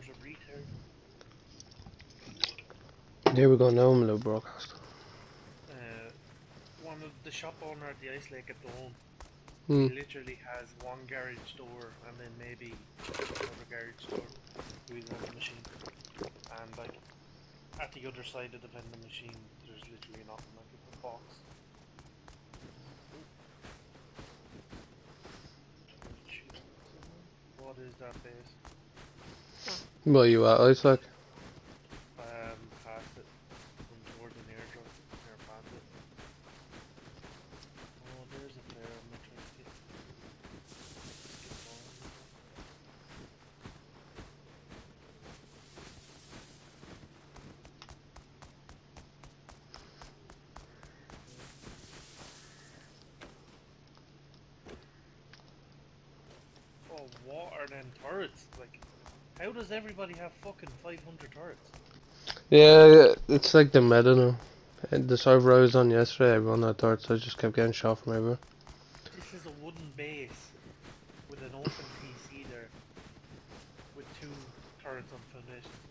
a retard. There we go now, my little broadcast. One of the shop owner at the Ice Lake at Dawn, he Hmm. literally has one garage door and then maybe another garage door to his vending machine. And like at the other side of the vending machine, there's literally nothing. Like it's a box. What is that base? Where you at, Isaac? Past it. Going towards an airdrop. Near past it. Oh, there's a player. I'm not trying to get. Skip on. Oh, what are them turrets? Like, how does everybody have fucking 500 turrets? Yeah, it's like the meta now. And the server I was on yesterday, everyone had darts, so I just kept getting shot from everywhere. This is a wooden base with an open PC there, with two turrets on foundations.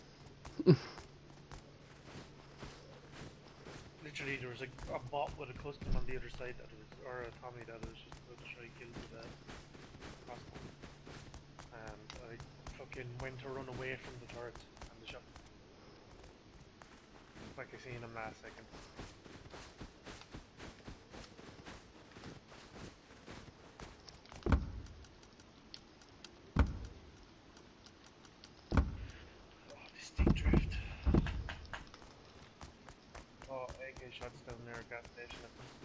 Literally, there was a bot with a custom on the other side that was, or a Tommy that was just about to try kill with a crossbow. And I fucking went to run away from the turret and the shot. Like I seen him last second. Oh, this deep drift. Oh, AK shots down there, gas station.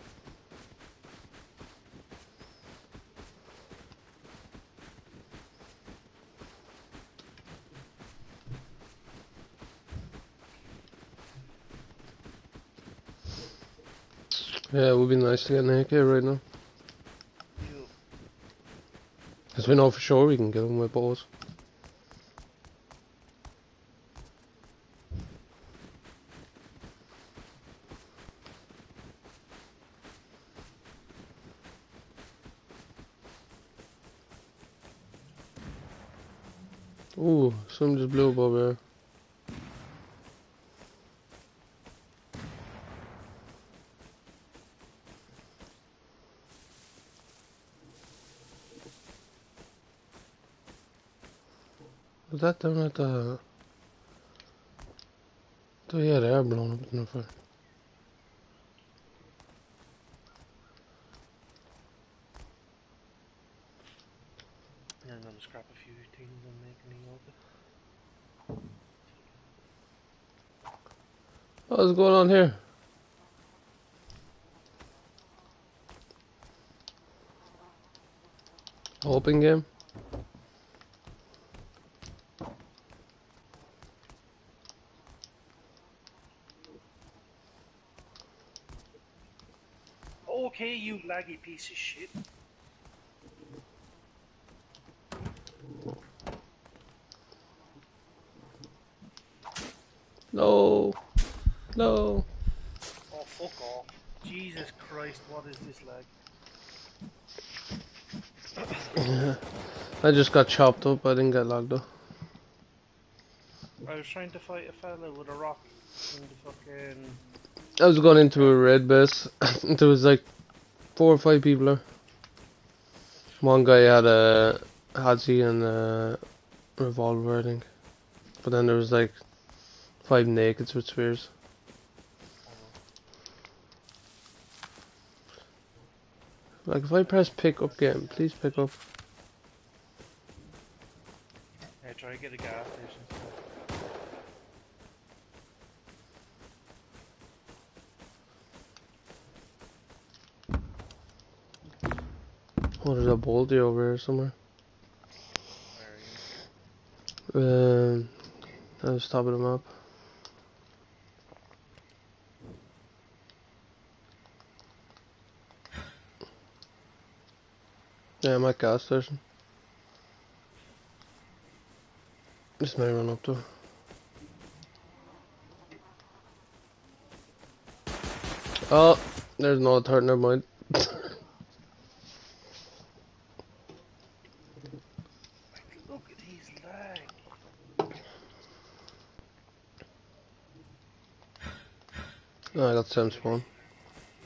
Yeah, it would be nice to get an AK right now. You. Because we know for sure we can get them with bows. Ooh, some just blew up over here. Was that down at the... Oh yeah, they are blown up in the fire. Yeah, I'm gonna scrap a few things and make a new open. What's going on here? Open game? Okay, you laggy piece of shit. No. No. Oh, fuck off. Jesus Christ, what is this lag? I just got chopped up, I didn't get logged up. I was trying to fight a fella with a rock in the fucking... I was going into a red base. There was like 4 or 5 people there. One guy had a Hadzi and a revolver, I think. But then there was like 5 nakeds with spears. Like if I press pick up game, please pick up. Yeah, try to get a gas station. Oh, there's a bolty over here somewhere. Where are you? At the top of the map. Yeah, I'm at gas station. This may run up to her. Oh, there's no turret, never mind. Like, look at his lag. I got same They spawn. dropped there.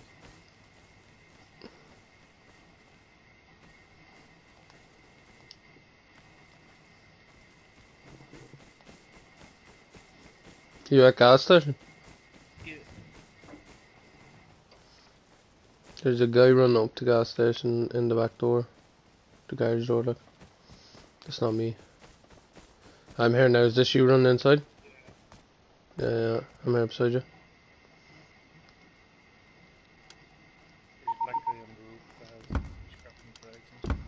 You at gas station? Yeah. There's a guy running up to gas station in the back door. The garage door, like. That's not me. I'm here now. Is this you running inside? Yeah. Yeah, I'm here beside you. The black guy on the roof that has scrap and frags and stuff.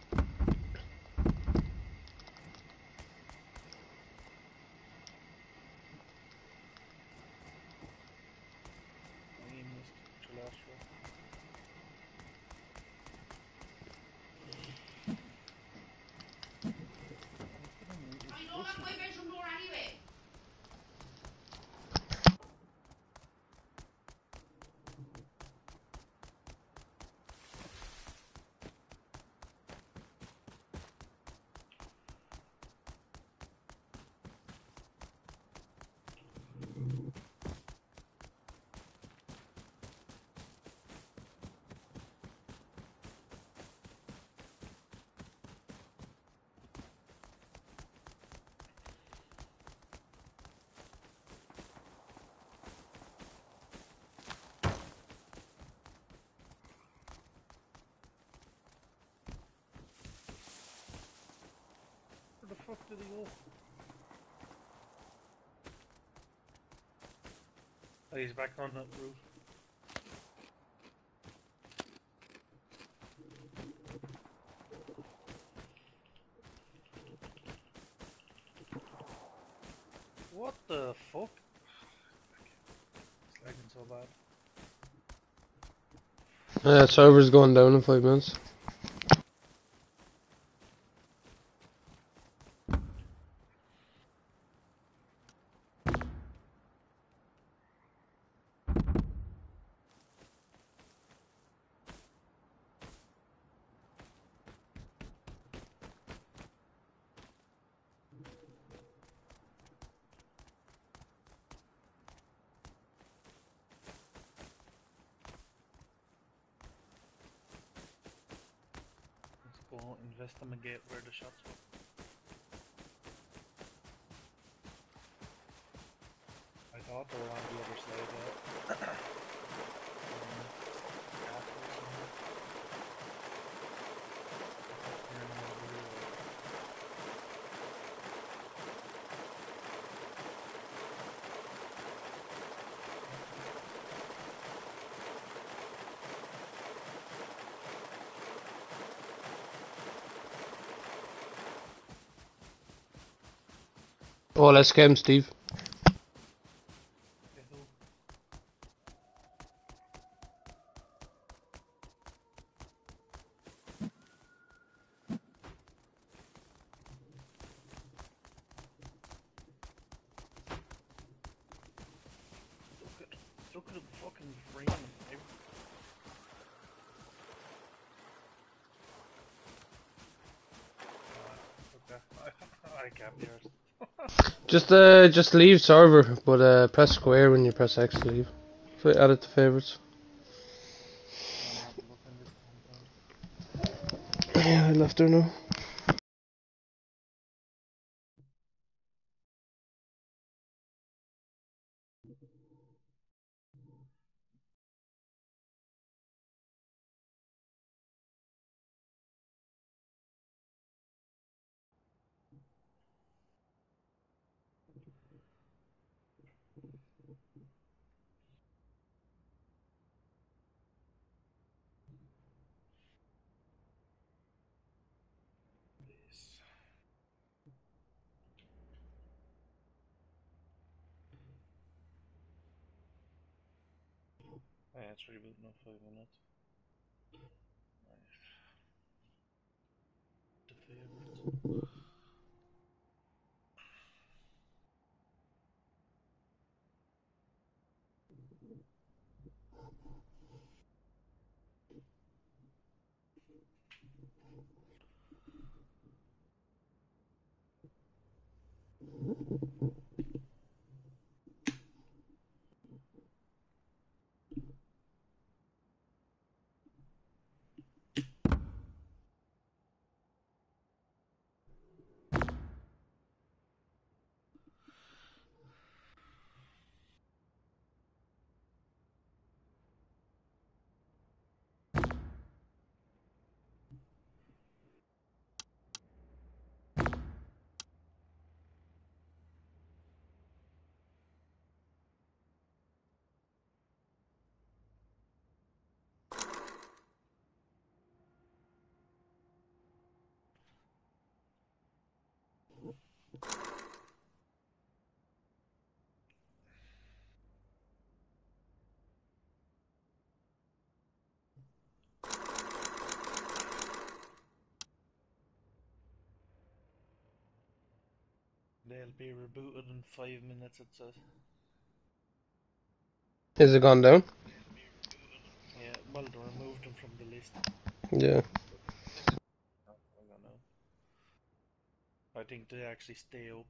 My aim missed with your last shot. I put him in his pussy. Where the fuck did he go? Oh, he's back on that roof. What the fuck? It's lagging so bad. Server's going down in 5 minutes. Let's go investigate where the shots were. I thought they were on the other side of castle or somewhere. I kept hearing them over here. Oh, let's get him, Steve. They do. Look at the fucking frame. Okay. I can't be arsed. Just leave server, but press square when you press X to leave. So add it to favorites. I'm not looking this compound. Yeah, I left her now. This. Yeah, it's rebooting in 5 minutes. Nice. The favorites. They'll be rebooted in 5 minutes, it says. Is it gone down? Yeah, well, they removed them from the list. Yeah. I don't know. I think they actually stay up.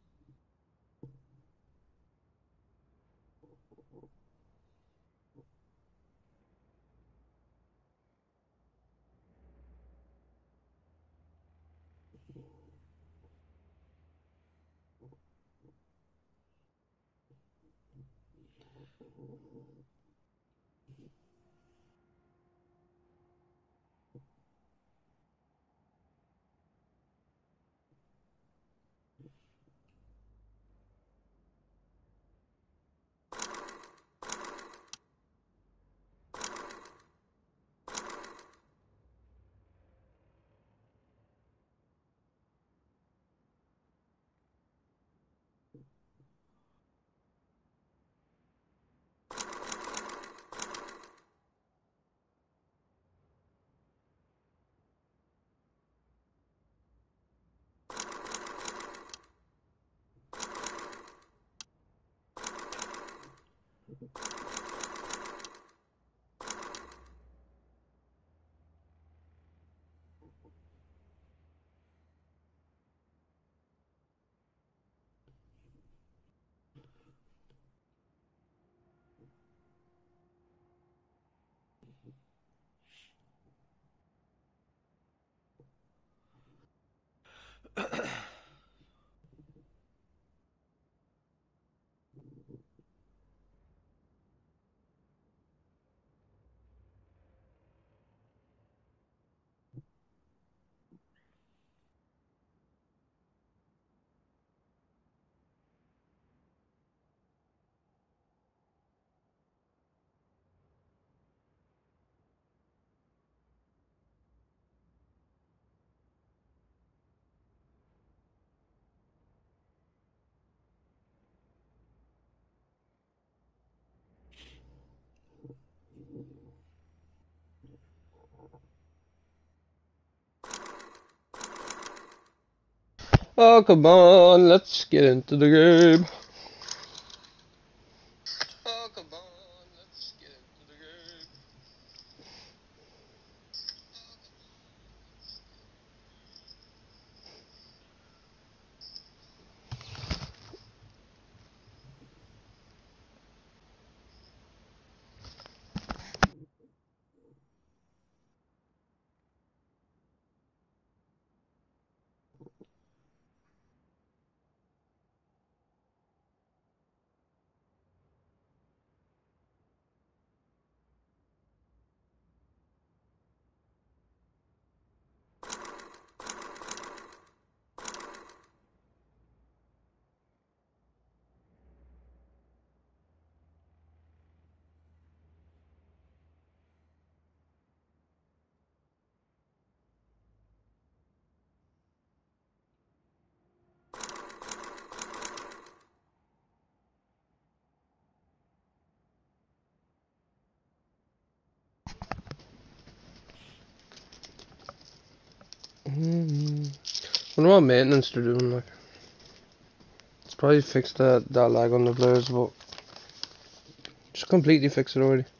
Oh, come on, let's get into the game. Oh, come on, let's get into the game. Wonder what maintenance they're doing, like. It's probably fixed that lag on the players, but just completely fix it already.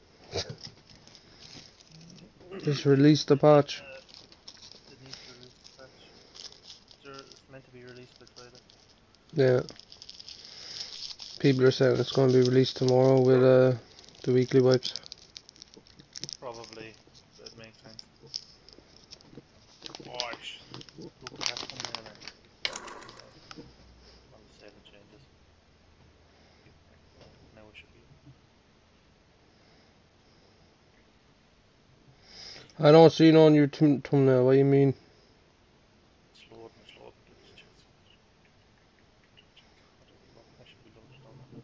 Just release the patch. They need to release the patch. It's meant to be released by Friday. Yeah. People are saying it's going to be released tomorrow with the weekly wipes. Probably. That makes sense. Oh, look at that thumbnail there. That's thumbnail. On the saving changes. Now it should be. I don't see it on your thumbnail. What do you mean? It's loading, it's loading. Let's check something. There we go. That should be loaded on it now.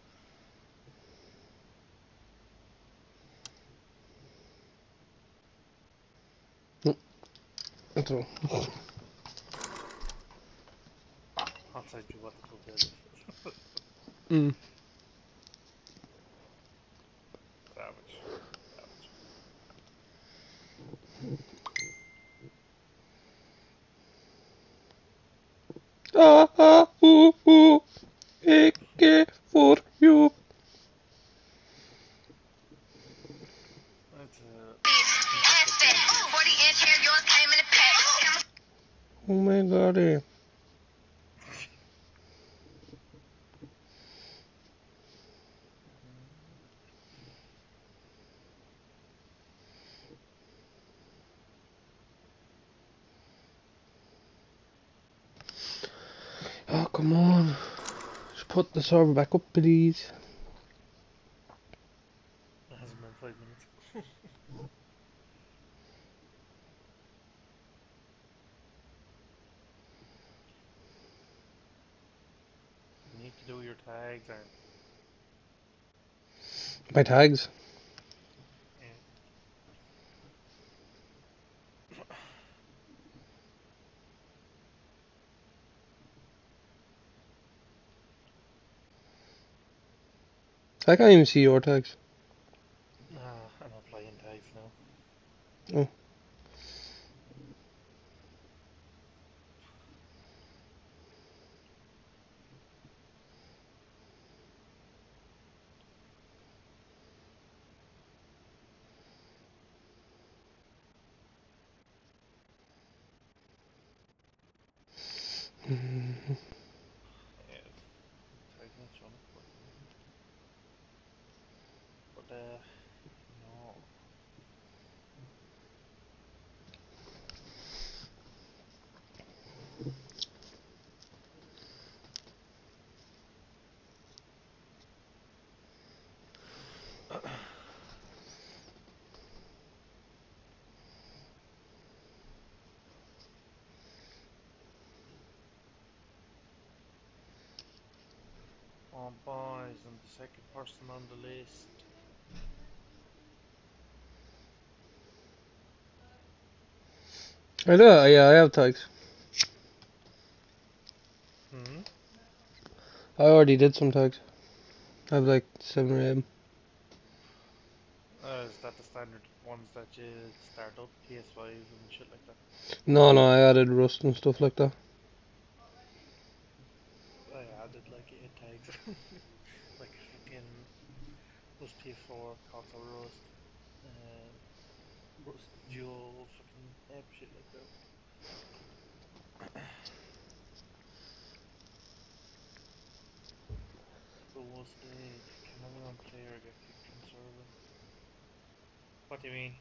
That's all. Outside you what the thumbnail is. Mm. Savage. Savage. Ah, ah, AK for you. That's I think that's the biggest. 40-inch hair, yours came in a pack. Oh my god, eh. Oh, come on. Just put the server back up, please. It hasn't been 5 minutes. You need to do your tags, and My tags. yeah. I can't even see your tags. Nah, I'm not playing tags now. Oh. Yeah, tags need showing up for me. But no. Oh, boys, I'm the second person on the list. I do, yeah, I have tags. Hmm? I already did some tags. I have like 7 or 8. Is that the standard ones that you start up, PS5 and shit like that? No, no, I added Rust and stuff like that. I added like 8 tags. Like fucking Rust PS4, console Rust, uh, Rust Duo, fucking shit like that. Duo stage. Can everyone play or get kicked from server? What do you mean?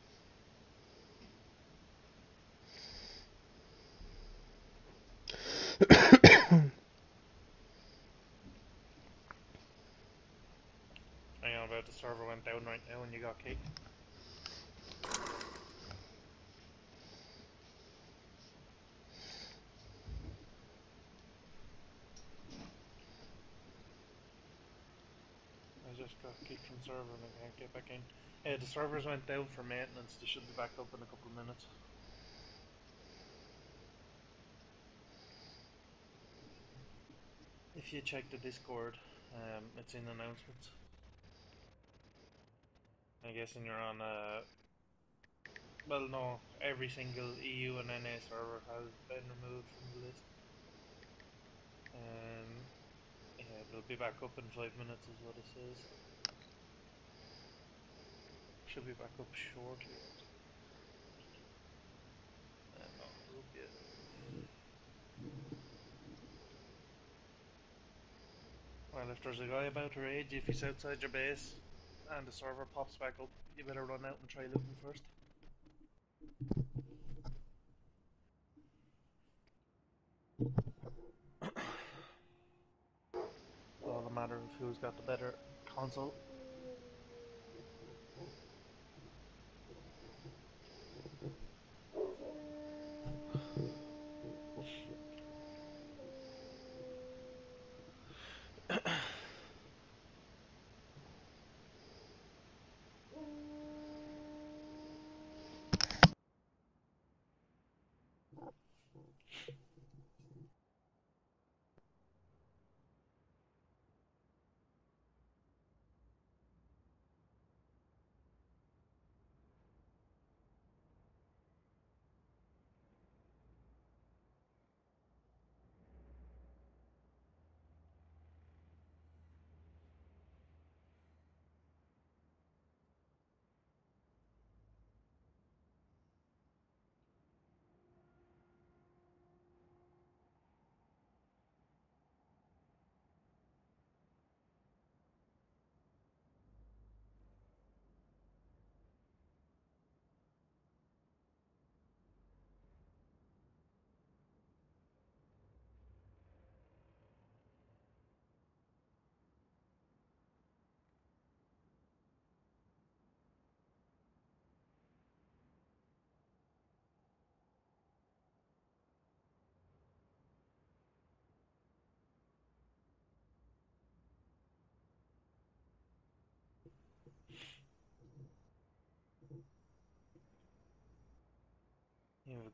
Hang on about the server went down right now and you got kicked. I just got kicked from server and I can't get back in. The servers went down for maintenance. They should be back up in a couple of minutes. If you check the Discord, it's in announcements. I'm guessing you're on well, no, every single EU and NA server has been removed from the list. Yeah, they'll be back up in 5 minutes, is what it says. Should be back up shortly. Not up yet. Well, if there's a guy about her age, if he's outside your base and the server pops back up, you better run out and try looting first. It's all a matter of who's got the better console.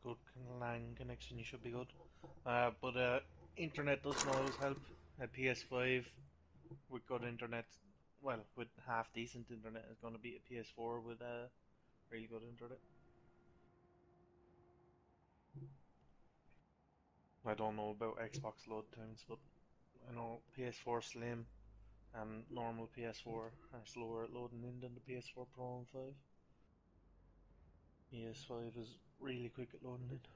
good LAN connection, you should be good. But internet doesn't always help. A PS5 with good internet, well, with half decent internet, is going to beat a PS4 with really good internet. I don't know about Xbox load times, but I know PS4 Slim and normal PS4 are slower at loading in than the PS4 Pro and 5. PS5 is really quick at loading in.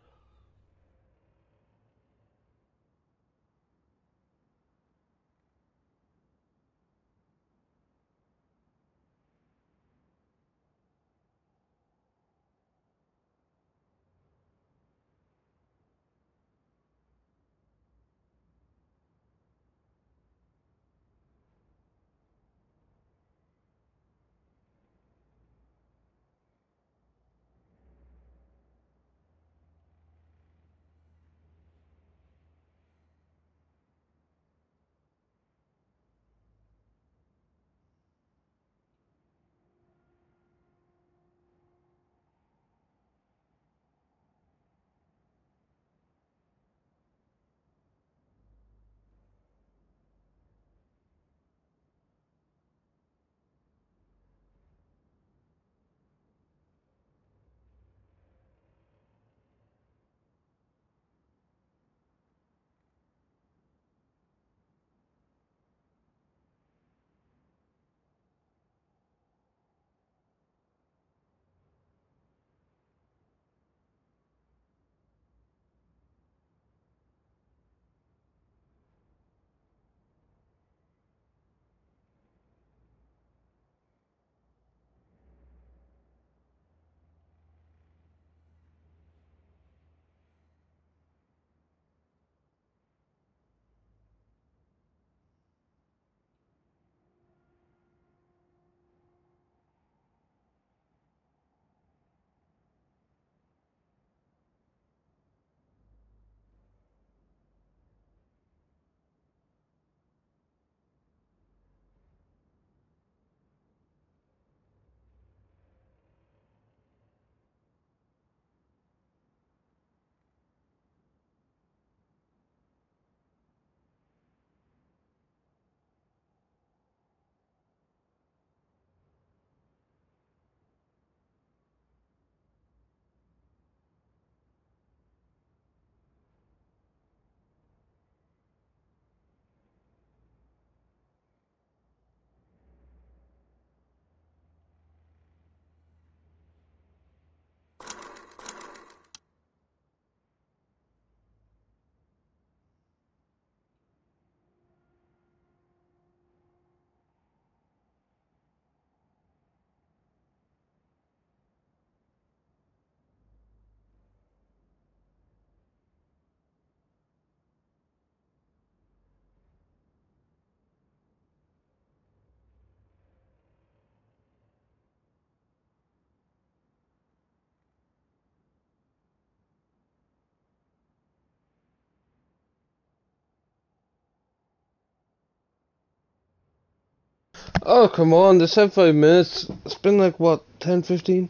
Oh, come on, they said 5 minutes. It's been like, what, 10, 15?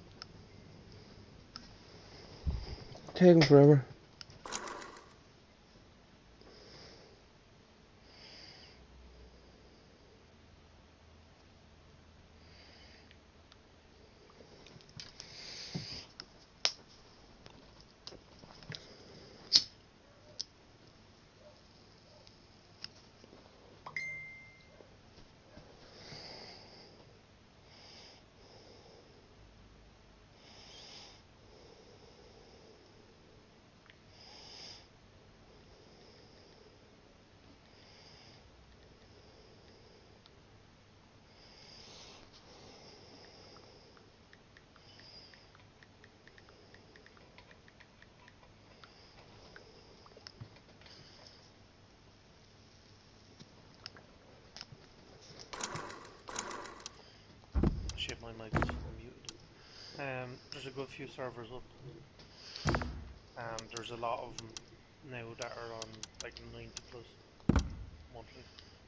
Taking forever. Shit, my mic is fucking muted. There's a good few servers up, and there's a lot of them now that are on like 90 plus monthly.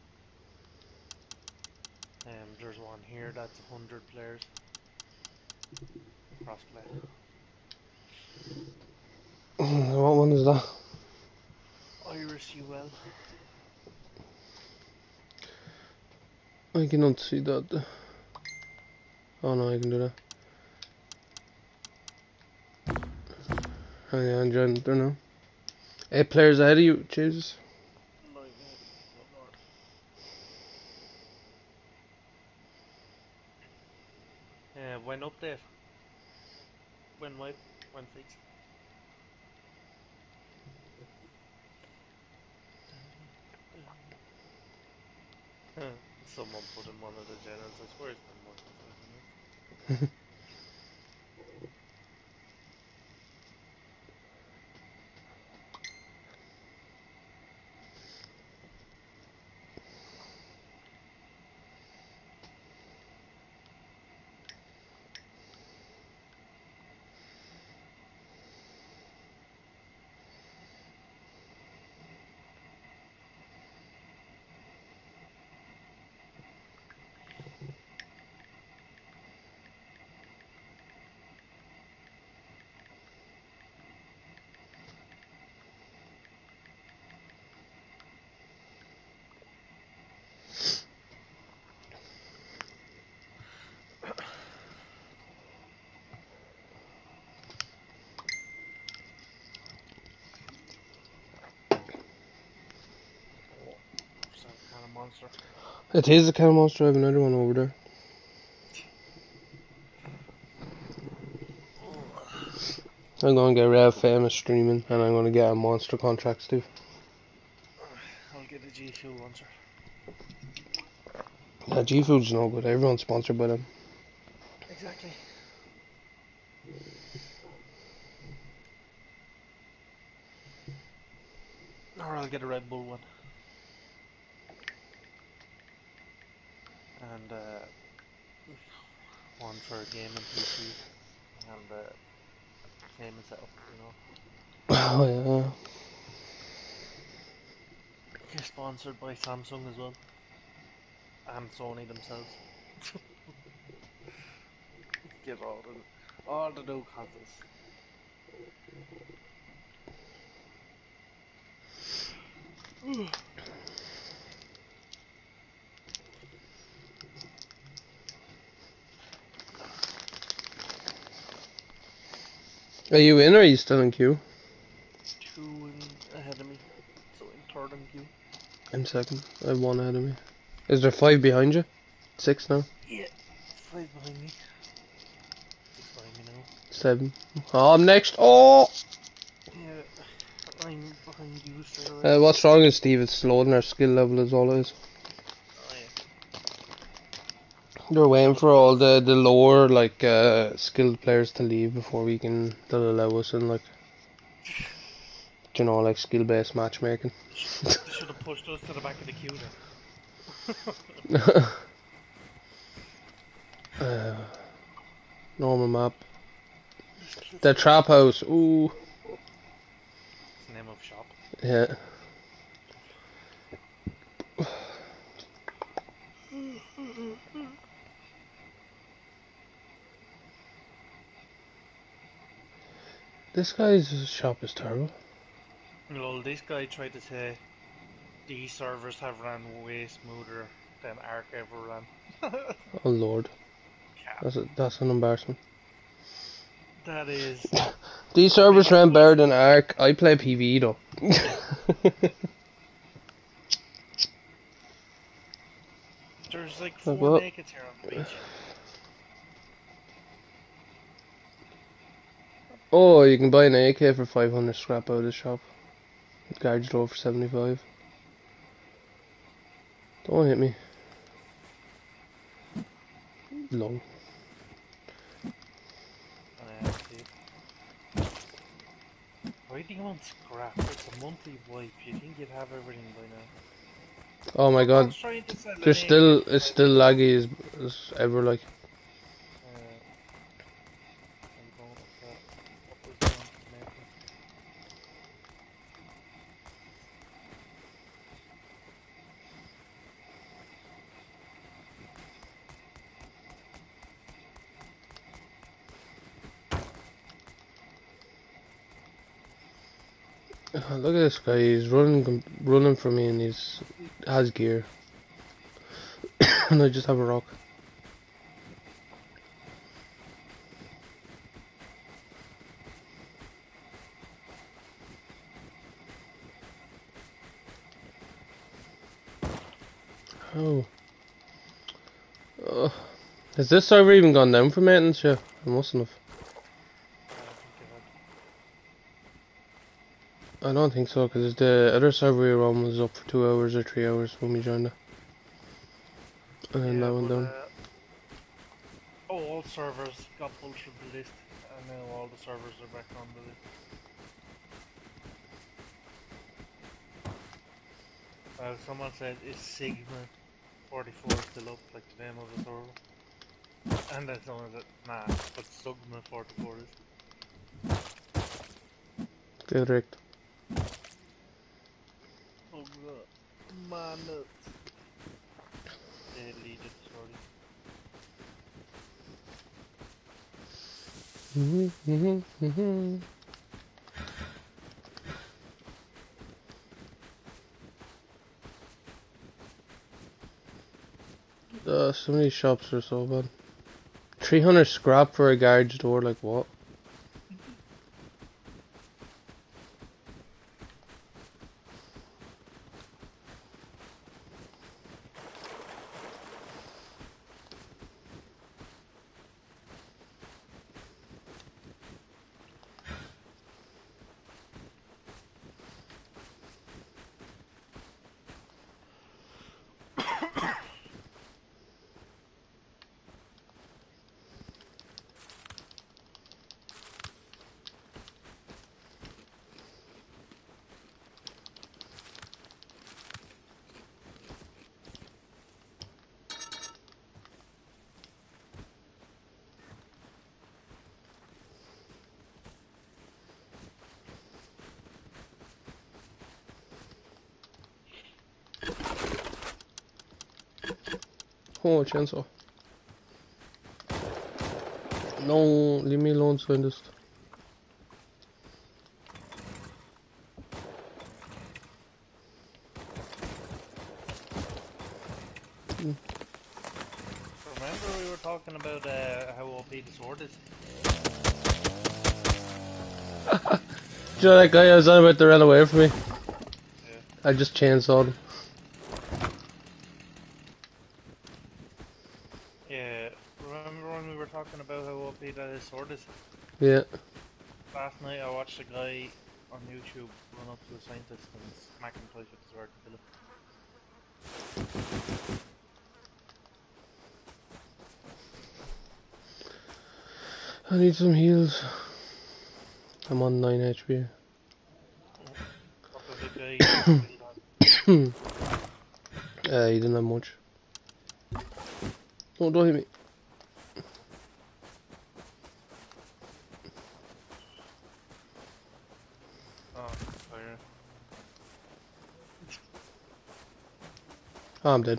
There's one here that's 100 players crossplay. What one is that? Iris UL. I cannot see that. Oh no, I can do that. Oh yeah, I'm joining there now. 8 players ahead of you, Jesus. Live ahead of me, oh lord. When update? When wipe? When fix? Someone put in one of the generals, I swear it's been more than 5 minutes. What's that kind of monster? It is the Cannon Monster. I have another one over there. I'm gonna get Rev Famous streaming, and I'm gonna get a monster contract, Steve. I'll get a G Fuel monster. Yeah, G Food's no good. Everyone's sponsored by them. Exactly. Or I'll get a Red Bull one. And one for gaming PC. And same setup, you know. Oh yeah. You're sponsored by Samsung as well. And Sony themselves. Get all the new consoles. Are you in or are you still in queue? 2 ahead of me. So in third in queue. I'm second. I have 1 ahead of me. Is there 5 behind you? 6 now? Yeah. 5 behind me. 6 behind me now. 7. Oh, I'm next. Oh! Yeah. I'm behind you straight away. What's wrong is, Steve, it's slowing our skill level is all it is. Oh yeah. They're waiting for all the lower, like, skilled players to leave before they'll allow us in, like, you know, like, skill-based matchmaking. They should have pushed us to the back of the queue then. Normal map. The trap house, ooh. It's the name of shop. Yeah. This guy's shop is terrible. Well, this guy tried to say these servers have ran way smoother than Ark ever ran. Oh lord. Cap. That's an embarrassment. That is. These servers ran better than Ark. I play PvE though. There's like Like 4 what? nakeds here on the beach. Oh, you can buy an AK for 500 scrap out of the shop. Guard door for 75. Don't hit me. Low. Why do you want scrap? It's a monthly wipe. You think you'd have everything by now? Oh my god. Someone's trying to sell an There's AK still, for it's still 500. laggy as ever, like. I don't know if that. What was the one to make them? Look at this guy. He's running from me, and has gear, and I just have a rock. Oh. Has this server even gone down for maintenance yet? It mustn't have. I think they had. I don't think so, because the other server we were on was up for 2 hours or 3 hours when we joined it. And then Yeah, that went but down. all servers got pulled from the list, and now all the servers are back on the list. Someone said, is Sigma 44 still up, like the name of the server? And then someone said, nah, but Sigma 44 is. Correct. Sigma, man, deleted, sorry. Some of these shops are so bad. 300 scrap for a garage door, like what? Oh, chainsaw. No, leave me alone, scientist. Remember we were talking about how OP the sword is? You know that guy I was on about to run away from me? Yeah. I just chainsawed him. Yeah, remember when we were talking about how OP that his sword is? Yeah. Last night I watched a guy on YouTube run up to a scientist and smack him twice with his sword to kill him. I need some heals. I'm on 9 HP. What was the guy killed on? He didn't have much. Oh, don't hit me. Oh, fire. Oh, I'm dead.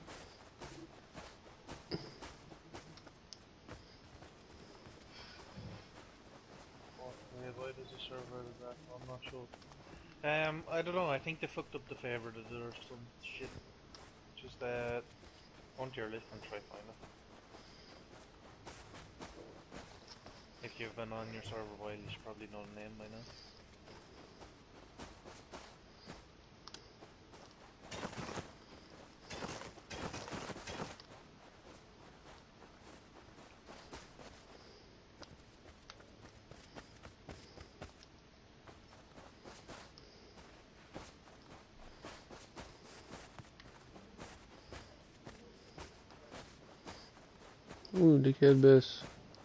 Why does the server do that? I'm not sure. I don't know, I think they fucked up the favorite or some shit. Just go onto your list and try find it. If you've been on your server a while, you should probably know the name by now. Ooh, decayed base.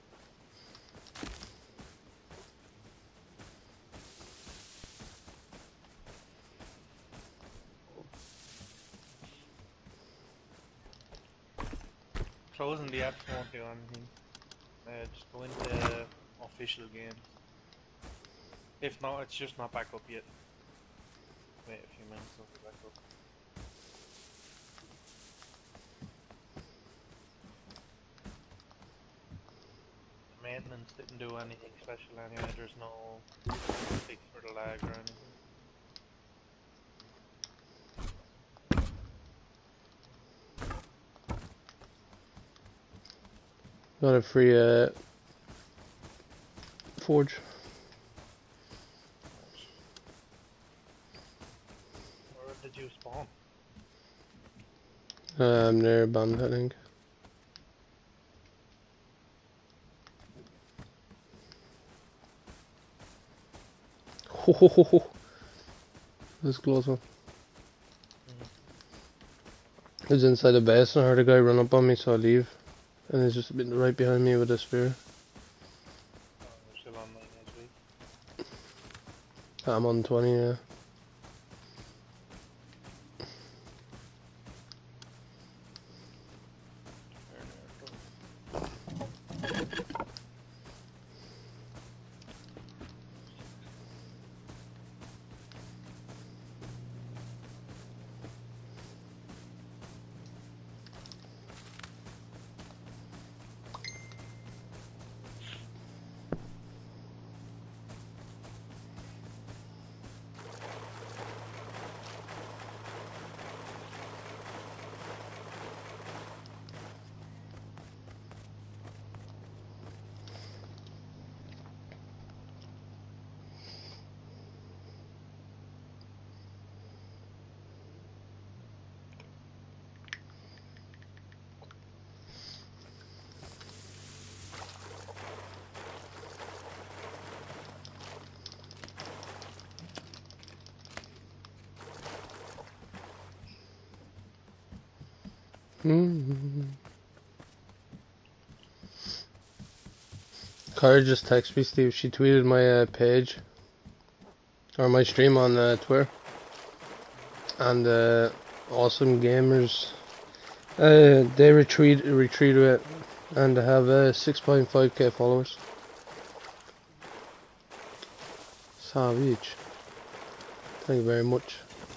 Closing the apps won't do anything. Just go into official games. If not, it's just not back up yet. Wait a few minutes, it'll be back up. The maintenance didn't do anything special anyway, there's no fix for the lag or anything. Got a free forge. Where did you spawn? Near band, I think. Ho ho ho ho. This close one. I was inside the base and I heard a guy run up on me, so I leave. And he's just been right behind me with a spear. Oh, you're still online as week. I'm on 20, yeah. Cara just texted me, Steve. She tweeted my page. Or my stream on Twitter. And Awesome Gamers. They retweeted it. And they have 6.5k followers. Savage. Thank you very much.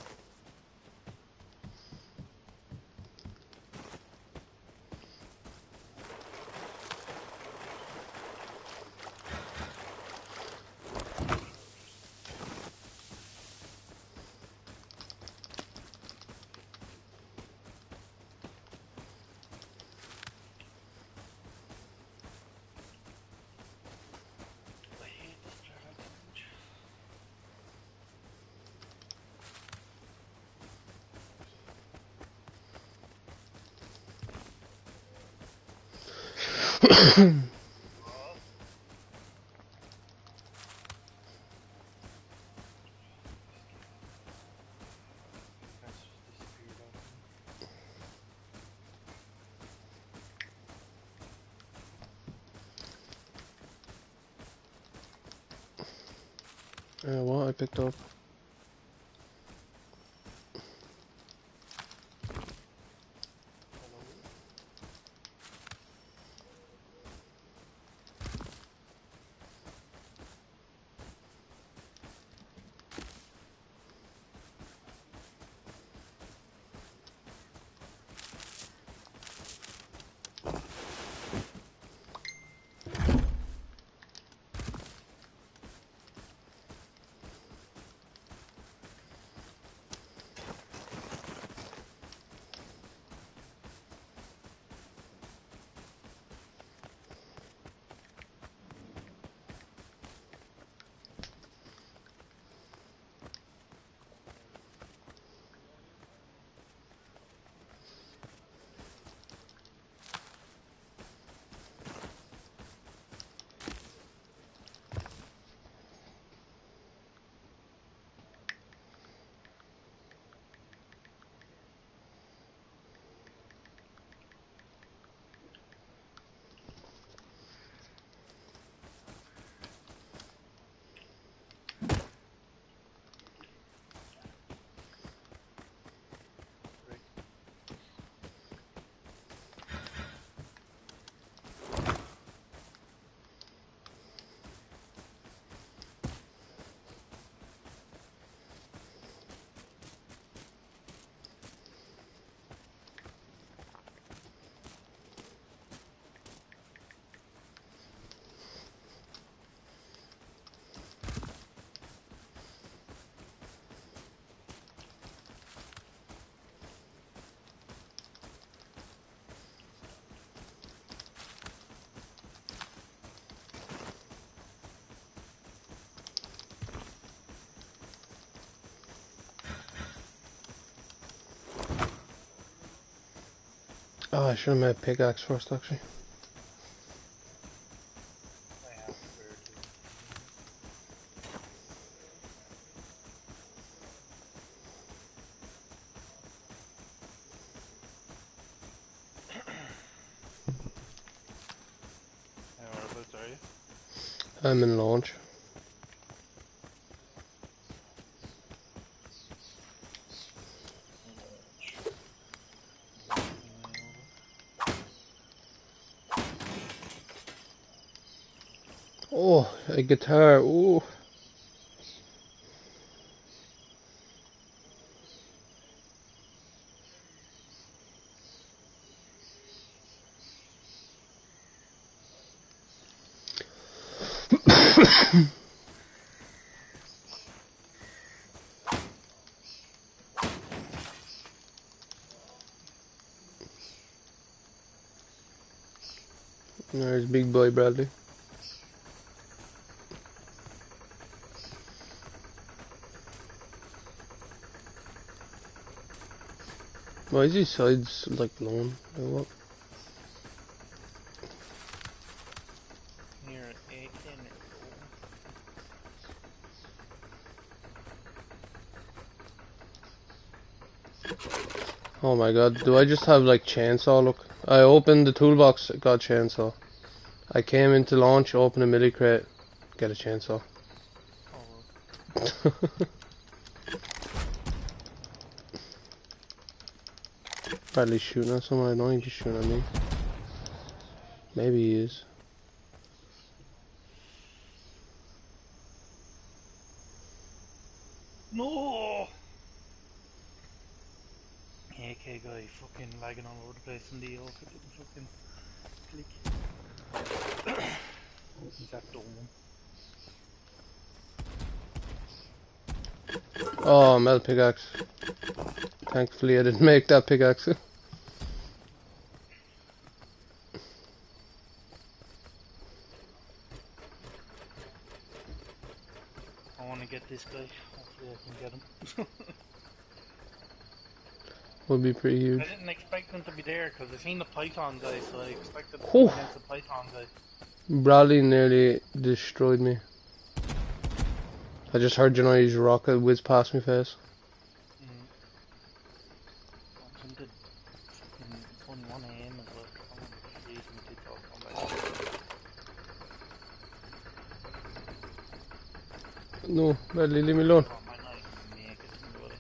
I hate this travel challenge. That's just disappeared on me. What I picked up. Hello. Oh, I should have made pickaxe first, actually. I have spare too. Whereabouts are you? I'm in launch. Launch. Making my way over. Oh, a guitar. Ooh. There's big boy Bradley. Why is his sides like blown? Or what? Near AK and Oh my god, do I just have like chainsaw? Look, I opened the toolbox, got chainsaw. I came into launch, opened a milli crate, get a chainsaw. oh Bradley's shooting at someone. I don't think he's shooting at me. Maybe he is. no! AK guy fucking lagging all over the place in the oak. It didn't fucking click. He's that dome. Oh, metal pickaxe. Thankfully I didn't make that pickaxe. I want to get this guy. Hopefully I can get him. Would be pretty huge. I didn't expect him to be there because I seen the Python guy, so I expected to Whew. come against the Python guy. Bradley nearly destroyed me. I just heard his rocket whiz past my face. Watch him did fucking, it's only 1 AM as well. I'm freezing tits off on that. No, Bradley, leave me alone. Oh, I might not even make it in the way.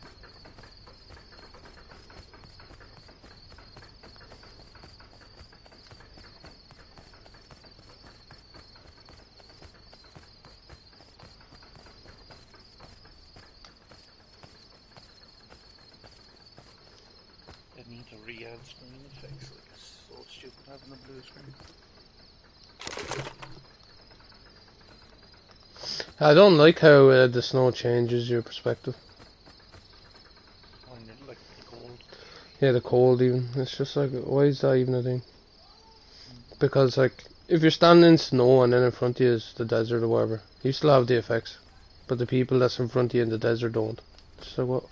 They need to re-add screen effects, like it's so stupid having a blue screen. I don't like how the snow changes your perspective. When you're like cold. Yeah, the cold even. It's just like, why is that even a thing? Because like, if you're standing in snow and then in front of you is the desert or whatever, you still have the effects. But the people that's in front of you in the desert don't. So what?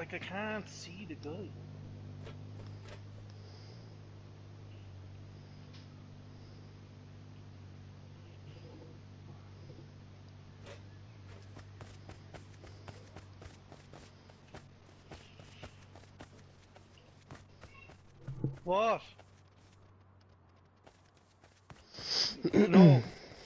Like, I can't see the guy. What? No.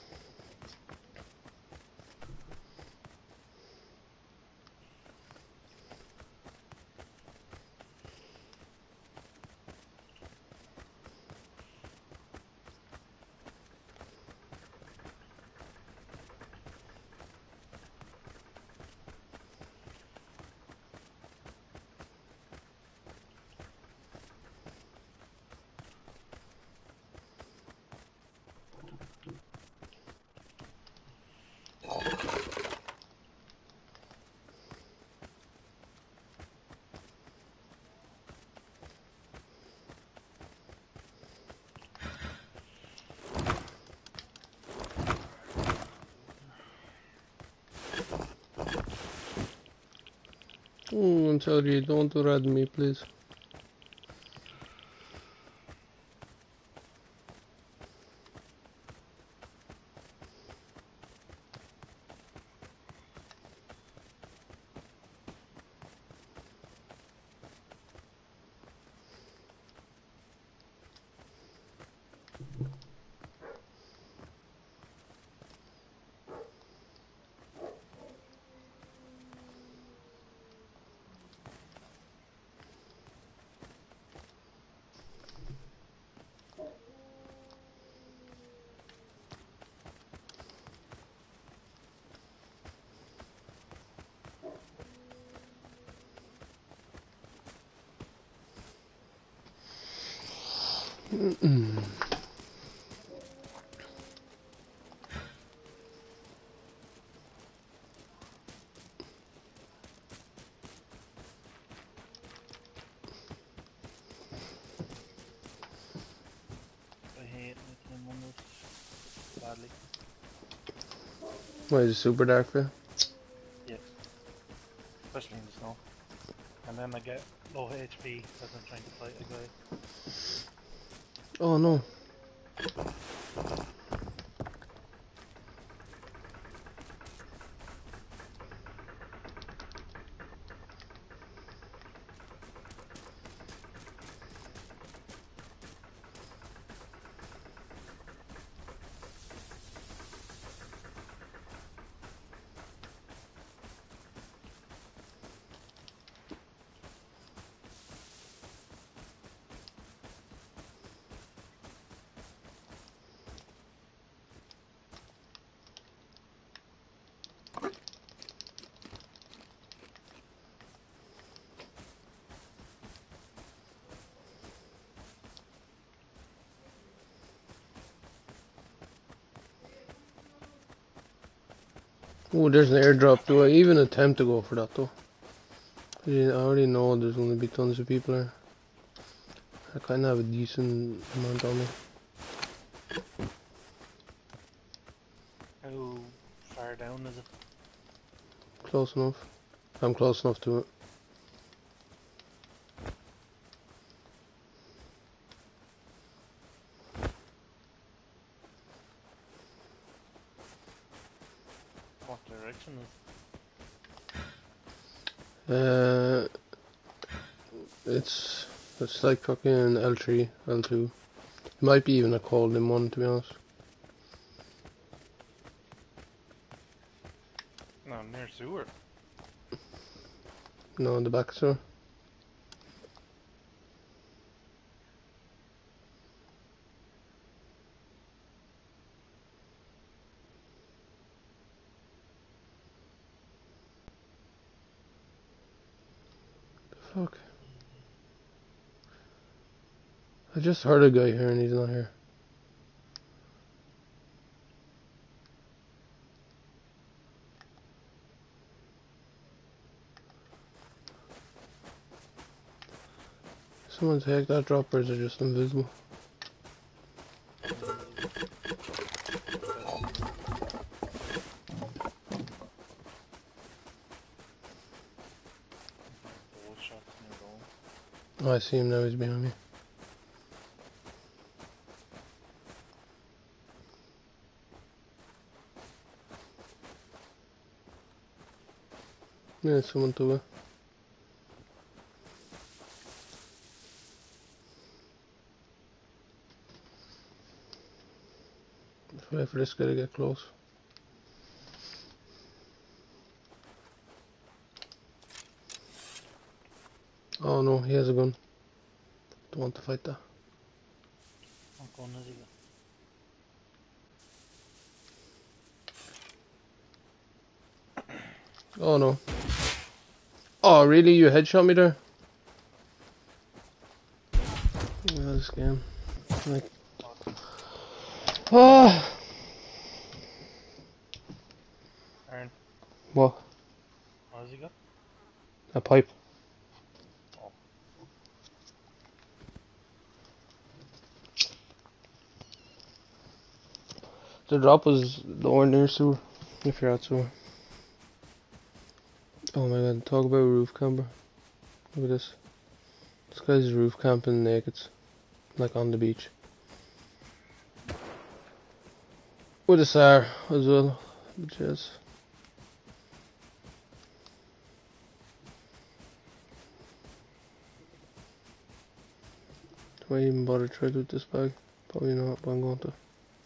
Oh, I'm sorry, don't do that to me, please. I hate making him on this badly. Why is it super dark for you? Yes. Especially in the snow. And then I get low HP as I'm trying to fight a guy. Oh no. Oh, there's an airdrop. Do I even attempt to go for that though? I already know there's going to be tons of people there. I kind of have a decent amount on me. How far down is it? Close enough. I'm close enough to it. What direction is It's like fucking L3, L2. It might be even a cold in one, to be honest. it? No, near sewer. No, in the back, sir. Fuck. I just heard a guy here and he's not here. Someone take that drop, or is it just invisible? Oh, I see him now, he's behind me. Yeah, someone to it. Just wait for this guy to get close. Oh no, he has a gun. Don't want to fight that. What gun has he got? Oh no. Oh really? You headshot me there? Oh, this game. Like. Ah. Aaron, What? what has he got? A pipe. Oh. The drop was lower near sewer. If you're out sewer. Oh my god, talk about roof camper. Look at this. This guy's roof camping naked. Like on the beach. With a SAR as well. Which is. Do I even bother trying with this bag? Probably not, but I'm going to.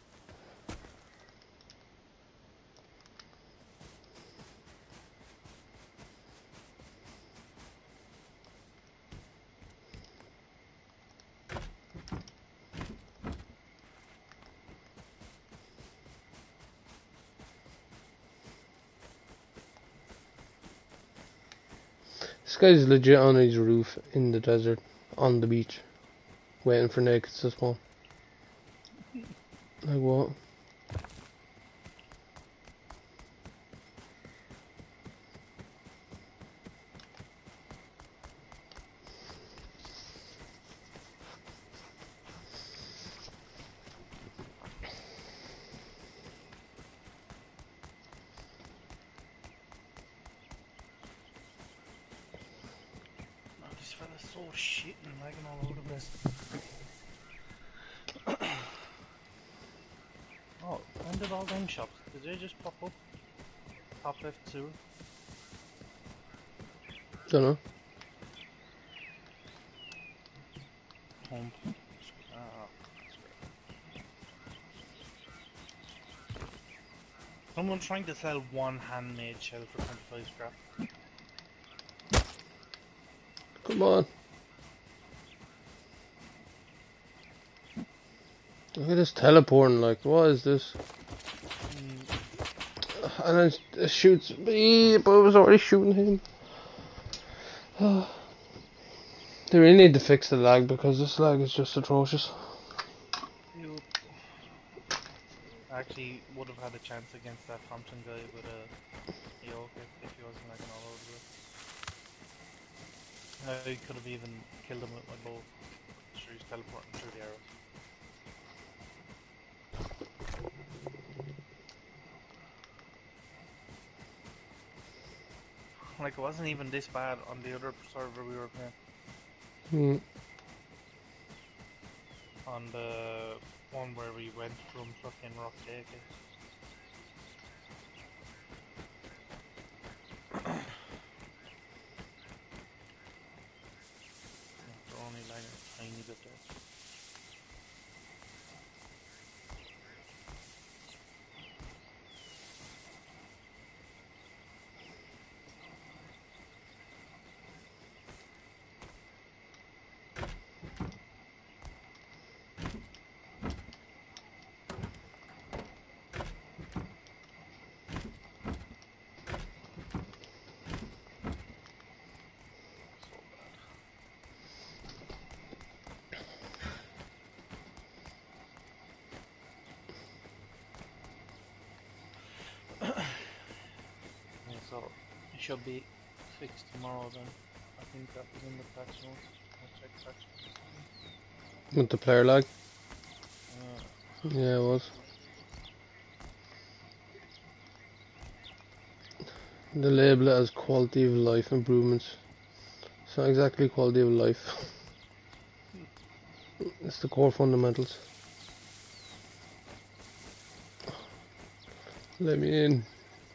This guy's legit on his roof in the desert, on the beach, waiting for nakeds to spawn. Like what? No, this fella's so shit and lagging all over the place. Oh, when did all them shops? Did they just pop up? Top left sewer? Dunno. Home. Ah. Someone trying to sell one handmade shell for 25 scrap. Come on. Look at this teleporting, like, what is this? And then it shoots me, but I was already shooting him. They really need to fix the lag because this lag is just atrocious. You actually would have had a chance against that Thompson guy with a yoke if he wasn't lagging all over the place. I could have even killed him with my bow. Sure, he's teleporting through the arrows. Like, it wasn't even this bad on the other server we were playing. On the one where we went from fucking Rock Lake. They're only lagging a tiny bit there. Yeah, so it should be fixed tomorrow then. I think that was in the patch notes. I'll check patch notes. With the player lag? Uh, Yeah, it was. They label it as quality of life improvements. It's not exactly quality of life. It's the core fundamentals. Let me in.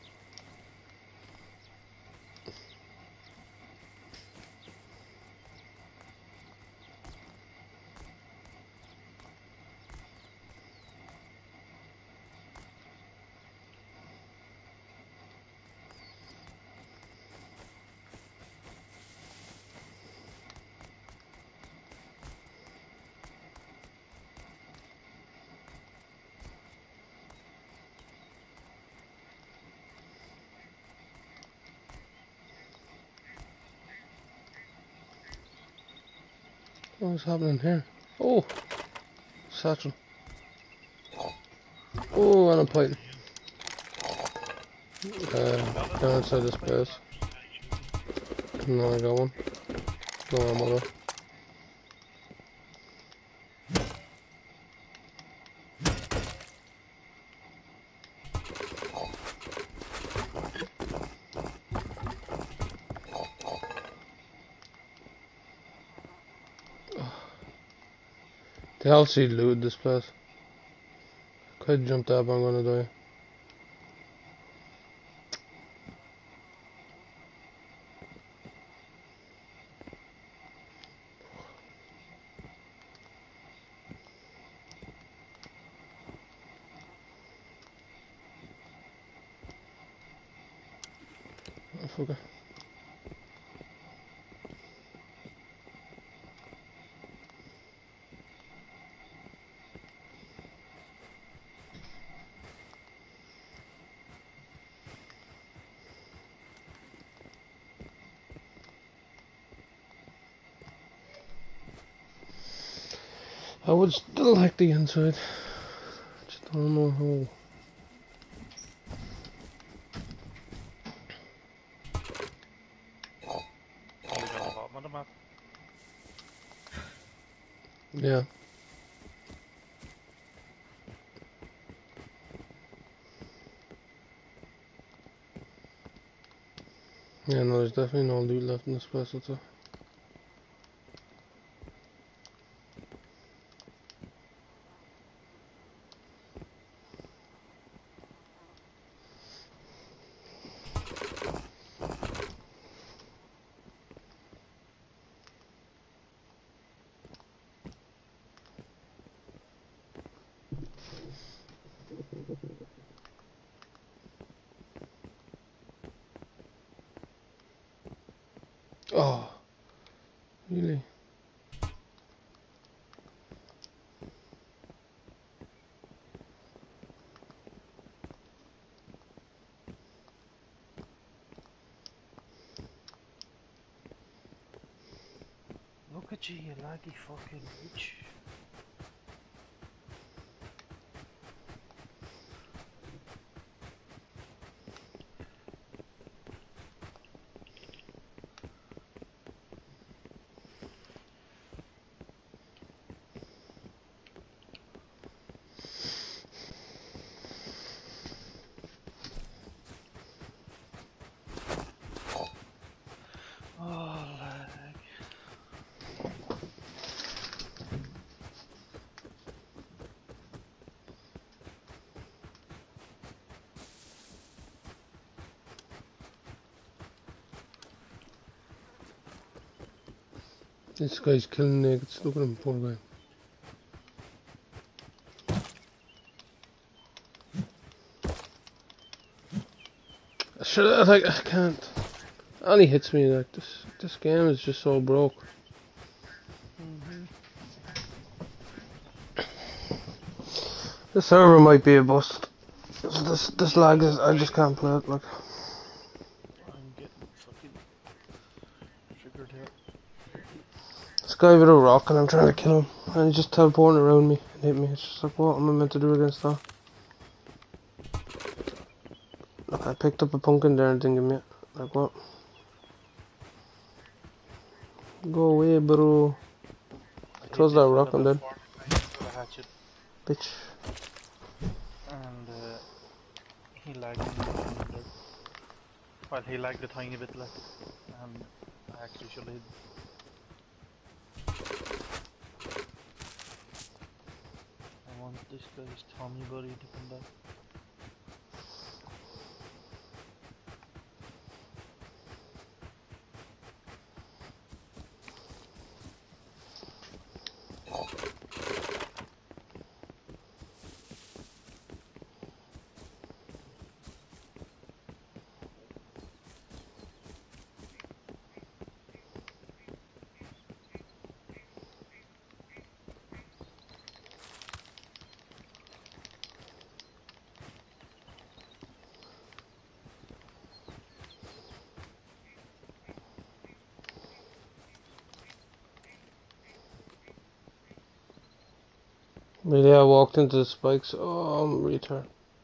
What's happening here? Oh, satchel. Oh, and a python. Down inside this place. No, I got one. No ammo though. They obviously looted this place. Could jump that, but I'm gonna die. Oh, fuck it. I would still like the inside. Just don't know how. Only got the bottom of the map. Yeah. Yeah, no, there's definitely no loot left in this place, that's all. Oh, really? Look at you laggy fucking bitch. Oh, lag. This guy's killing niggas. Look at him, poor guy. Should I can't. Only hits me like this. This game is just so broke. The server might be a bust. This lag is. I just can't play it. Like. I'm getting fucking triggered here. This guy with a rock and I'm trying to kill him. And he's just teleporting around me and hit me. It's just like, what am I meant to do against that? Look, I picked up a pumpkin there and didn't give me it. Like, what? Go away, bro. Throws that rock, I'm dead. With a hatchet, Bitch. and he lagged me a tiny bit. Well, he lagged a tiny bit left, and I actually should have hit. this guy's Tommy buddy to come back. Really, I walked into the spikes. Oh, I'm a retard.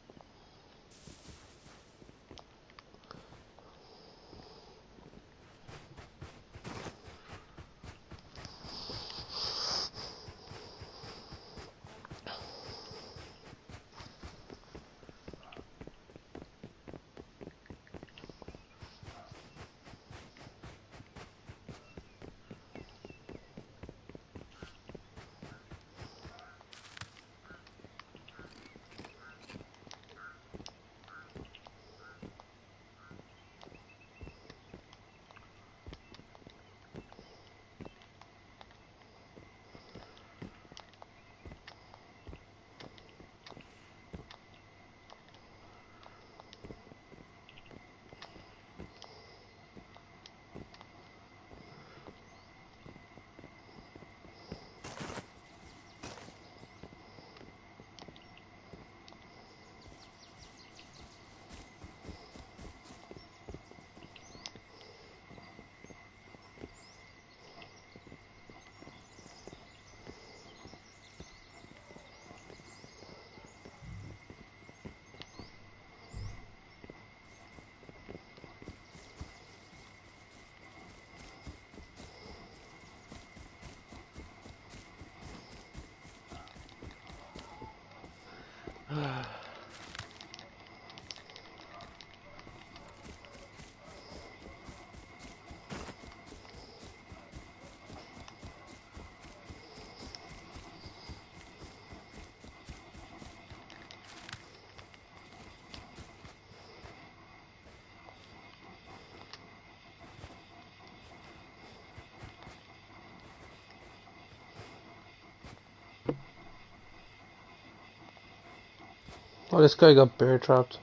Oh, this guy got bear trapped.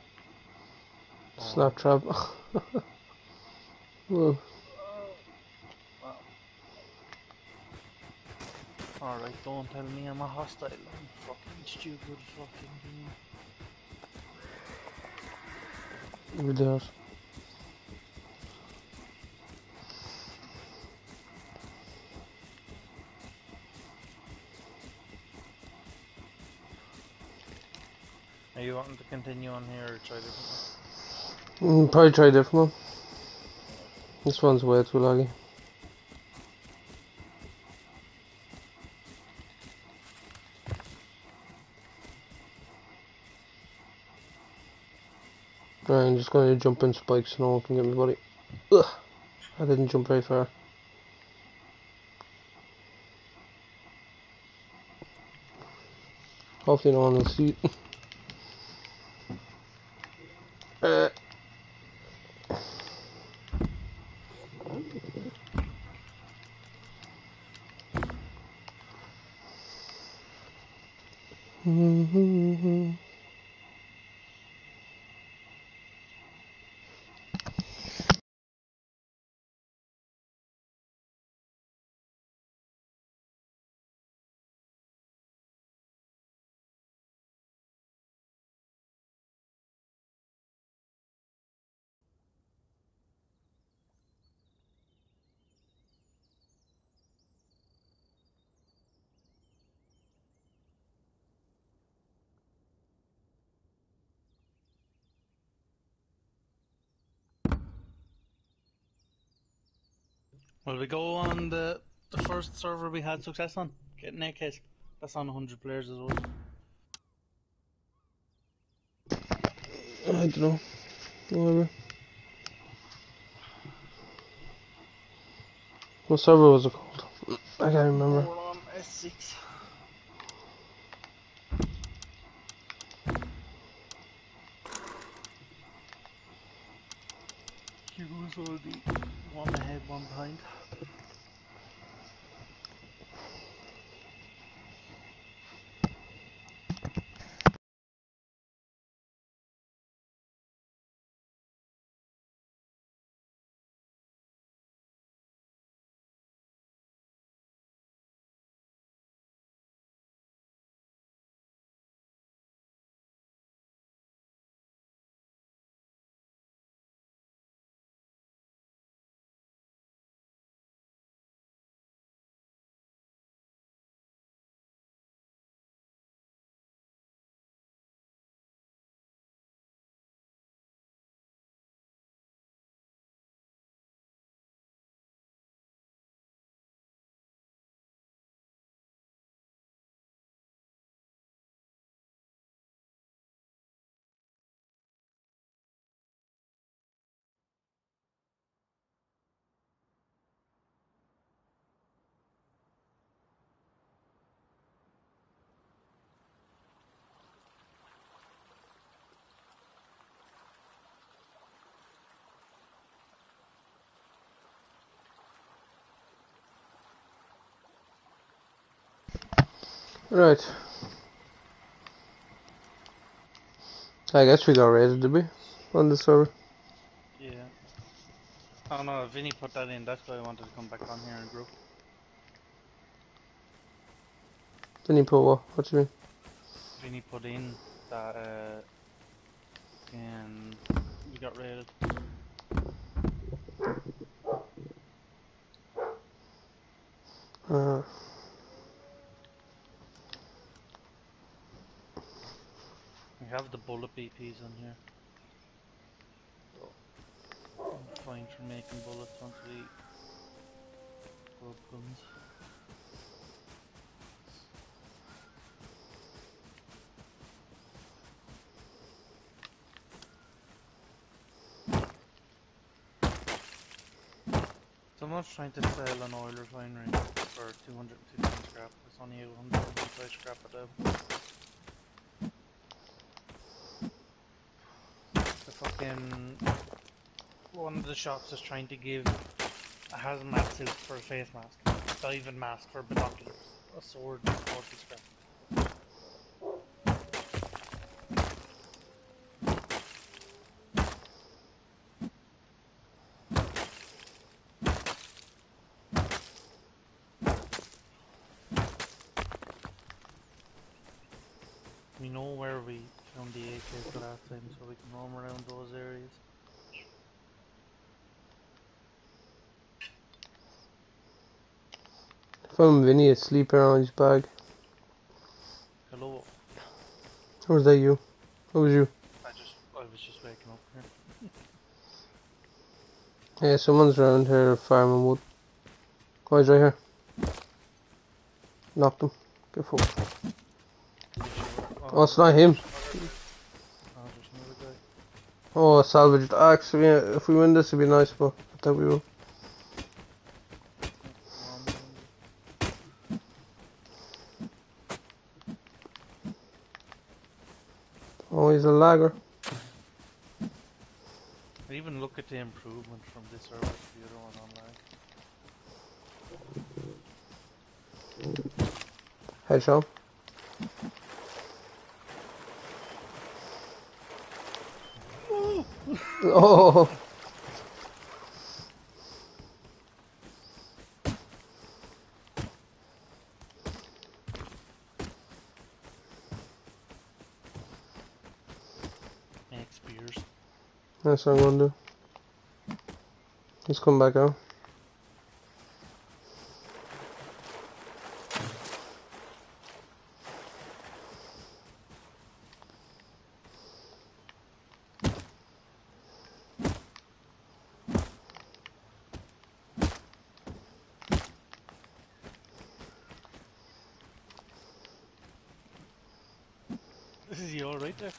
Snap trap. Whoa. Wow. Alright, don't tell me I'm a hostile. I'm fucking stupid fucking game. We did. Are you wanting to continue on here or try different Probably try a different one. This one's way too laggy. Right, I'm just going to jump in spikes so no one can get me, buddy. Ugh, I didn't jump very far. Hopefully no one will see it. Will we go on the first server we had success on? Getting AKs. That's on 100 players as well. I don't know. Whatever. What server was it called? I can't remember. We're on S6. We'll be one ahead, one behind. Right. I guess we got raided, did we? On the server. Yeah. Oh no, Vinny put that in, that's why I wanted to come back on here and group. Then you put what? What do you mean? Vinny put in that and we got raided. Uh, We have the bullet BPs on here. So I'm fine for making bullets once we grab guns. Someone's trying to sell an oil refinery for 250 scrap. It's only 125 scrap at them. The fucking one of the shops is trying to give a hazmat suit for a face mask, a diving mask for binoculars, a sword for 40 scrap. We know where we found the AKs the last time, so we can roam around those areas. found Vinny asleep around his bag. Hello, Or was that you? What was you? I was just waking up here. Yeah, someone's around here farming wood. Oh, he's right here. Knocked him. Get fucked. You sure? Oh, it's not him. Oh, there's another guy. Oh, salvaged axe. Yeah, if we win this, it'd be nice, but I thought we will. Roam around. Oh, he's a lagger. I even look at the improvement from this server to the other one online. Headshot. Oh, Make spears. that's what I'm gonna do. Let's come back out. This is you alright there?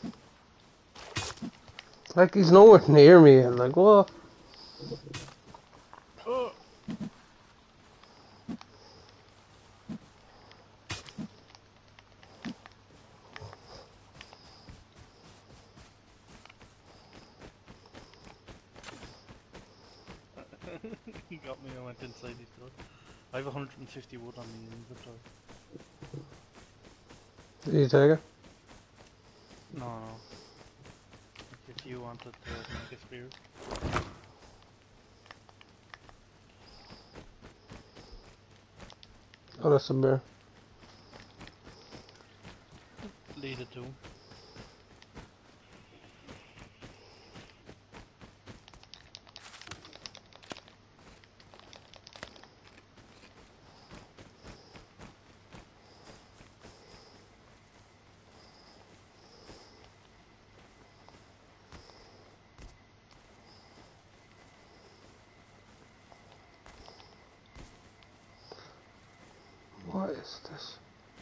Like, he's nowhere near me. Like, what? He got me, I went inside his door. I have 150 wood on me inventory. Did you take it? No, no. If you wanted to make a spear. Oh, that's a bear. Lead it to him. What is this?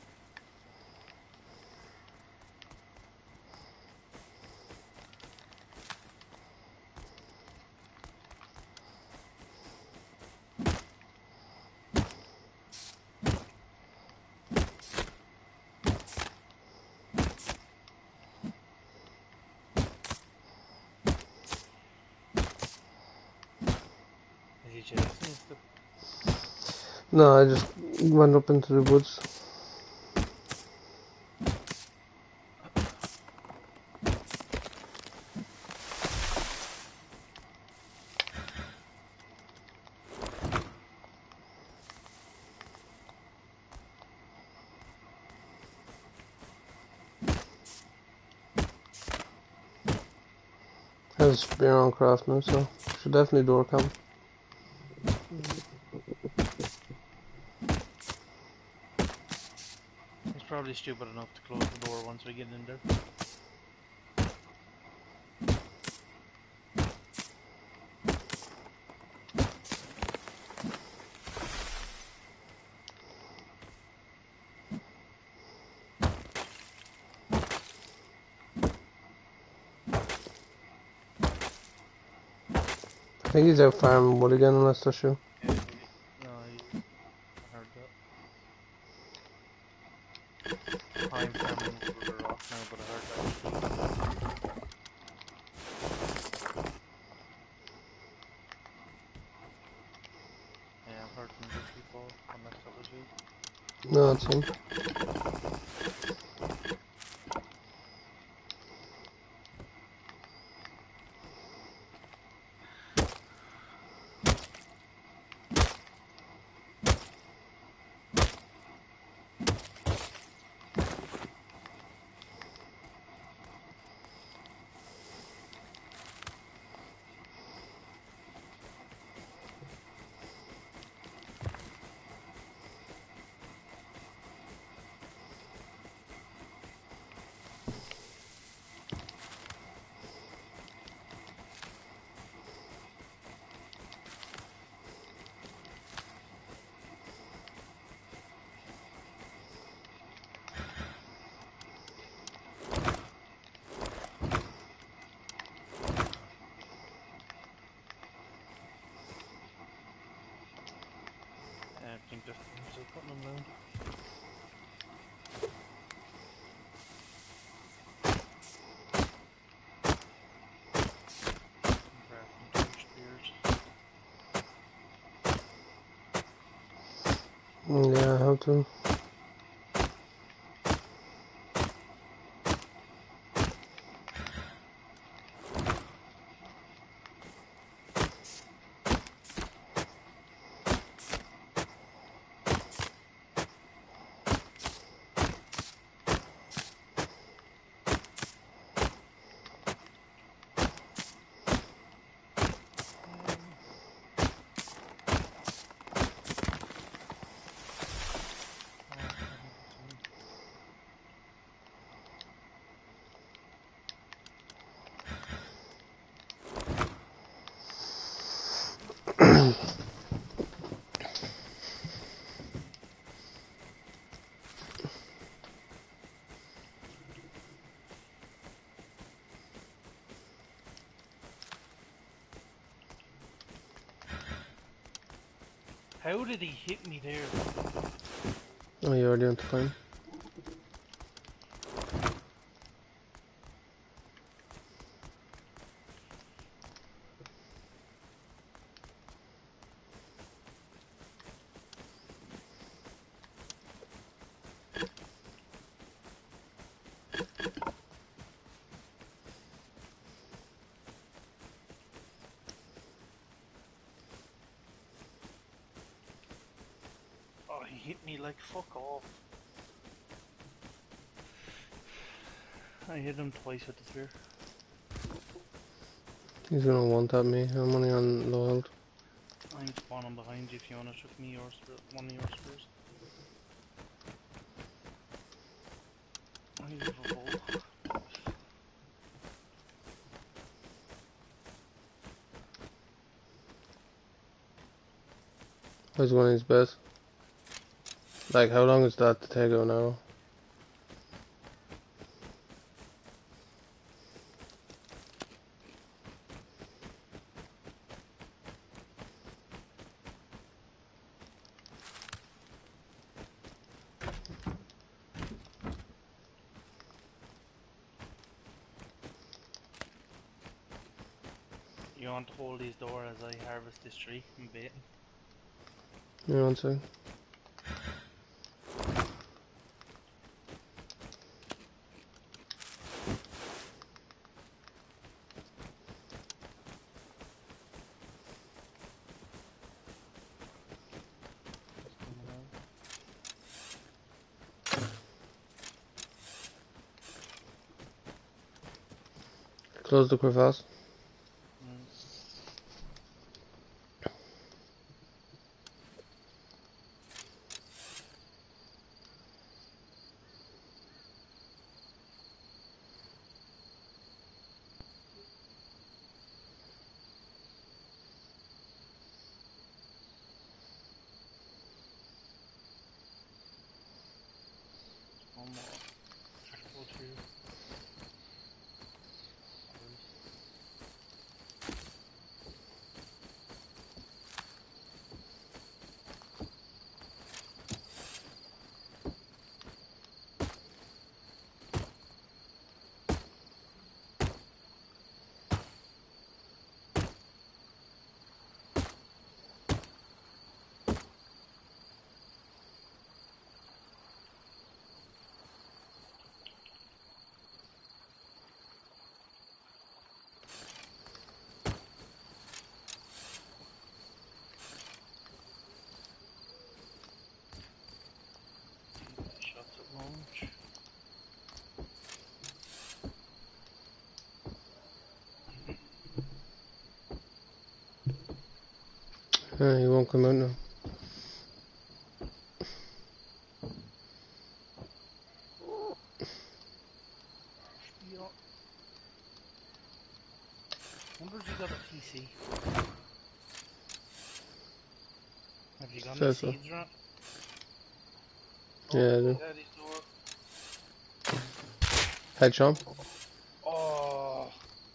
Is he chasing you still? No, I just went up into the woods. Has a spear on craft now, so should definitely door come. He's probably stupid enough to close the door once we get in there. I think he's out farming wood again, unless they're true. Yeah, no, I heard that. I'm farming over the rock now, but I heard that. Yeah, I've heard from this before, unless that was you. No, it's him. I think just still putting them down. Crafting torch spears. Yeah, how to. How did he hit me there? Oh, you already went to farm. hit me like fuck off. I hit him twice with the spear. He's gonna one tap me. I'm only on low health. I'm spawning behind you if you wanna shoot me or one of your spears. I have a bow. Where's one of his best? Like, how long is that to take out an arrow? You want to hold these door as I harvest this tree and baiting? You know what I'm saying? Close the crevasse. One more. Go through. Shots at launch. He won't come out now. Yeah. Wonder if you got a TC. Have you got any Says so. seeds around? Yeah, I do. Daddy's door. Head Sean. Oh.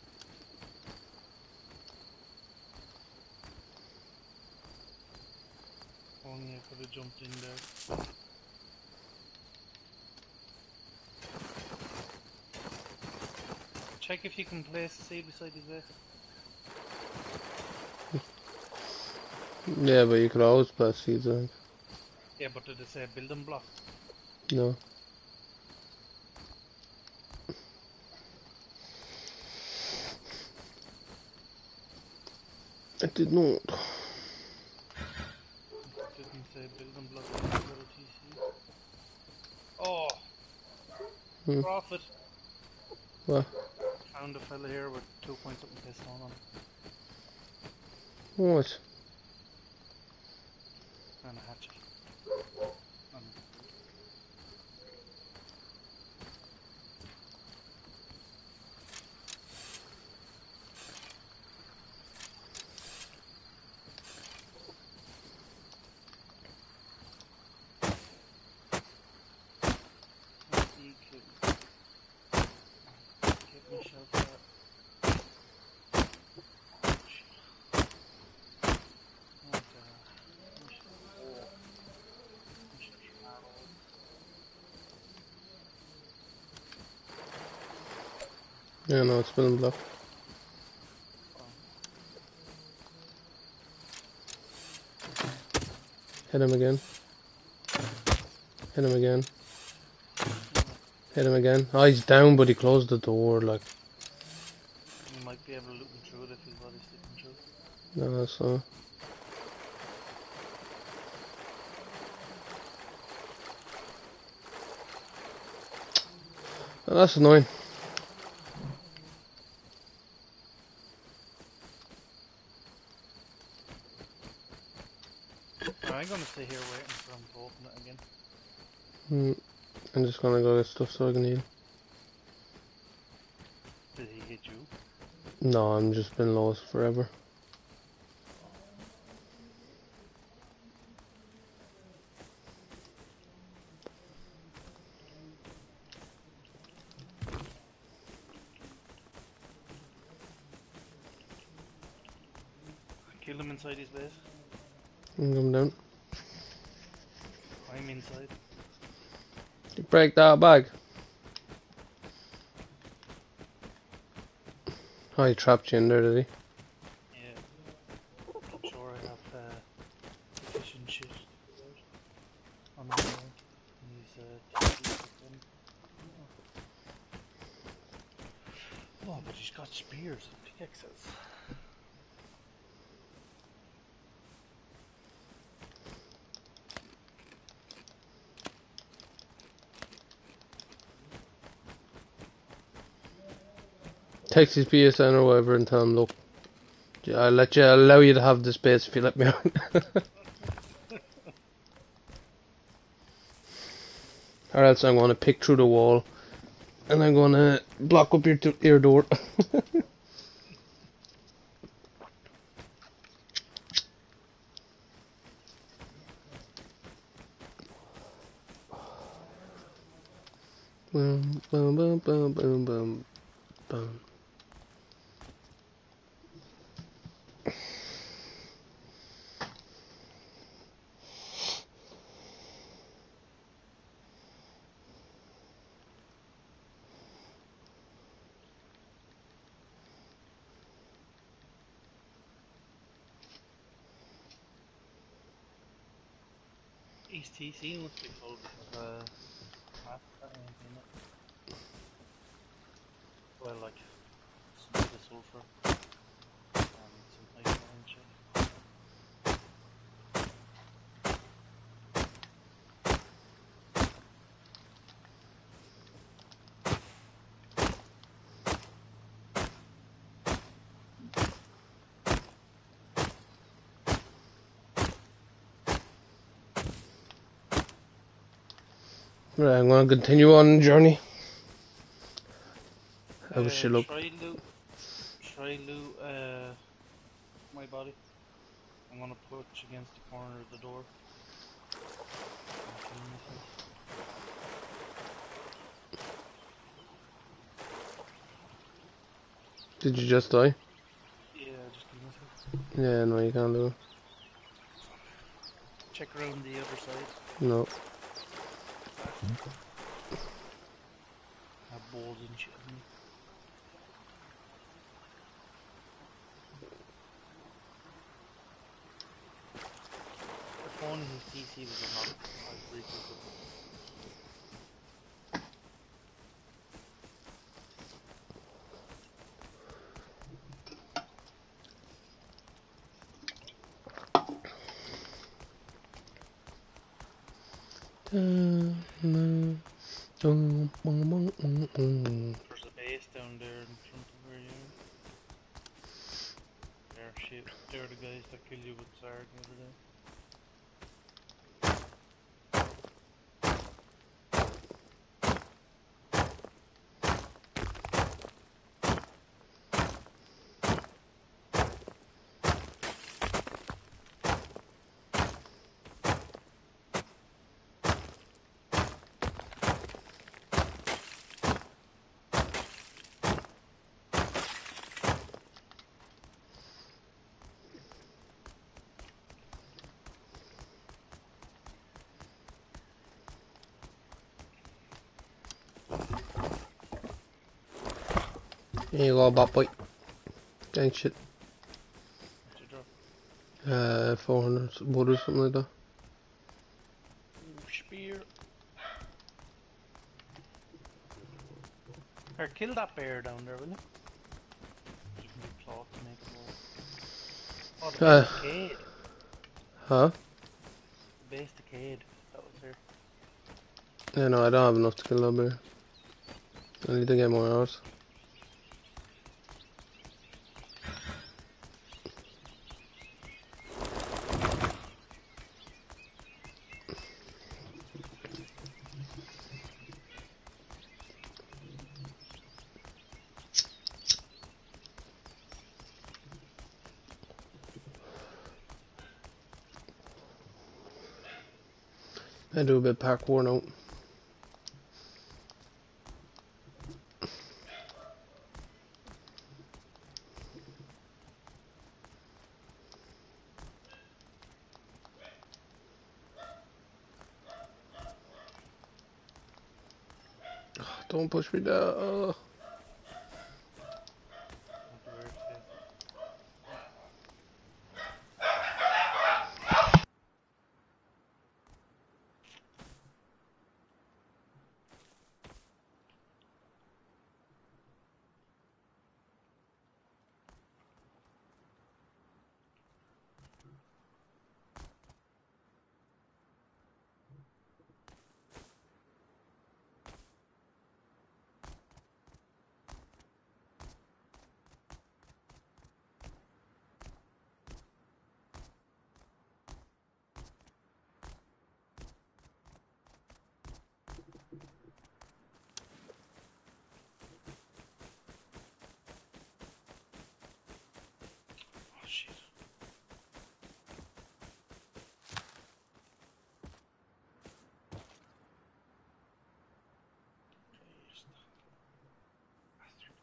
Only I could have jumped in there. Check if you can place the seed beside his base. Yeah, but you could always plant seeds, I think. Yeah, but did it say building block? No. It did not. It didn't say building block. I got a TC. Oh, profit. What? Found a fella here with 2 point something pistol on him. What? And a hatchet. And get myself out. Yeah, no, it's been blocked. Hit him again. Hit him again. Hit him again. Oh, he's down, but he closed the door, like. You might be able to look him through it if his body's sticking through. No, that's Oh, that's annoying. I'm gonna stay here waiting for him to open it again. I'm just gonna go get stuff so I can heal. Did he hit you? No, I'm just been lost forever. I killed him inside his base. I'm coming down. I'm inside. You break that bag. Oh, he trapped you in there, did he? Yeah. I'm sure I have efficient shit on my own. And he's TC again. Oh, but he's got spears and pickaxes. Text his PSN or whatever and tell him, look, I'll allow you to have the space if you let me out. Or else I'm gonna pick through the wall and I'm gonna block up your door. Boom, boom, boom, boom, boom, boom, boom. East TC must be full because Matt that ain't in it. Well, like some of the sulfur and some ice and shit. Right, I'm gonna continue on the journey. I wish you luck. Try loot my body. I'm gonna push against the corner of the door. I'm killing myself. Did you just die? Yeah, I just killed myself. Yeah, no, you can't do it. Check around the other side. No. Have balls and shit on me. If only his TC was unlocked, I'd regroup him. There's a base down there in front of where you are. They're shit. They're the guys that killed you with Zarg the other day. Here you go, bot boy. Gang shit. What's your drop? 400 wood or something like that. Ooh, spear. Or kill that bear down there, will you? You can get cloth to make a wall. Oh, the base decayed. Huh? The base decayed. That was here. Yeah, no, I don't have enough to kill that bear. I need to get more hours. I do a bit of parkour now. Don't push me down. Not the weird face. Oh shit. Christ. Bastard.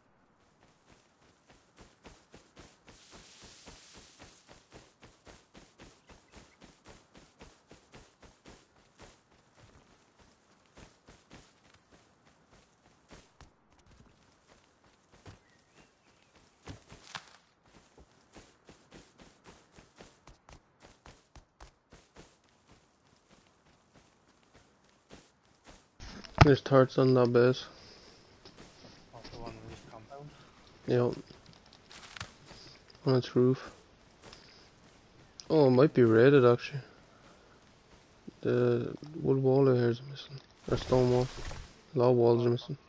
There's turrets on that base. Off the one in this compound. Yep. On its roof. Oh, it might be raided actually. The wood wall over here is missing. Or stone wall. Log walls are missing.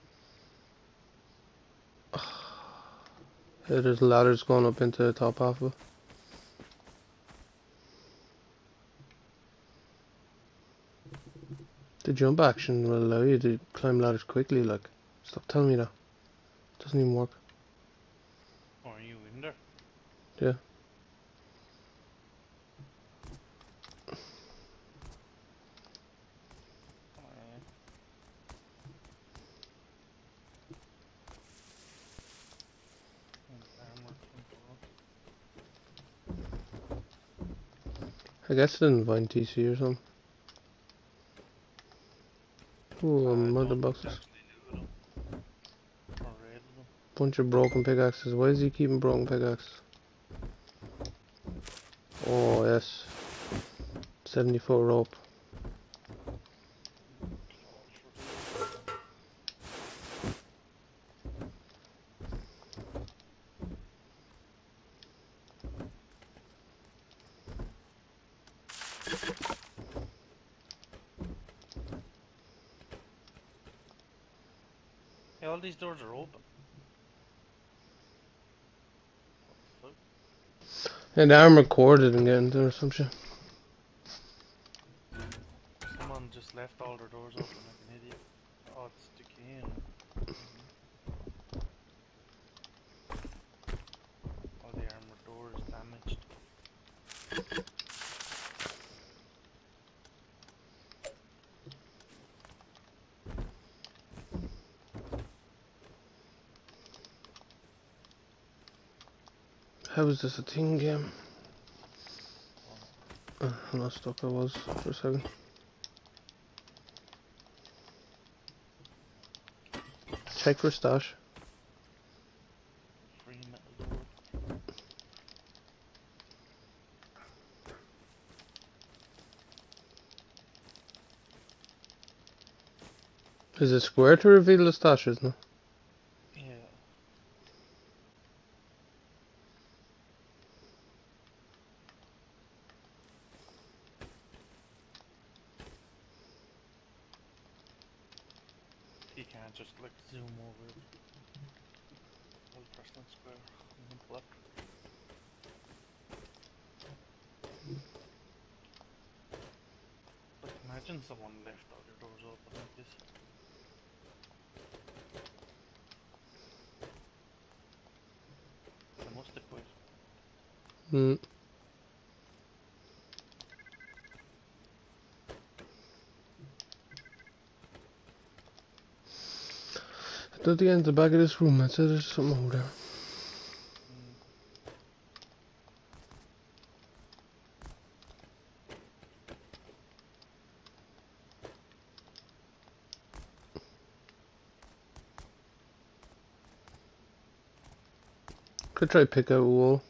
Yeah, there's ladders going up into the top half of it. The jump action will allow you to climb ladders quickly, like. Stop telling me that. Doesn't even work. Or are you in there? Yeah. Come on. Armor I guess it didn't find TC or something. Ooh, mother boxes. Actually looted them. Or raided them. Bunch of broken pickaxes. Why is he keeping broken pickaxes? Oh, yes. 70-foot rope. Claws for days. Hey, all these doors are open. What the fuck? And the armor core didn't get into or some shit. Someone just left all their doors open like an idiot. Oh, it's decaying. All the armor door is damaged. How is this a team game? How stuck I was for a second. Check for stash. Free metal door. Is it square to reveal the stash, isn't it? Yeah. You can't just like zoom over it. Hold press left square and then pull up. Like imagine someone left all your doors open like this. They must have quit. Hmm. I don't think at the back of this room. I said there's something over there. Mm. Could try pick out a wall.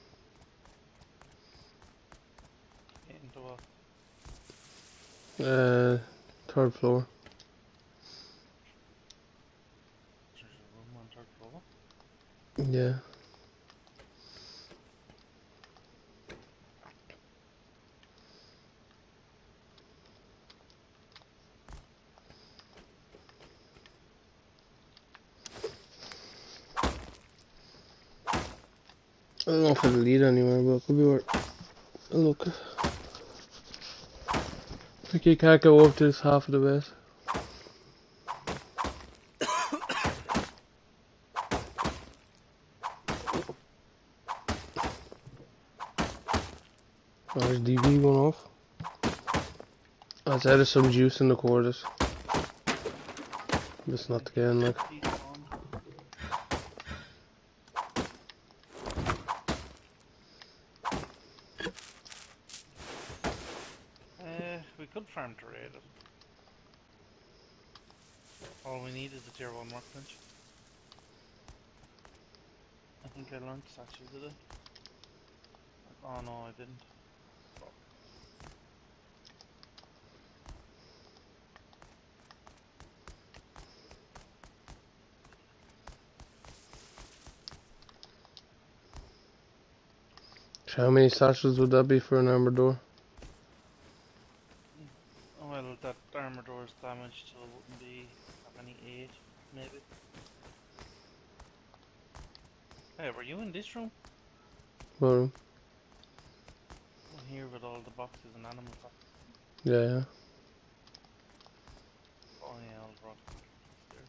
Into what? Third floor. There's a room on third floor. Yeah. I don't know if it'll lead anywhere, but it could be worth a look. I think you can't go up to this half of the base. Oh, there's DV going off. I'd say there's some juice in the quarters. Just not again, like. He's on. We could farm to raid it. All we need is a tier 1 workbench. I think I learned statues today. Oh no, I didn't. Fuck. So how many sashes would that be for an armor door? Well, that armor door is damaged, so it wouldn't be that many 8, maybe. Hey, were you in this room? Well, I'm here with all the boxes and animal boxes. yeah. Oh yeah, all brought there.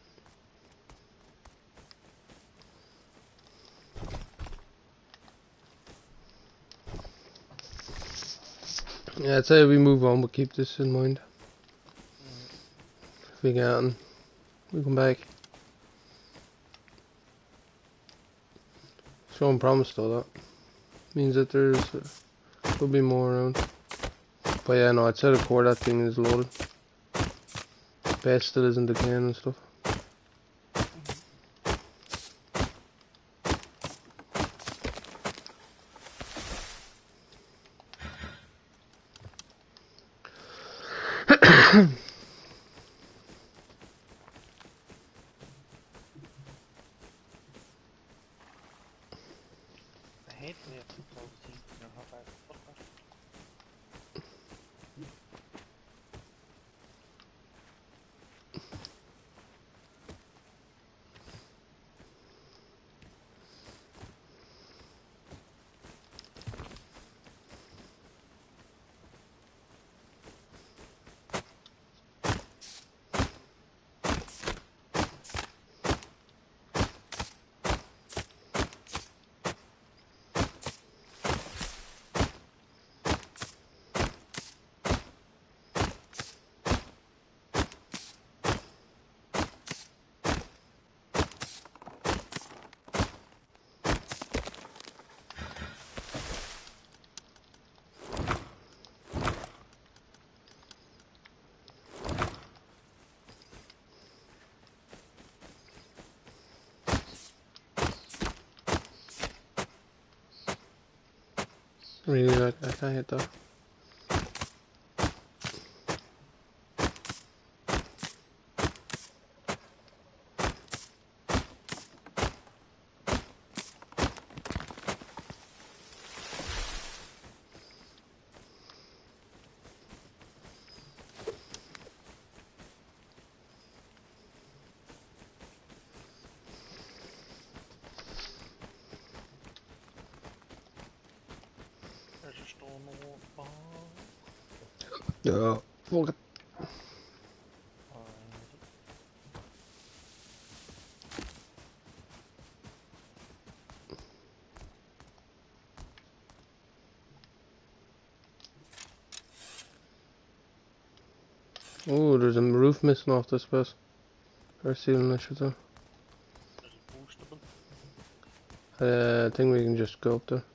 Yeah, I'd say we move on, but keep this in mind. Mm. If we can, we come back. Showing promise though, that means that there'll be more around. But yeah, no, I'd say the core that thing is loaded. Base still isn't decaying and stuff. I hate the way it puts all the things in your hot bag. Fuck that. Really, like, I can't hit that. Yeah. Fuck it. Alright. Oh, there's a roof missing off this place. Or ceiling, I should say. Is it boostable? I think we can just go up there.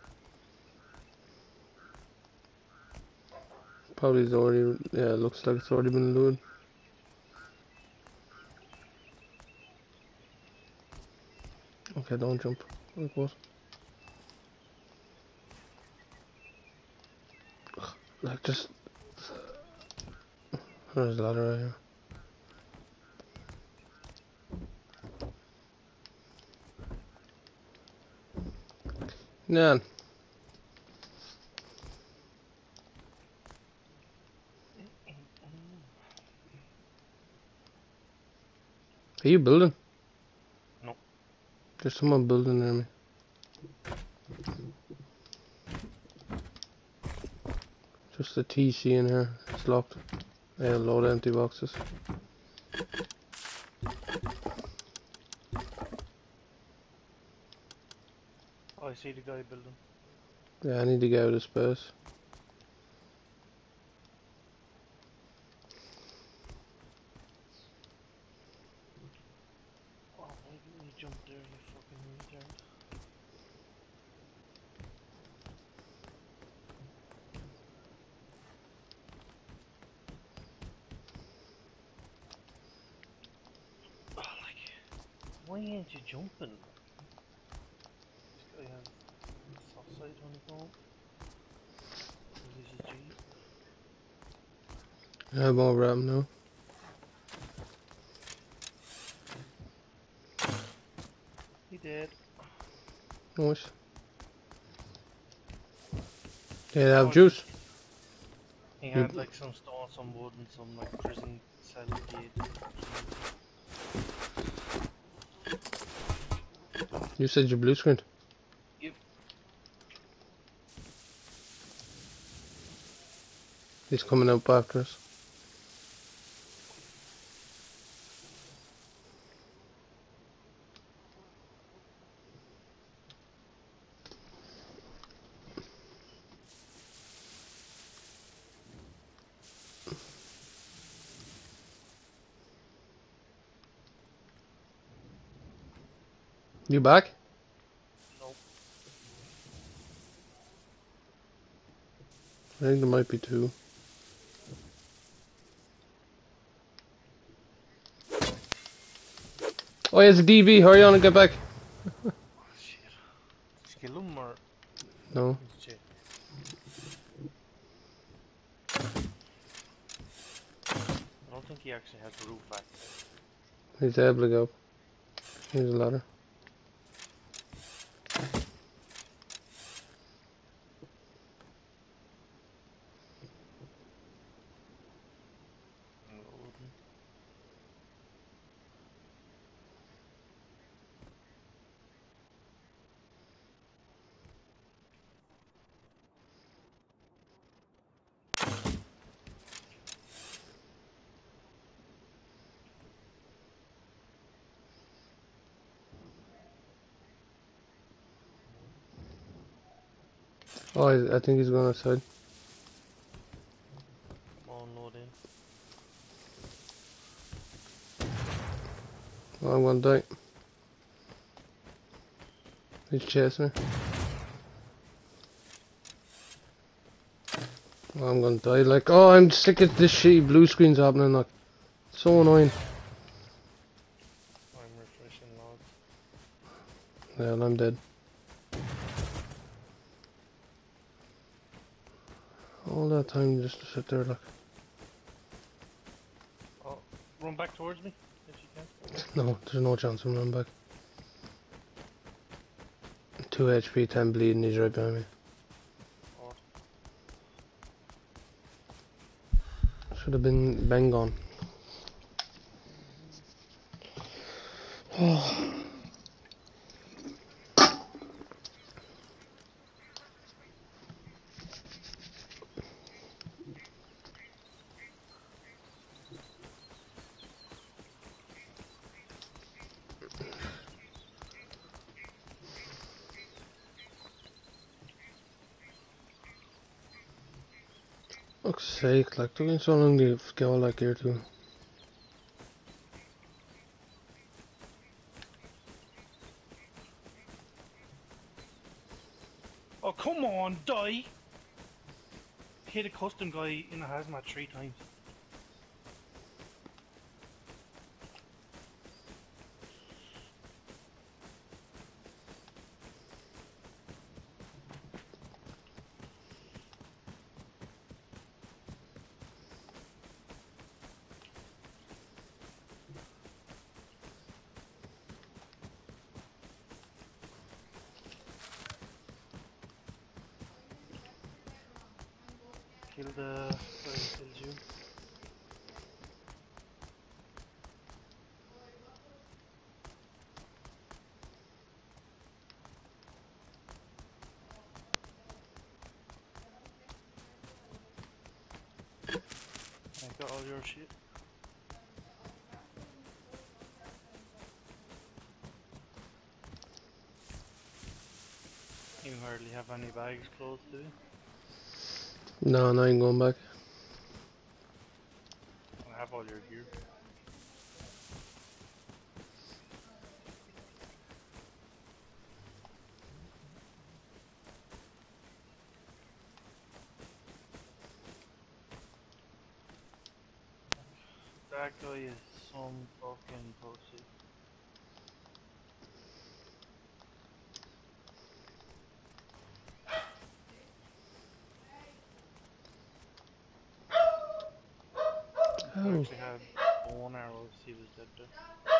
Probably it's already, yeah, it looks like it's already been looted. Okay, don't jump. Like what? Like just, there's a ladder right here. Nan, are you building? No. There's someone building near me. Just a TC in here. It's locked. Yeah, a load of empty boxes. Oh, I see the guy building. Yeah, I need to get out of space. Oh, why didn't you jump there, you fucking retard? Oh, like, why ain't you jumping? This guy has soft side on his own. This is G. I have more ram now. He did. Nice. Yeah, they have Oh, juice. he had like some stone, some wood, and some like prison cell gate. You said your blue screen. Yep. He's coming up after us. You back? Nope. I think there might be two. Oh, yeah, it's a DB. Hurry on and get back. Oh, shit. Did you kill him or No. did you? I don't think he actually has the roof access. He's able to go up. Here's a ladder. Loading. Oh, I think he's going outside. Come on, load in. Oh, I'm gonna die. He's chasing me. Oh, I'm gonna die. Like, oh, I'm sick of this shitty blue screen's happening. Like, so annoying. I'm refreshing logs. Yeah, and I'm dead. All that time just to sit there, like. Oh, run back towards me if you can. No, there's no chance I'm running back. 2 HP, 10 bleeding, he's right behind me. Oh, Should have been gone. Oh. fuck's sake, like, took me so long to get all that gear too. Oh, come on, die! Hit a custom guy in a hazmat 3 times. Kill the guy who kills you. I got all your shit. You hardly have any bags close to you. No, I ain't going back. I have all your gear. That guy is some fucking pussy. I Oh. actually had one arrow if he was dead there.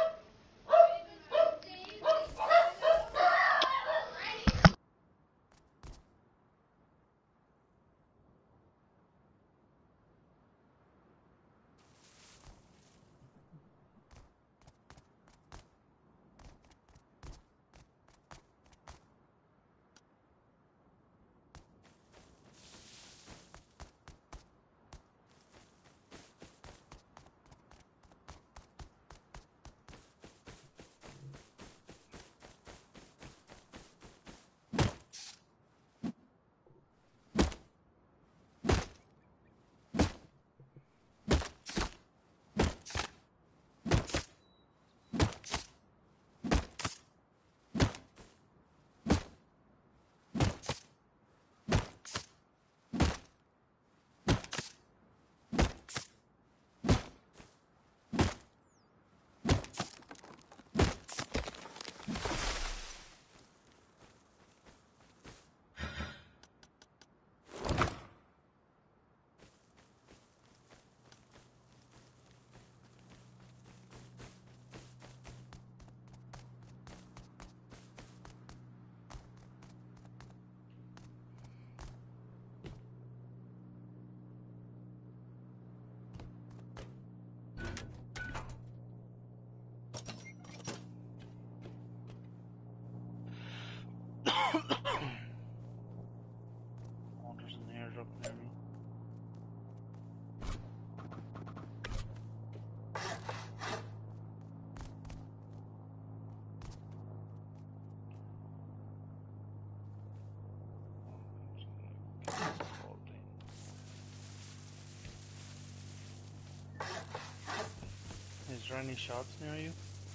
Oh, there's an airdrop near me. Is there any shots near you?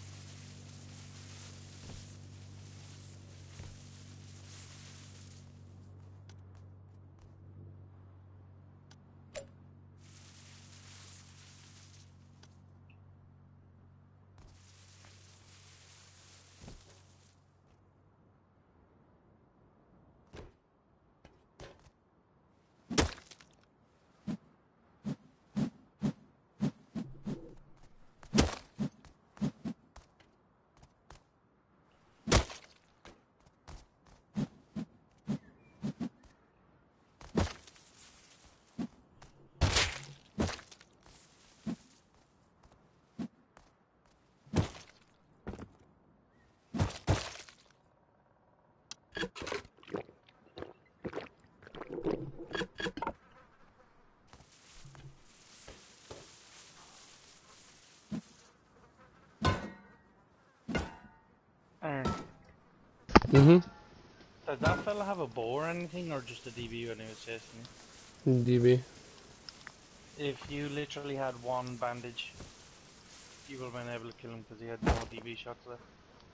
Aaron, Mm-hmm. does that fella have a bow or anything, or just a DB when he was chasing you? DB. If you literally had one bandage, you would have been able to kill him because he had no DB shots left.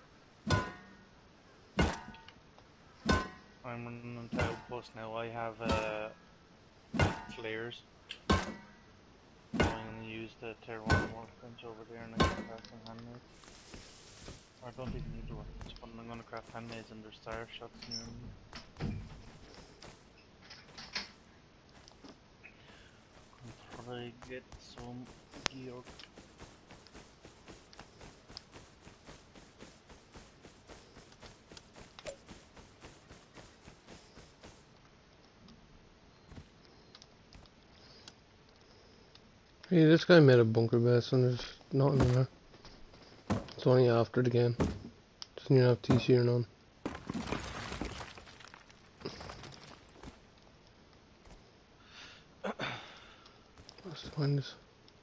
I'm running into outpost now. I have flares. I'm going to use the tier 1 workbench over there and I'm going to craft some handmaids. Or I don't even need the workbench, but I'm going to craft handmaids and there's star shots near me. I'll try to get some gear. Hey, this guy made a bunker base and there's nothing in there. It's only after the game. Doesn't even have TC or none. Let's find this.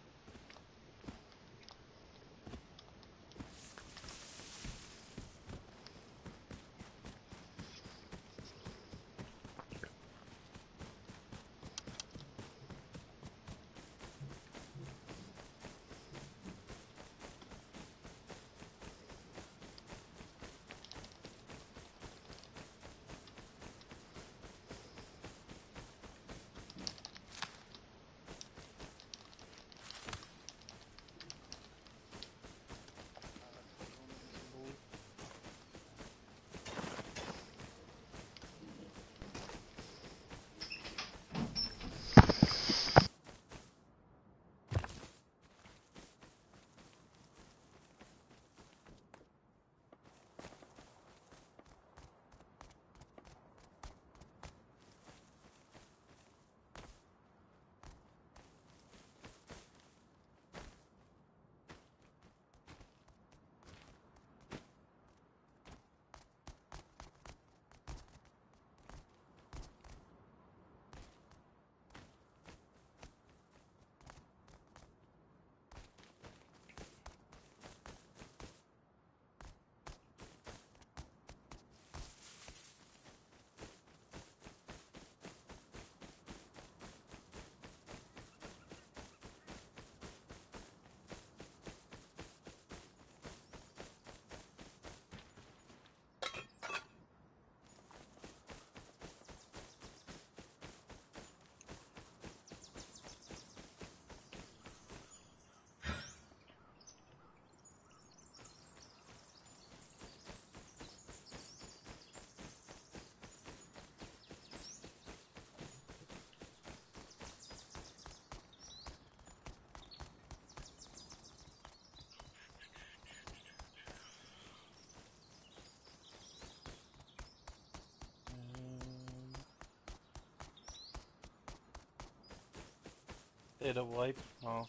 Did it wipe? No.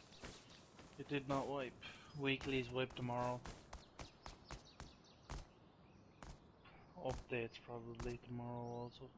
It did not wipe. Weeklies wipe tomorrow. Updates probably tomorrow also.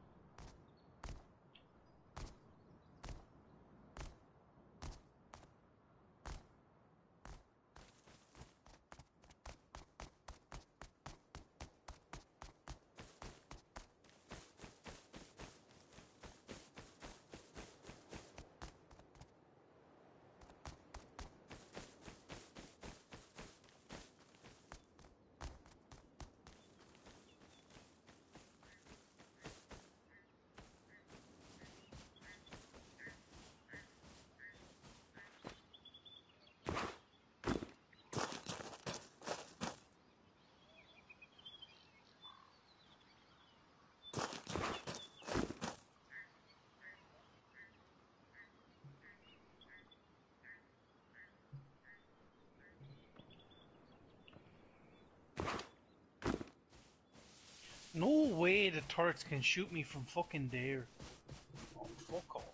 No way the turrets can shoot me from fucking there. Oh, fuck off.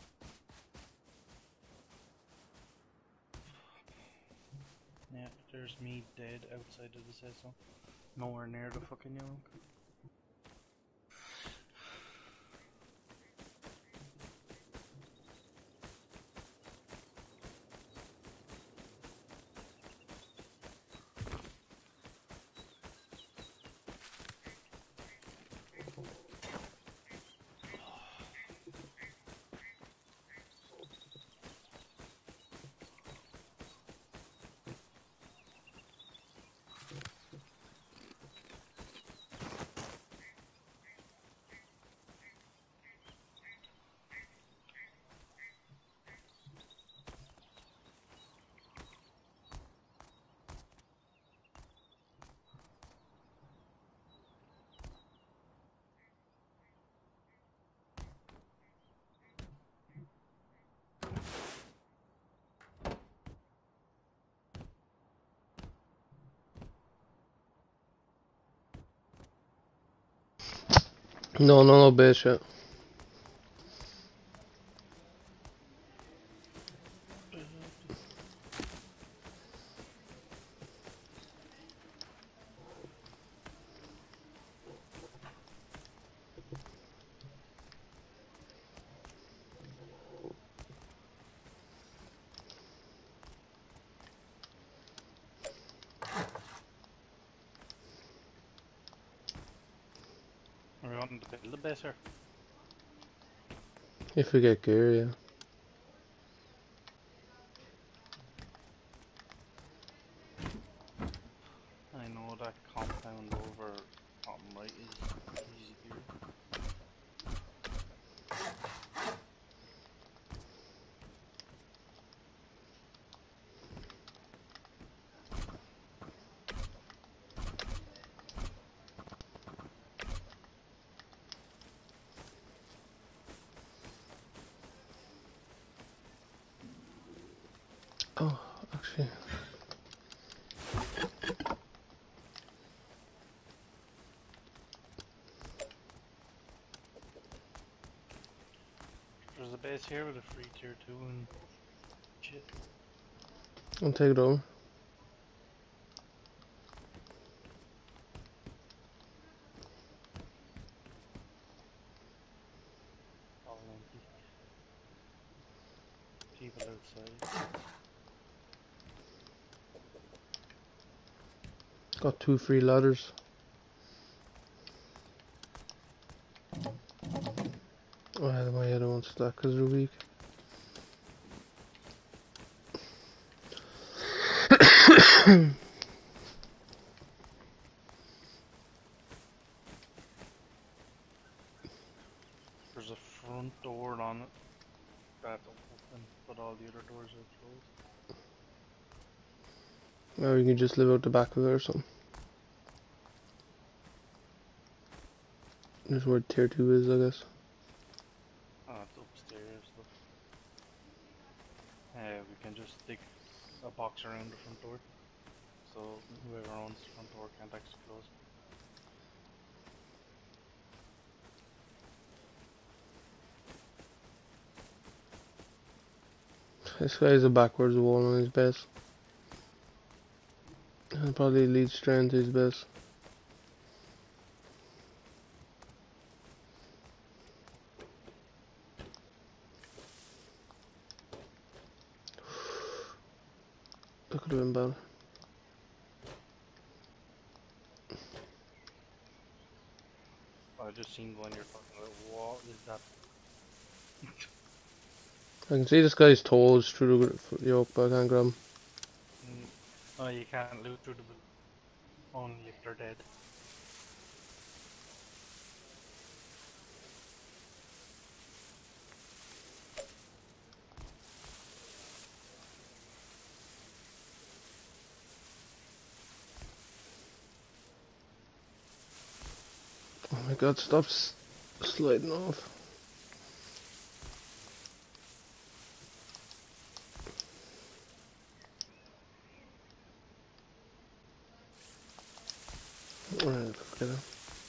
Yeah, there's me dead outside of the saison. Nowhere near the fucking young. No base yet. Are we wanting to build a base here? If we get gear, yeah. I know that compound over bottom right is easy gear. Oh, actually. There's a base here with a free tier 2 and shit. I'll take it over. All empty. People outside. Got 2 free ladders. Oh, I had my other one stack because they're weak. There's a front door on it that's open, but all the other doors are closed. Or you can just live out the back of it or something. That's where tier 2 is, I guess. Ah, it's upstairs though. We can just stick a box around the front door, so whoever owns the front door can't actually close it. This guy has a backwards wall on his base. And probably leads straight into his base. That could have been bad. I just seen one you're talking about. What is that? I can see this guy's toes through the yoke, but I can't grab him. Oh, you can't loot through the only if they're dead. Oh my god, stop sliding off. Alright, forget it.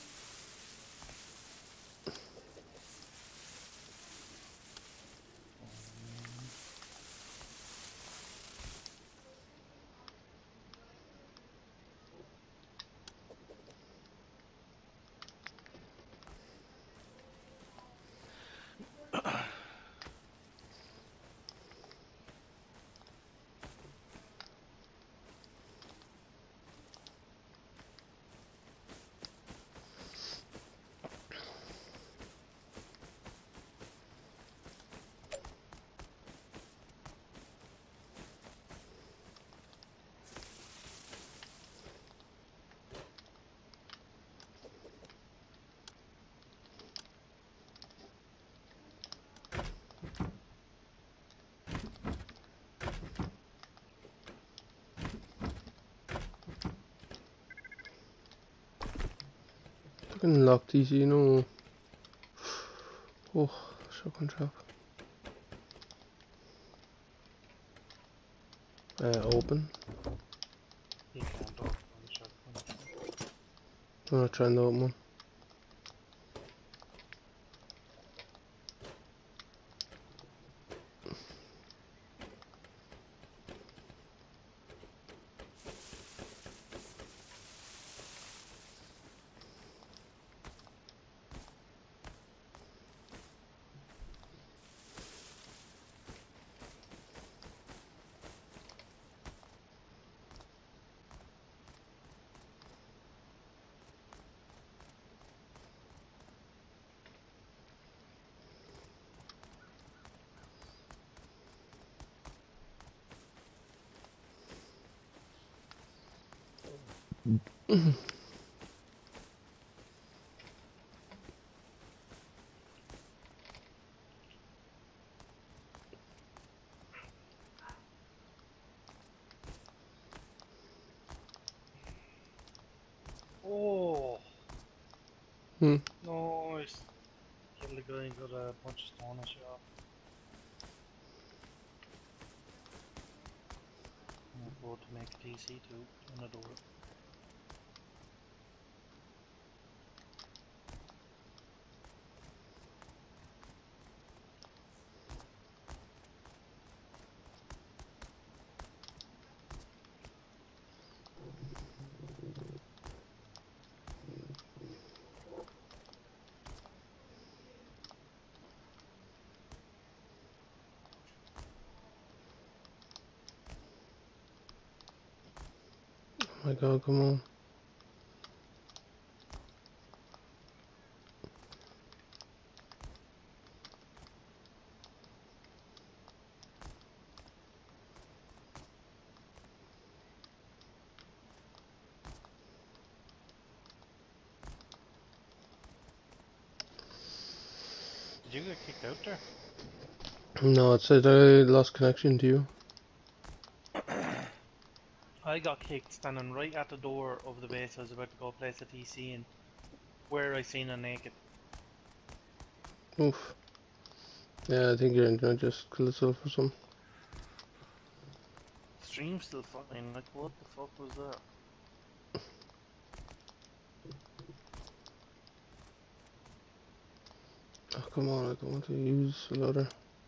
Fucking lock these, you know. Oh, shotgun trap. Open. You can't open the shotgun. I'm not trying to open one. Oh, Hmm. nice. Killed a guy and got a bunch of stone and shit off. I'm about to make a TC too, on a door. Oh my god, come on. Did you get kicked out there? No, it said I lost connection to you. I got kicked standing right at the door of the base I was about to go place a TC in, where I seen a naked. Oof. Yeah, I think your internet just killed itself or something. Stream still fine, like what the fuck was that? Oh, come on, I don't want to use a loader.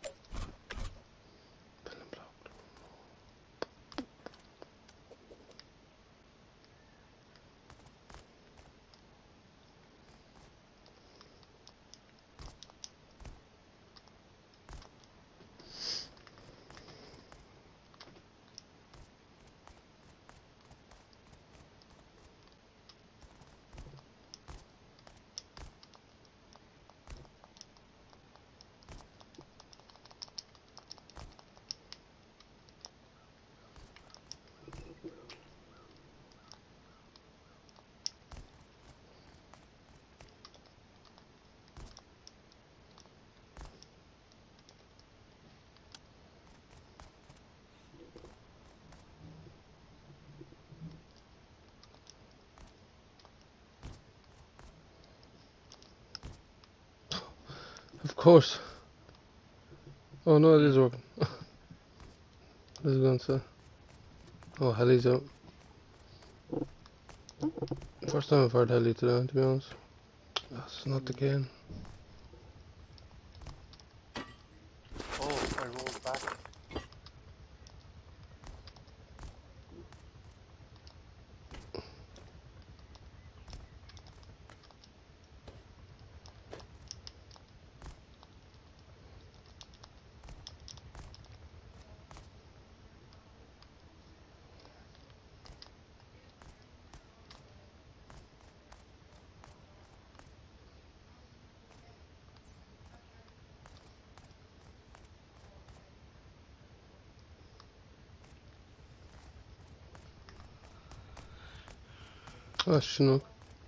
Of course. Oh no, it is working. This is going to. Oh, heli's out. First time I've heard heli today, to be honest. That's not the game. Oh, I rolled back. Ah, Chinook.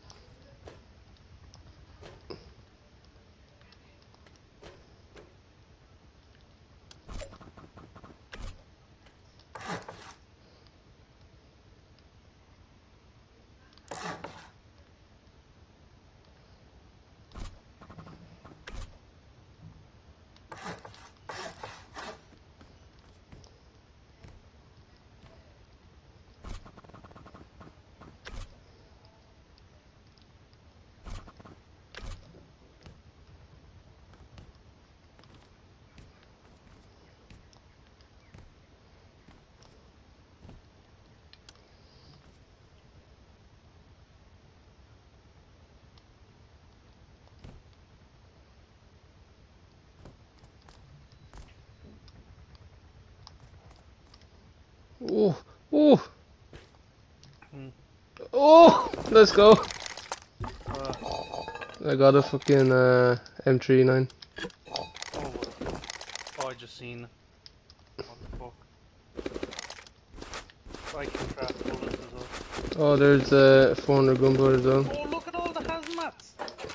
Oh, oh, Hmm. oh! Let's go! Uh, I got a fucking M39. oh, oh, I just seen. What the fuck? I can craft bullets as well. Oh, there's 400 gunpowder down. Oh, look at all the hazmats!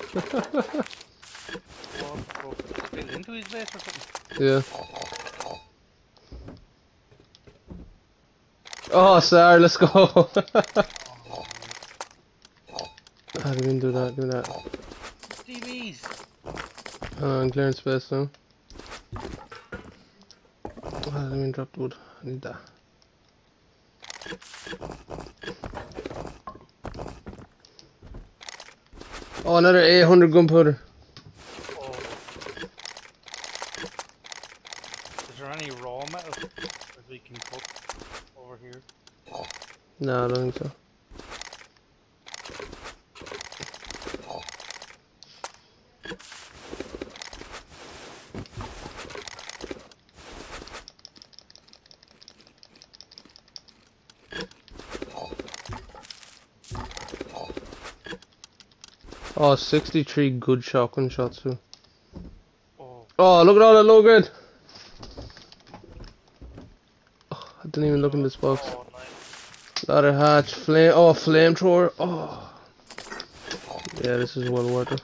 What the fuck? Built into his base or something? Yeah. Oh, sorry, let's go. I didn't do that, do that. TVs! I'm clearing space now. I didn't even drop the wood. I need that. Oh, another 800 gunpowder. Oh. Is there any raw metal that we can cook over here? No, I don't think so. Oh, 63 good shotgun shots too. Oh, Oh, look at all that low grade. Oh, I didn't even look in this box. oh nice. Ladder hatch, flamethrower. Oh, yeah, this is well worth it.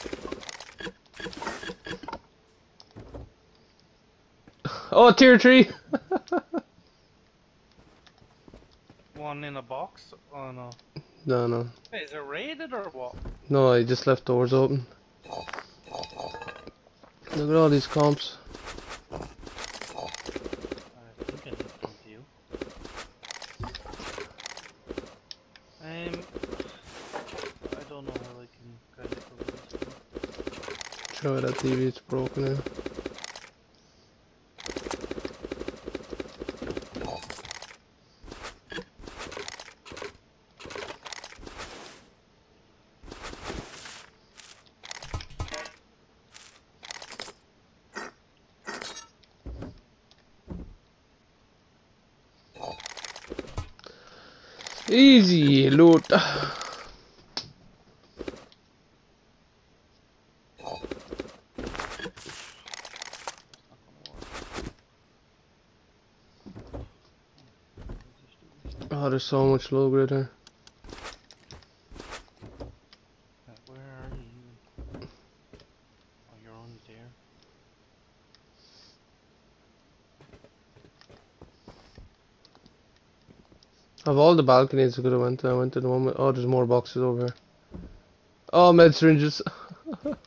Oh, tier 3. One in a box? Oh no. No, no, Hey, is it raided or what? no. I just left doors open. Look at all these comps. I think I need to come to you. I don't know how I can kind of cover this. Try that TV. It's broken now. Easy loot. Oh, there's so much low grade here. Where are you? Oh, you're on there. Of all the balconies I could have went to, I went to the one with, oh, there's more boxes over here. Oh, med syringes. Oh, nice.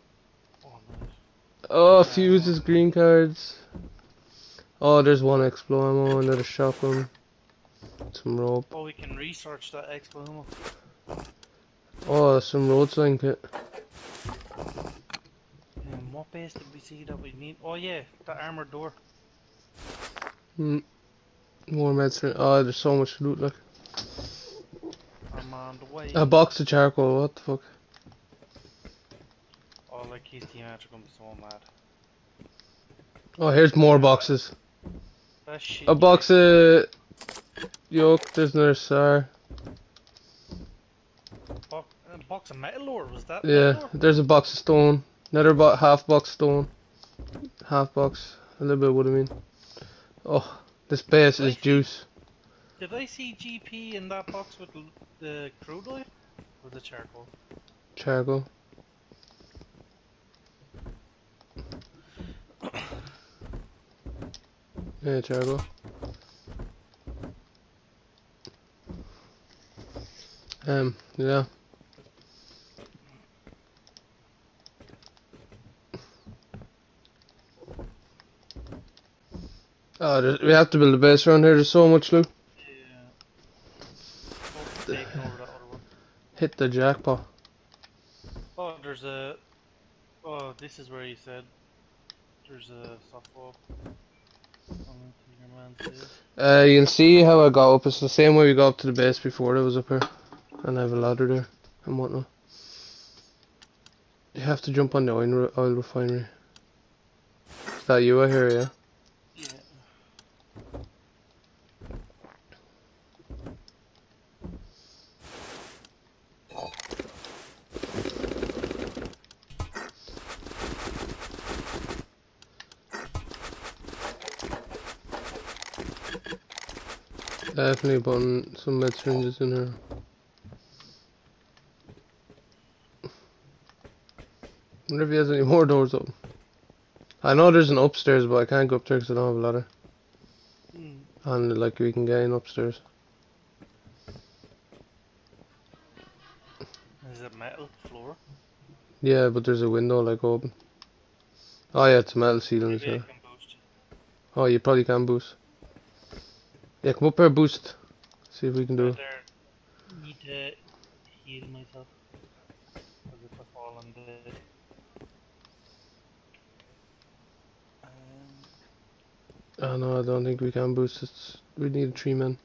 Oh, fuses, green cards. Oh, there's one Explo ammo, another shotgun. Some rope. Oh, we can research that expo ammo. Oh, some road sign kit. What base did we see that we need? Oh yeah, the armored door. More med syringe. Oh, there's so much loot, like. I'm on the way. A box of charcoal, what the fuck? Oh, like his teammates are gonna be so mad. Oh, here's more boxes. That shit. A box of yoke, there's another SAR. A box of metal ore, was that? Yeah, metal ore? there's a box of stone. Another half box stone. Half box. A little bit, what I mean. Oh, this base is juice. Did I see GP in that box with the crude oil? Or the charcoal? Charcoal. Yeah, charcoal. Yeah. Oh, we have to build a base around here. There's so much loot. Yeah. Oh, taking over that other one. Hit the jackpot. Oh, there's a. Oh, this is where he said there's a softball. You can see how I got up. It's the same way we got up to the base before I was up here. And I have a ladder there and whatnot. You have to jump on the oil refinery. Is that you I hear, yeah? Yeah. Definitely putting some med syringes in here. Wonder if he has any more doors open. I know there's an upstairs, but I can't go up there because I don't have a ladder. And like we can get in upstairs. Is it metal floor? Yeah, but there's a window like open. Oh yeah, it's metal ceilings. Maybe I Yeah. can boost. Oh, you probably can boost. Yeah, come up here, boost. See if we can do it. Better need to heal myself. Because if I fall, I'm dead. Oh no, I don't think we can boost. We need 3 men.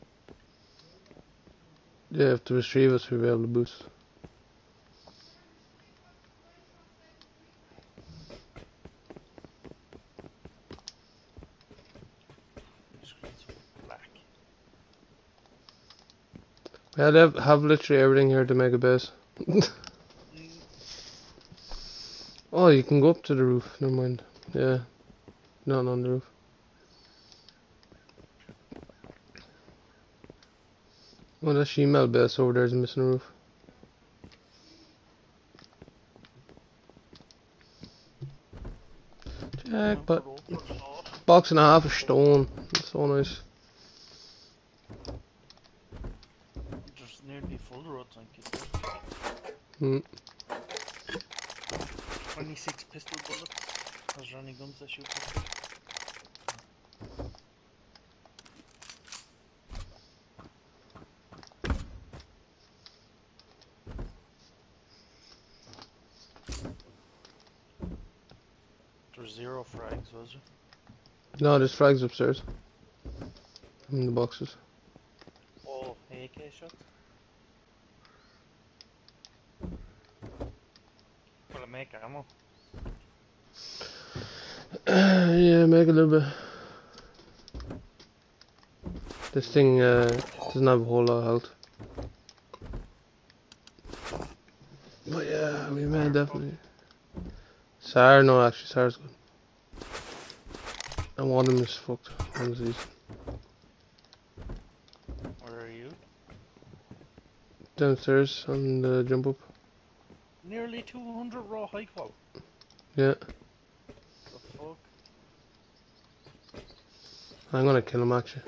Yeah, if there was 3 of us, we'd be able to boost. Screen's black. Yeah, they have literally everything here to make a base. Oh, you can go up to the roof. Never mind. Yeah, not on the roof. Oh, that female base over there is missing a roof. Jackpot. Box and a half of stone. That's so nice. There's nearly full roads on kids. Hmm. 26 pistol bullets. There's running guns that shoot pistol. There's 0 frags, was there? No, there's frags upstairs. In the boxes. Oh, AK shots? Will it make ammo? Yeah, make a little bit. This thing doesn't have a whole lot of health. But yeah, we may definitely. SAR, no, actually, SAR's good. And one of them is fucked. One of these. Where are you? Downstairs on the jump up. Nearly 200 raw high qual. Yeah, The fuck? I'm gonna kill him actually.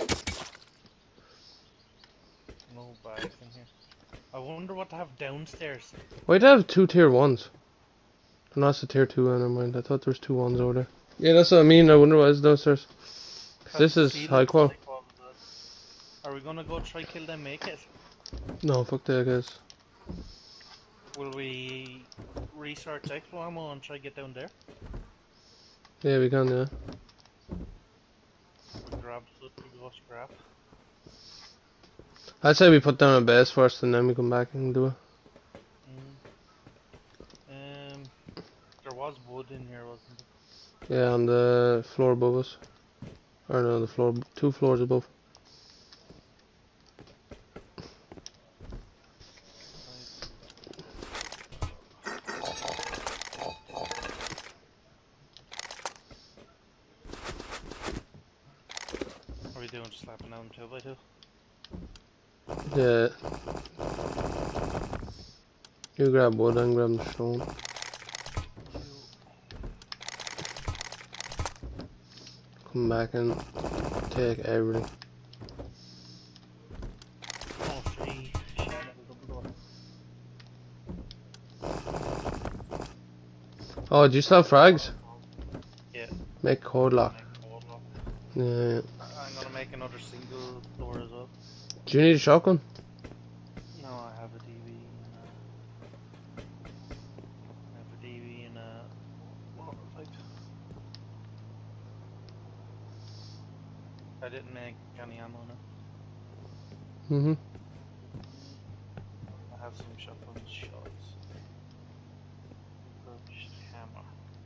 No bags in here. I wonder what to have downstairs. Why'd I have 2 tier 1s? No, that's a tier 2, never mind. I thought there was 2 1s over there. Yeah, that's what I mean. I wonder what is downstairs. 'Cause this is high qual. As well. Are we gonna go try kill them, make it? No, fuck that, guys. Will we research expo ammo and try get down there? Yeah, we can, yeah. We grab what we go scrap. I'd say we put down a base first and then we come back and do it. There was wood in here, wasn't there? Yeah, on the floor above us. Or no, the floor, 2 floors above. Are we doing just slapping down 2x2? Yeah. You grab wood and grab the stone. Come back and take everything. Oh, free. Shit, level double door. Oh, do you still have frags? Yeah. Make code lock. Make a wall lock. Yeah. I'm gonna make another single door as well. Do you need a shotgun? No, I have a DV and a water pipe. I didn't make any ammo now. Mm-hmm. I have some shotgun shots. Birch hammer.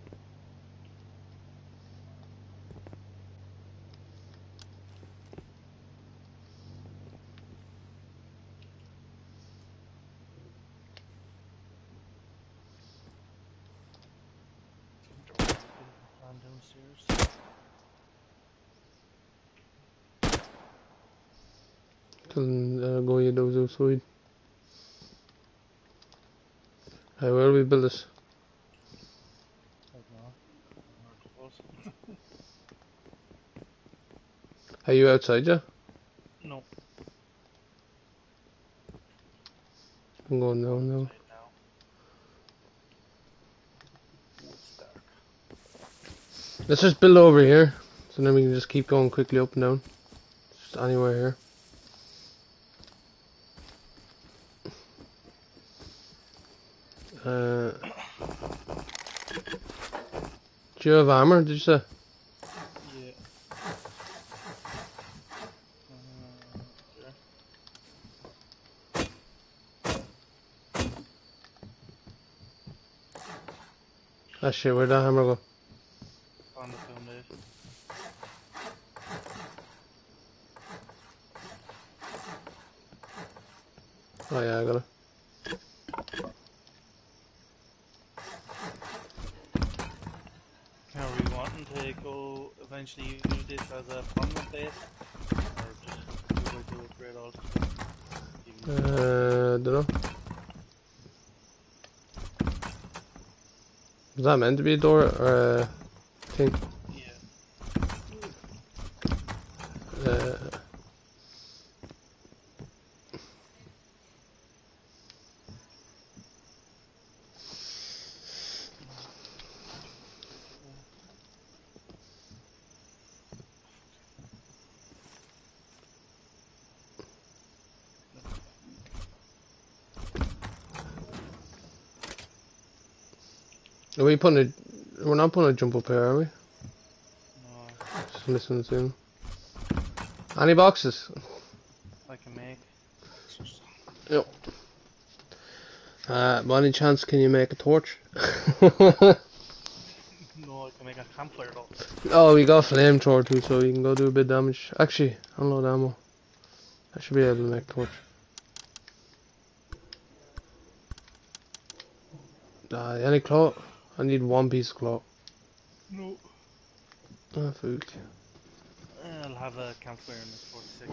Plan downstairs. Go you those outside. Hey, where do we build this? Are you outside, yeah? No, I'm going down now. outside now. Ooh, it's dark. Let's just build over here, so then we can just keep going quickly up and down. Just anywhere here. Do you have armor, did you say? Yeah. There. Ah shit, where'd that hammer go? On the foundation. Oh yeah, I got it. Are we wanting to go eventually use this as a permanent base? Or just do like to upgrade all the stuff? Dunno. Was that meant to be a door or a thing? Yeah. Are we putting a... We're not putting a jump up here, are we? No, Just listen soon. Any boxes? I can make. Yep. By any chance, can you make a torch? No, I can make a campfire though. Oh, we got flamethrower too, so you can go do a bit of damage. Actually, unload ammo. I should be able to make a torch. Any cloth? I need one piece of cloth. No. Oh, fuck. I'll have a campfire in this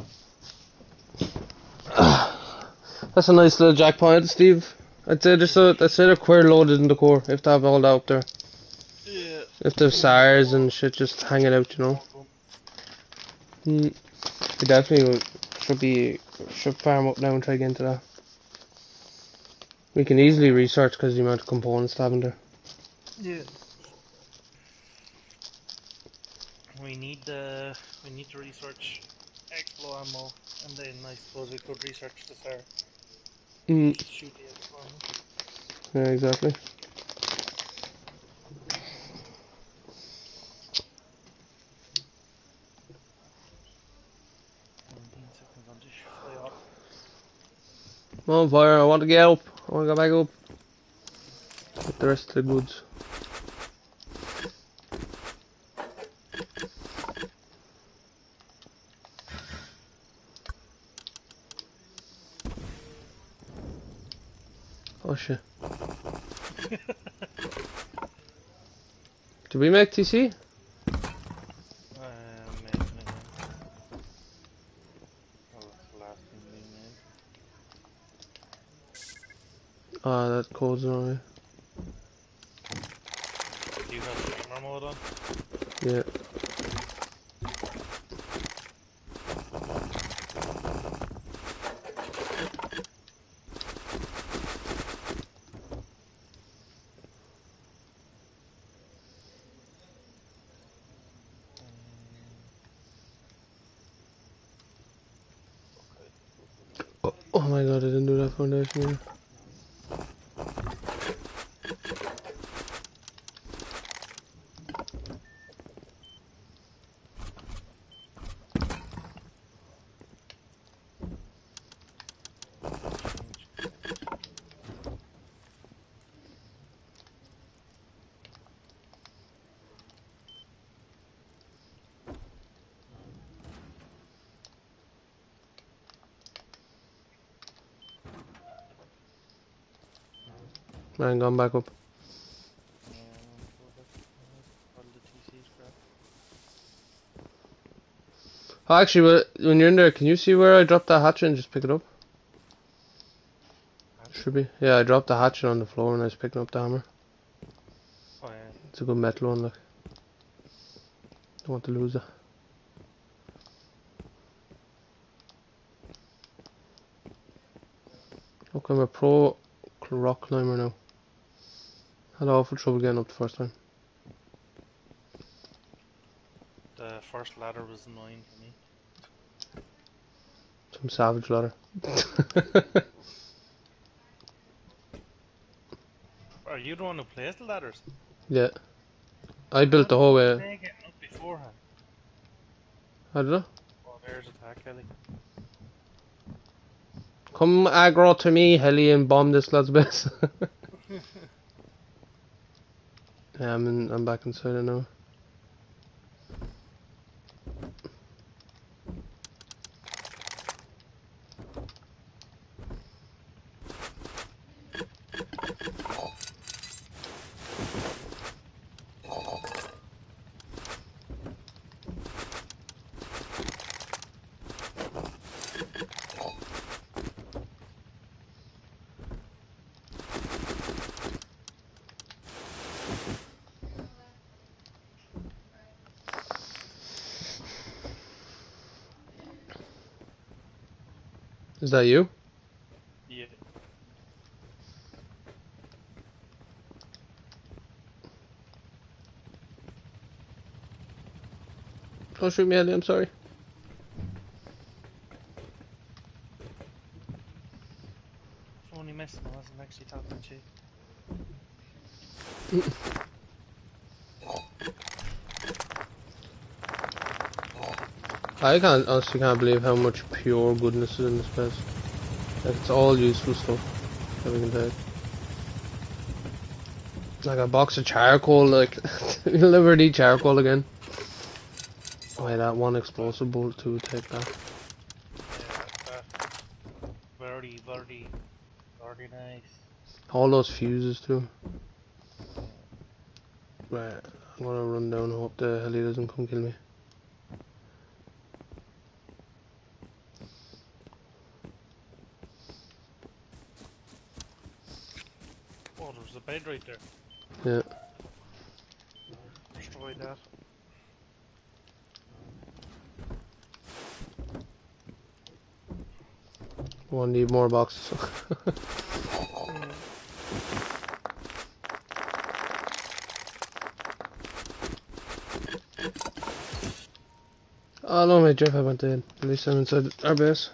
46. That's a nice little jackpot, Steve. I'd say they're queer loaded in the core, if they have all that up there. Yeah. If there's SARS and shit just hanging out, you know. We definitely should farm up now and try to get into that. We can easily research because the amount of components they have in there. Yeah. We need to research Explo ammo, and then I suppose we could research the SAR. Shoot the Explo ammo. Yeah, exactly. 17 seconds on this fly up. I'm on fire, I want to get up. I want to go back up. Get the rest of the goods. Oh shit. Did we make TC? Maybe. Oh, that's the last thing we made. Ah, that code's on me. Do you have streamer mode on? Yeah. Oh my god, I didn't do that foundation here. Man, gone back up. All the TC's crap. Oh, actually, when you're in there, can you see where I dropped that hatchet and just pick it up? Should be. Yeah, I dropped the hatchet on the floor and I was picking up the hammer. Oh yeah. It's a good metal one, look. Don't want to lose it. Look, I'm a pro rock climber now. Had awful trouble getting up the first time. The first ladder was annoying for me. Some savage ladder. Are you the one who plays the ladders? Yeah. I built the whole way. They getting up beforehand. I don't know. Oh, there's attack Ellie. Come aggro to me, Helly, and bomb this lad's base. Yeah, I'm back inside it now. Is that you? Yeah. Don't shoot me, Helly, I'm sorry. If only missing, I wasn't actually talking to you. I honestly can't believe how much pure goodness is in this place. Like, it's all useful stuff that we can take. Like a box of charcoal, like, you'll never need charcoal again. Wait, that one explosive bolt too, take that. Yeah, that. Very nice. All those fuses too. Right, I'm gonna run down and hope the heli doesn't come kill me. Oh, there's a bed right there. Yeah. Destroy that. We'll need more boxes. Oh no, my Jeff, I went dead. At least I'm inside our base.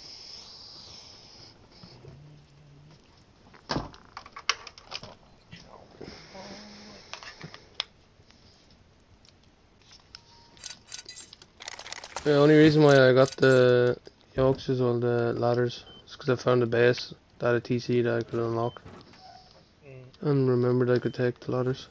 The only reason why I got the yokes as well, the ladders, is because I found a base that had a TC that I could unlock. And remembered I could take the ladders.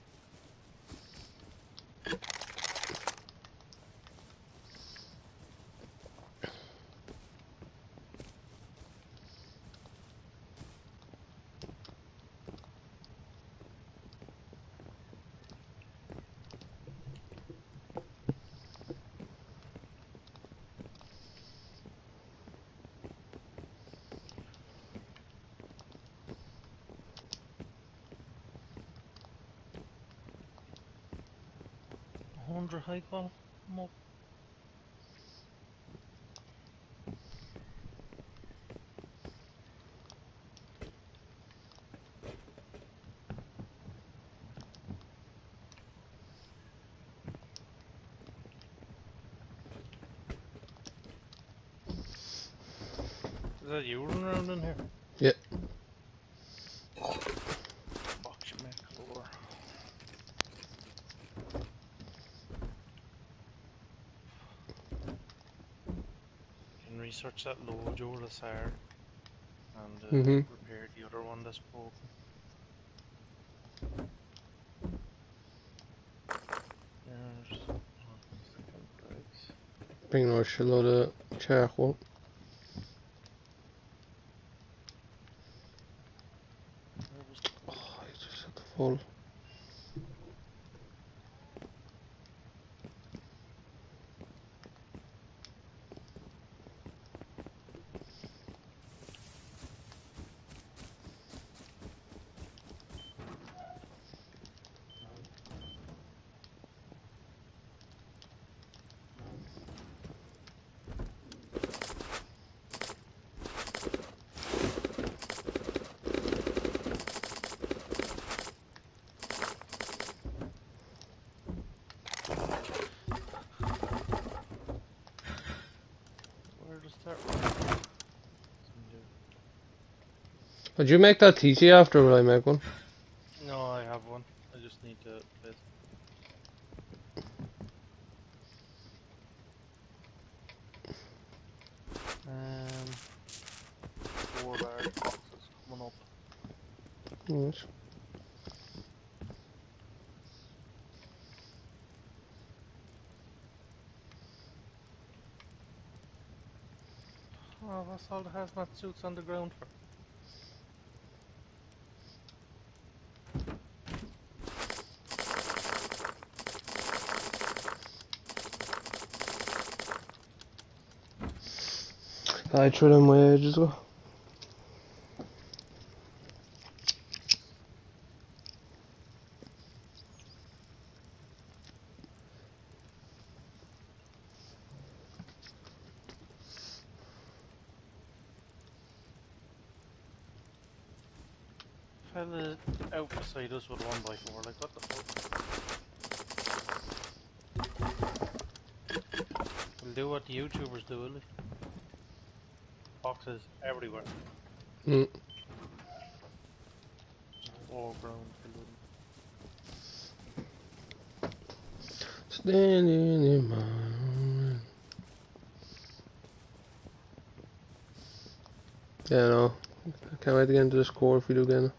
I wonder high quality. Is that you running around in here? Yeah. Box you make floor. Can research that low Joe Lasar and repair the other one that's broken. There's second legs. Bring a shitload of charcoal. Where was Oh, I just had to fall. Would you make that TC after, or will I make one? No, I have one. I just need to place. Um, 4 large boxes coming up. Yes. Oh, what's all the hazmat suits on the ground for? I threw them away ages ago. Fella out beside us with 1x4, like what the fuck? We'll do what the YouTubers do, will we? Boxes everywhere. Mm. All ground below them. Standing in my own. Yeah, no. I can't wait to get into this core if we do get it.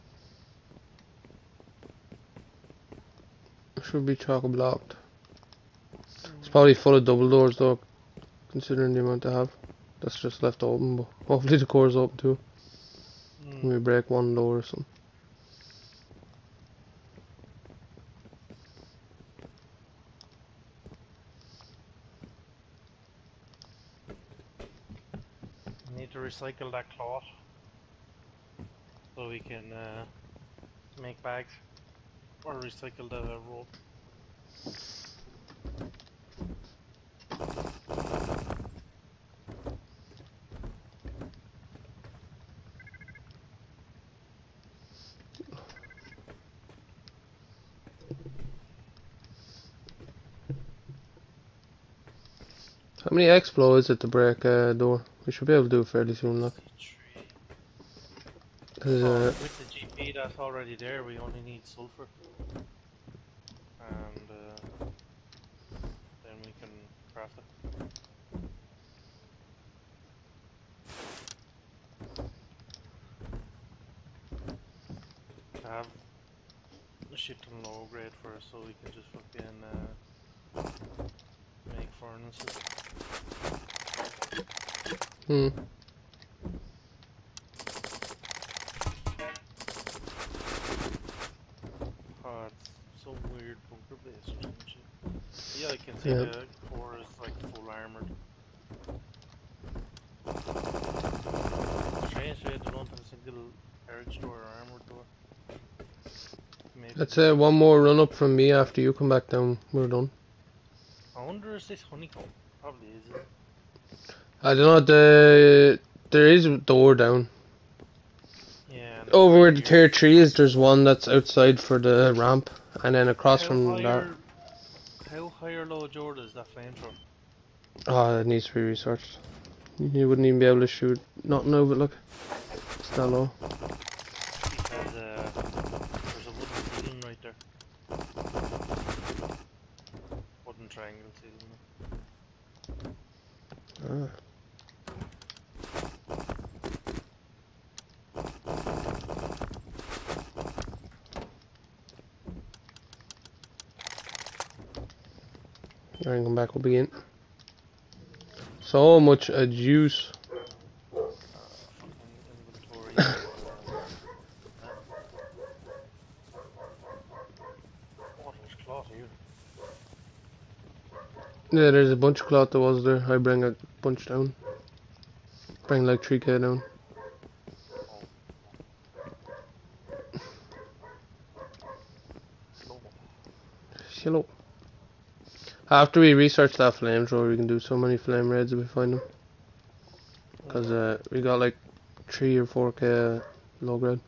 Should be chock blocked. It's probably full of double doors though, considering the amount I have. That's just left open, but hopefully the core's open too. We break one door or something. Need to recycle that cloth so we can make bags, or recycle the rope. How many explo is it to break a door? We should be able to do it fairly soon, like. With the GP that's already there, we only need sulfur. And then we can craft it. I have a shit ton low grade for us, so we can just fucking make furnaces. Oh, it's some weird bunker base or some shit. Yeah, I can see the core is like full armored. Strange way they don't have a single carriage door or armored door. Maybe Let's say one more run up from me after you come back down. We're done. I wonder is this honeycomb? Probably is it? I don't know. There is a door down. Yeah. Over where the tier 3 is, there's one that's outside for the ramp, and then across from that. How high or low Jordan is that flamethrower? Oh, it needs to be researched. You wouldn't even be able to shoot nothing over it, look. It's that low. Because there's a wooden ceiling right there. Wooden triangle ceiling. Ah. I can come back up again. So much juice. Fucking inventory. Oh, there's cloth here. Yeah, there's a bunch of cloth that was there. I bring a bunch down. Bring like 3k down. Hello. After we research that flamethrower, we can do so many flame raids if we find them. Because we got like 3 or 4k low grade.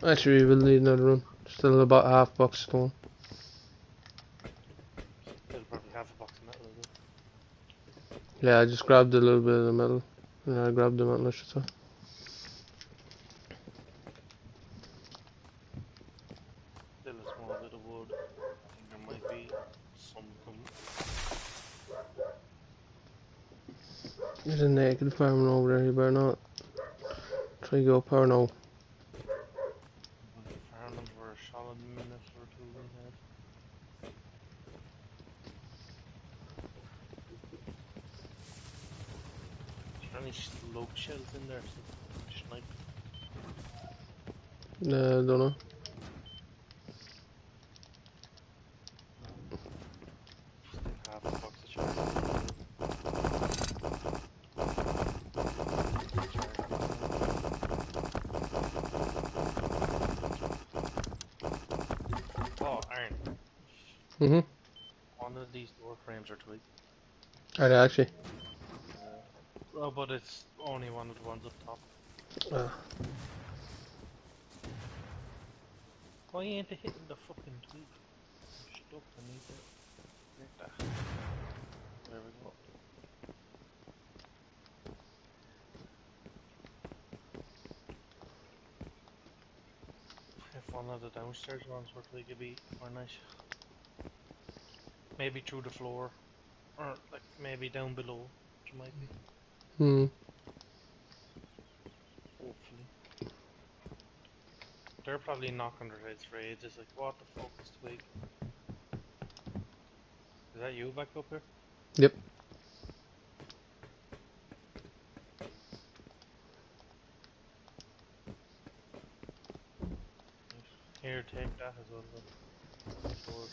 Actually, we'll need another run. Still about half box stone. Still probably half a box of metal as well. Yeah, I just grabbed a little bit of the metal. Yeah, I grabbed the metal, I should say. Still a small bit of wood. I think there might be some coming. There's a naked farming over there, you better not. Try to go power now. We'll be farming for a solid minute or two we had. Is there any slug shells in there? Snipe. Don't know. Still half a box of shells. Oh, iron. One of these door frames are tweaked. Are they actually? Oh, but it's only one of the ones up top. Why ain't it hitting the fucking tweak? I'm stuck, I need to get that. There we go. If one of the downstairs ones were to be more nice. Maybe through the floor. Or like maybe down below. Which might be. Hopefully. They're probably knocking their heads for ages, like what the fuck is twig? Is that you back up here? Yep. Here, take that as well then. Yours.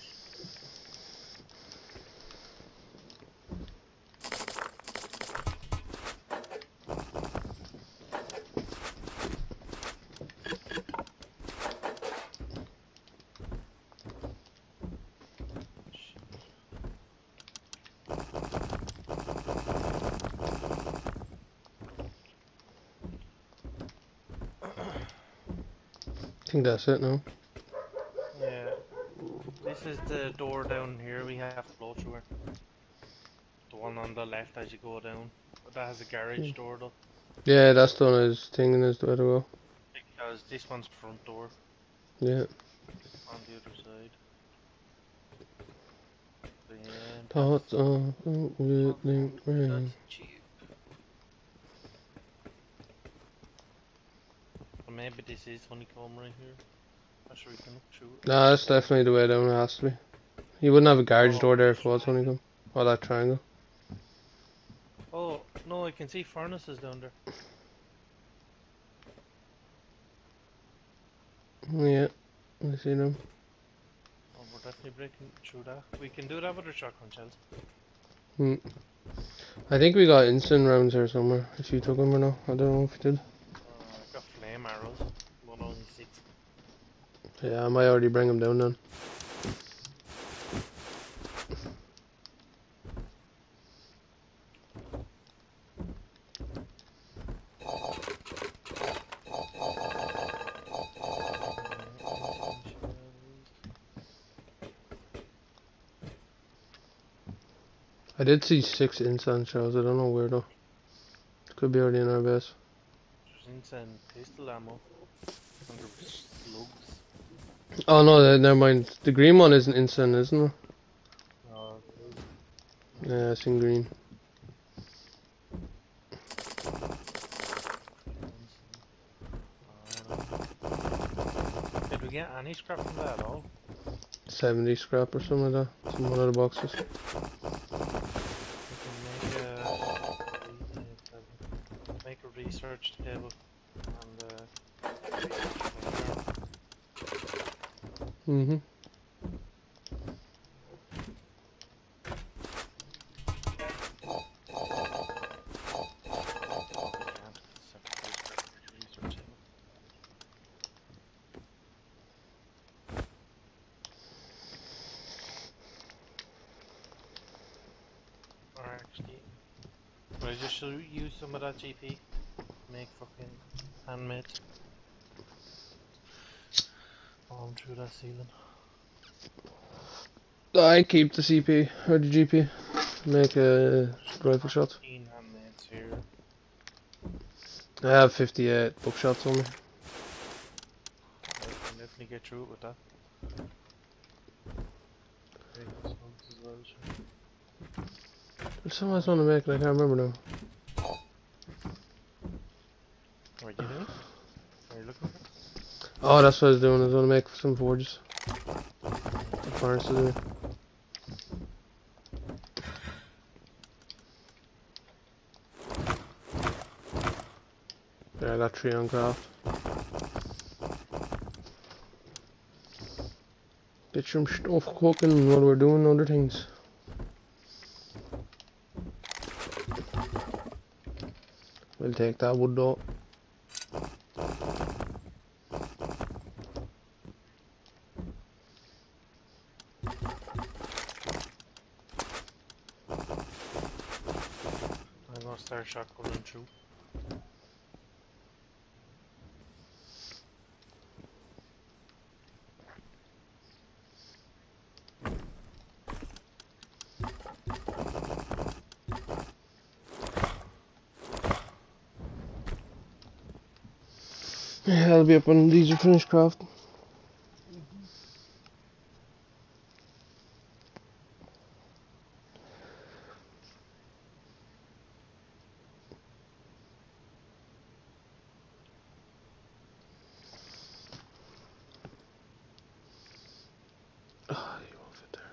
I think that's it now. Yeah. This is the door down here we have to blow through. The one on the left as you go down. But that has a garage door though. Yeah, that's the one I was thinking is the way to go. Because this one's front door Yeah. on the other side. But yeah, Thoughts on with that's cheap. Or maybe this is honeycomb right here. I'm sure we can look through it. Nah, that's definitely the way down, it has to be. You wouldn't have a garage Oh, door there if it was honeycomb. Or that triangle. Oh, no, I can see furnaces down there. Yeah, I see them. Oh, we're definitely breaking through that. We can do that with our shotgun shells. I think we got instant rounds here somewhere. If you took them or no, I don't know if you did. I got flame arrows. 106. Yeah, I might already bring them down then. I did see 6 instant shells, I don't know where though. Could be already in our base. There's instant pistol ammo. Under slugs. Oh no, never mind. The green one isn't instant, isn't it? Oh, Yeah, I seen green. Did we get any scrap from that at all? 70 scrap or something like that. It's in one of the boxes. We can make a research table and Mm-hmm. actually, I just should use some of that GP. Make fucking handmade. Climb through that ceiling. I keep the CP or the GP. Make rifle shots. 14 handmaids here. I have 58 bookshots on me. I can definitely get through it with that. Take the slugs as well, sure. There's something else I want to make and I can't remember now. Where'd you do it? What are you looking for? Oh, that's what I was doing. I was going to make some forges. The furnace to do. There, I got 3 on craft. Get some stuff cooking while we're doing other things. We'll take that wood though. I'm gonna start shotgunning through. Yeah, I'll be up when these are finished crafting. Oh, you won't fit there.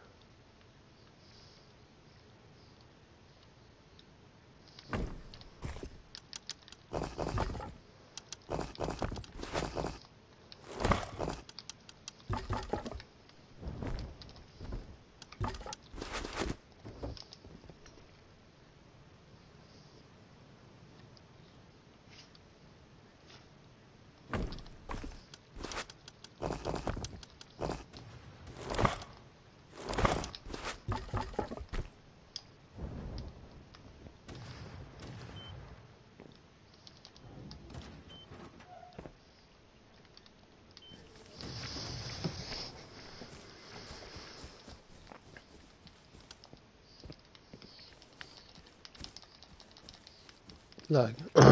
Lag.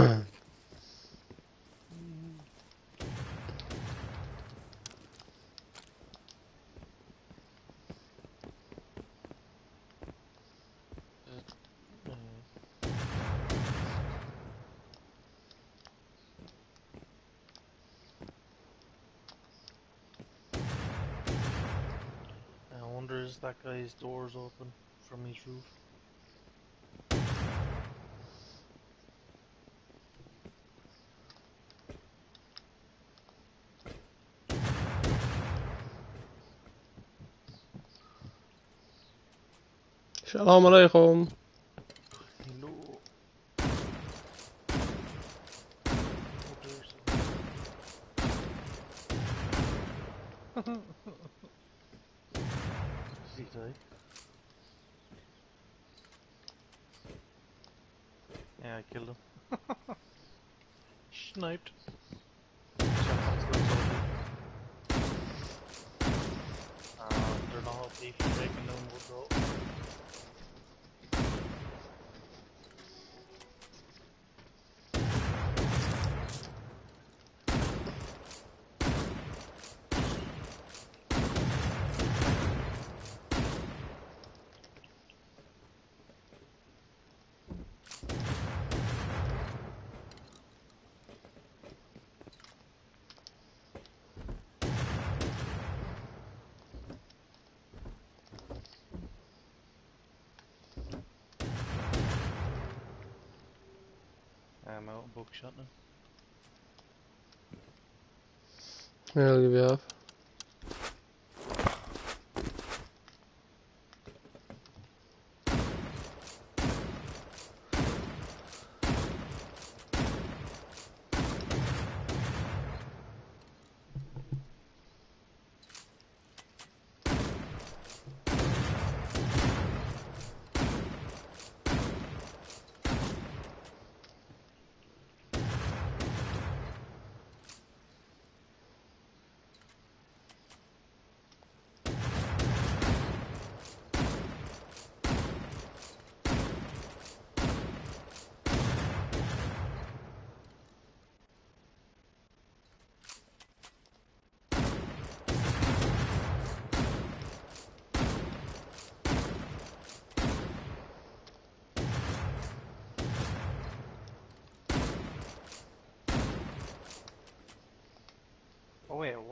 I wonder is that guy's doors open from his roof? Shalom alaikum. Hello. Oh, there's Did he die? Yeah, I killed him. Sniped. Shotgun slugs over. They're not all thief for breaking down wood though. I'm out of buckshot now. Here, I'll give you half.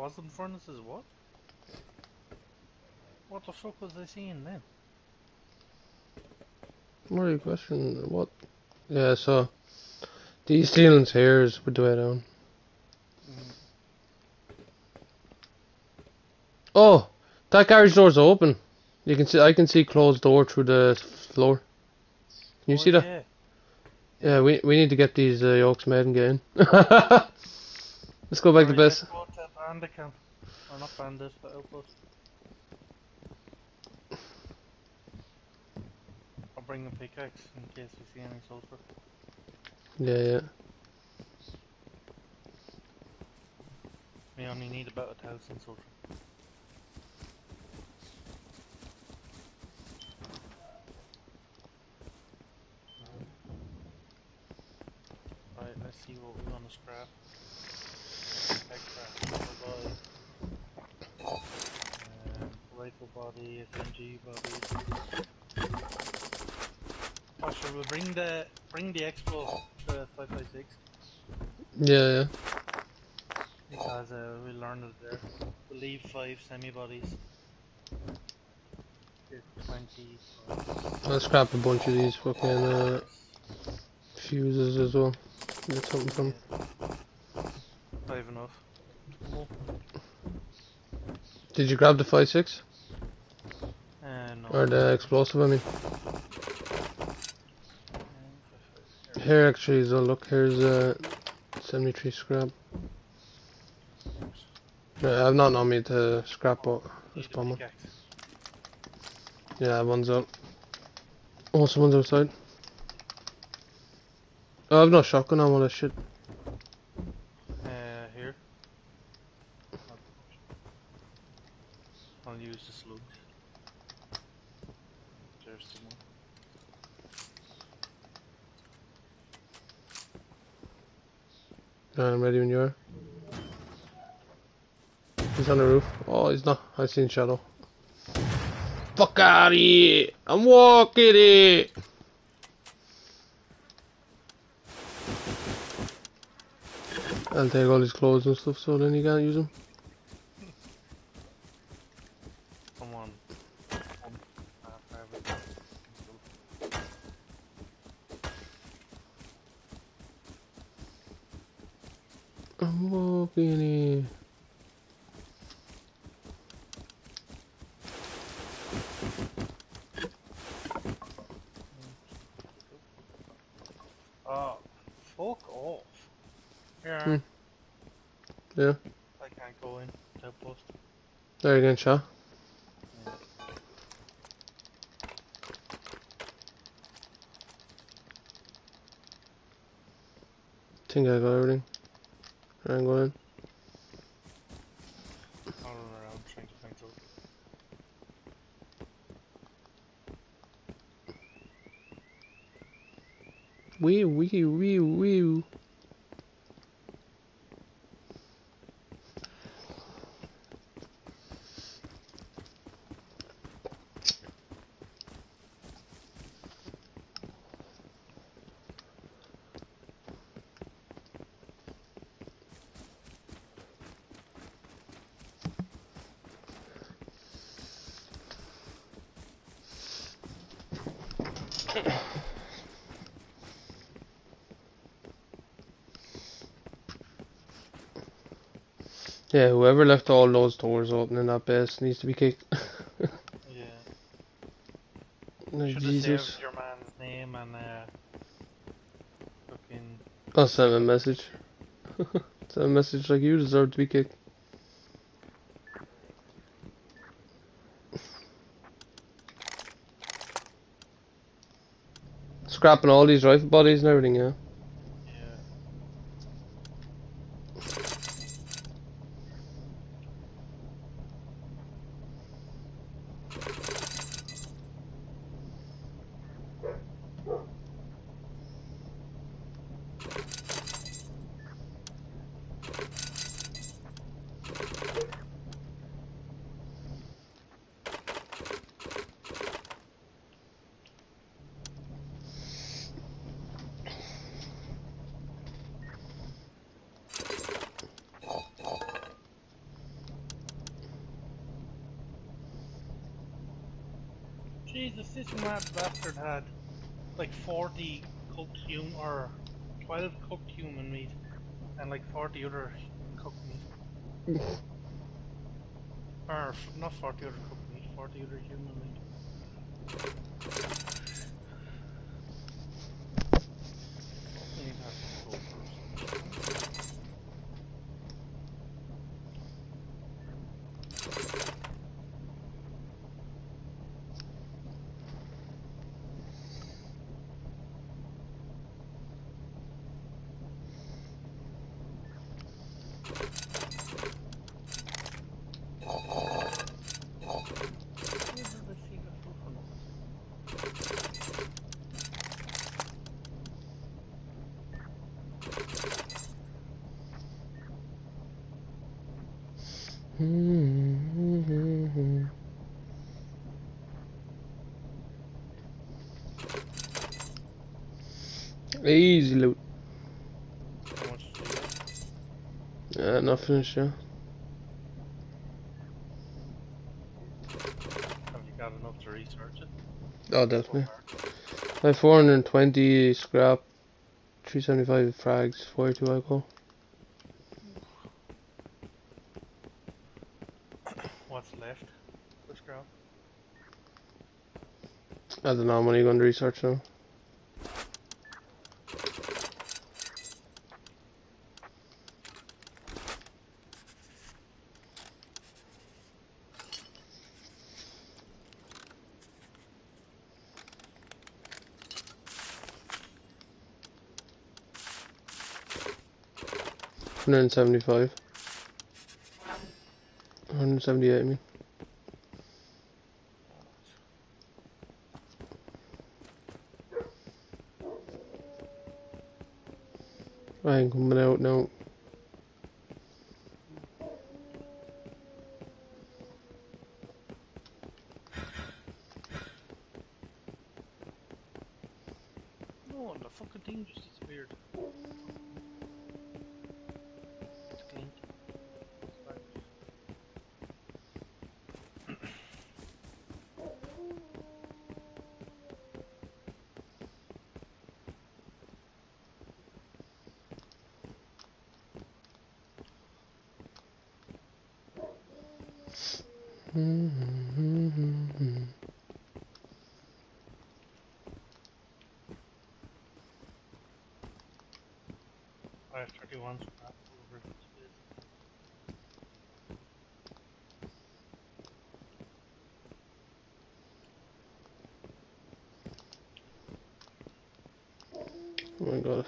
wasn't furnaces, what? What the fuck was I seeing then? What are you questioning? What? Yeah, so these ceilings here is with the way down. Oh, that garage door's open. You can see. I can see closed door through the floor. Can you Oh, see that? yeah. Yeah, we need to get these yolks made and get in. Let's go back to Alright, base. let's go to Bandit camp. Or not Bandit, but Outpost. I'll bring a pickaxe in case we see any sulfur. Yeah, yeah. We only need about 1,000 sulfur. Right, let's see what we're gonna scrap. Extract rifle body, rifle body, SMG body. Oh, should we bring the Explo, the 556? Yeah, yeah. Because we learned it there. We'll leave 5 semi bodies. Get 20. I'll scrap a bunch of these fucking fuses as well. Get something from. 5 enough. Did you grab the 5.6? No. Or the explosive, I mean. Here actually, so look, here's 73 scrap. Yeah, I've not on me to scrap, but let's bomb it. Yeah, one's out. Oh, someone's outside. Oh, I've no shotgun on all that shit. Here. I'll use the slugs. There's someone. I'm ready when you are. He's on the roof. Oh, he's not. I seen shadow. Fuck out of here! I'm walking it! I'll take all his clothes and stuff so then you can't use them. Come on. I'm walking it. Oh, fuck off. Here. Hmm. Yeah. I can't go in. Outpost. There you go, shot. Yeah. Think I got everything. I'm going. I'll run around trying to find sulfur. Wee. Yeah, whoever left all those doors open in that base needs to be kicked. Yeah. Like, Should have Jesus. saved your man's name and fucking. I'll send him a message. Send a message like you deserve to be kicked. Scrapping all these rifle bodies and everything, yeah. Yeah. Jesus, this mad bastard had like 40 cooked human or 12 cooked human meat and like 40 other cooked meat. Or not 40 other cooked meat, 40 other human meat. You need to have some sulfur or something. Where did I see the food from? Easy loot. How much do you have? Not finished yet. Have you got enough to research it? Oh, definitely. I have 420 scrap, 375 frags, 42 alcohol. What's left? The scrap? I don't know how many you're going to research now. $175. 178, I mean. I ain't coming out now. No, the fucking thing just disappeared. It's clean. It's back. I have 31 scrap over space. Oh my god.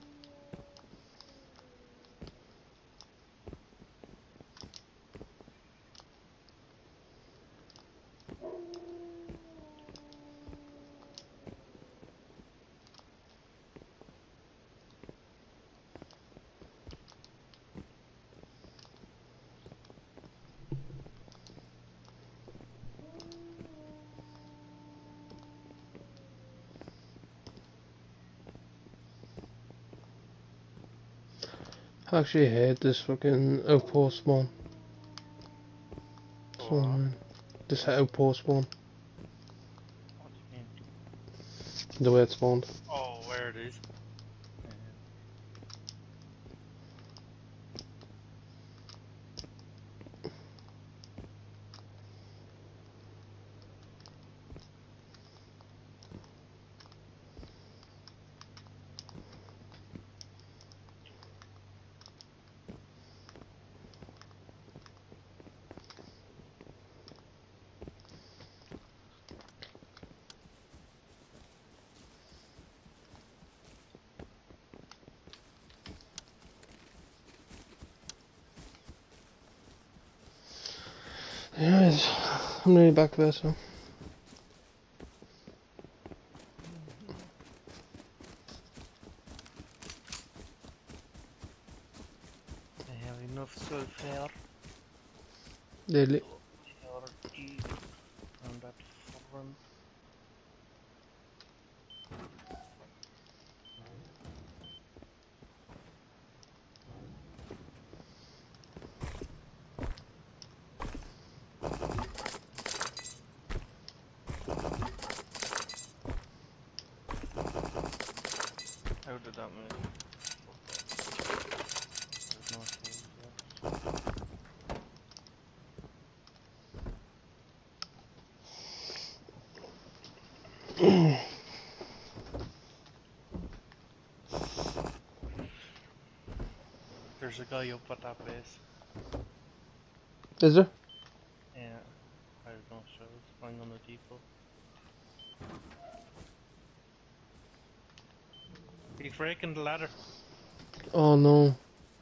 I actually hate this fucking outpost spawn. So Oh, annoying. This outpost spawn. what do you mean? The way it spawned. Oh, where it is. Anyways, I'm nearly back to bed, so. I have enough sulfur. Deadly. Priority on that front. that many. There's no tools left. There's a guy up at that base. Is there? Yeah, I have no shows. I'm on the depot. He's breaking the ladder. Oh no.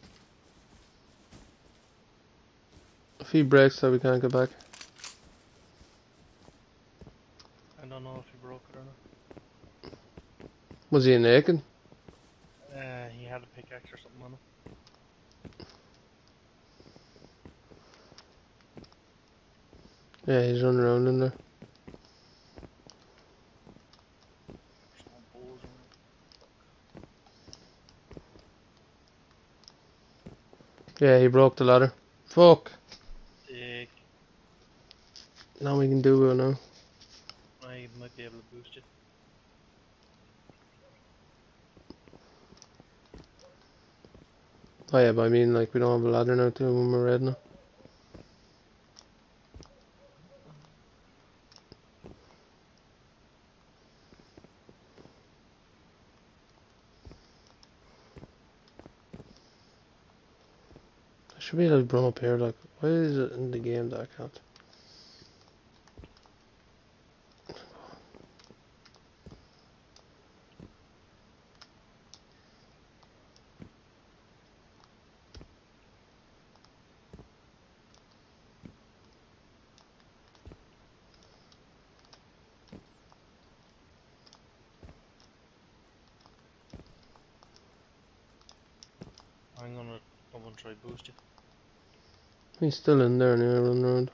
If he breaks so we can't get back. I don't know if he broke it or not. Was he naked? He had a pickaxe or something on him. Yeah, he's running around in there. There's no bows on it. Yeah, he broke the ladder. Fuck. Dick. Now we can do it now. I might be able to boost it. Oh yeah, but I mean like we don't have a ladder now too when we're red now. I should be able to run up here like, why is it in the game that I can't? I'm gonna come and try boost it. He's still in there anyway, running around.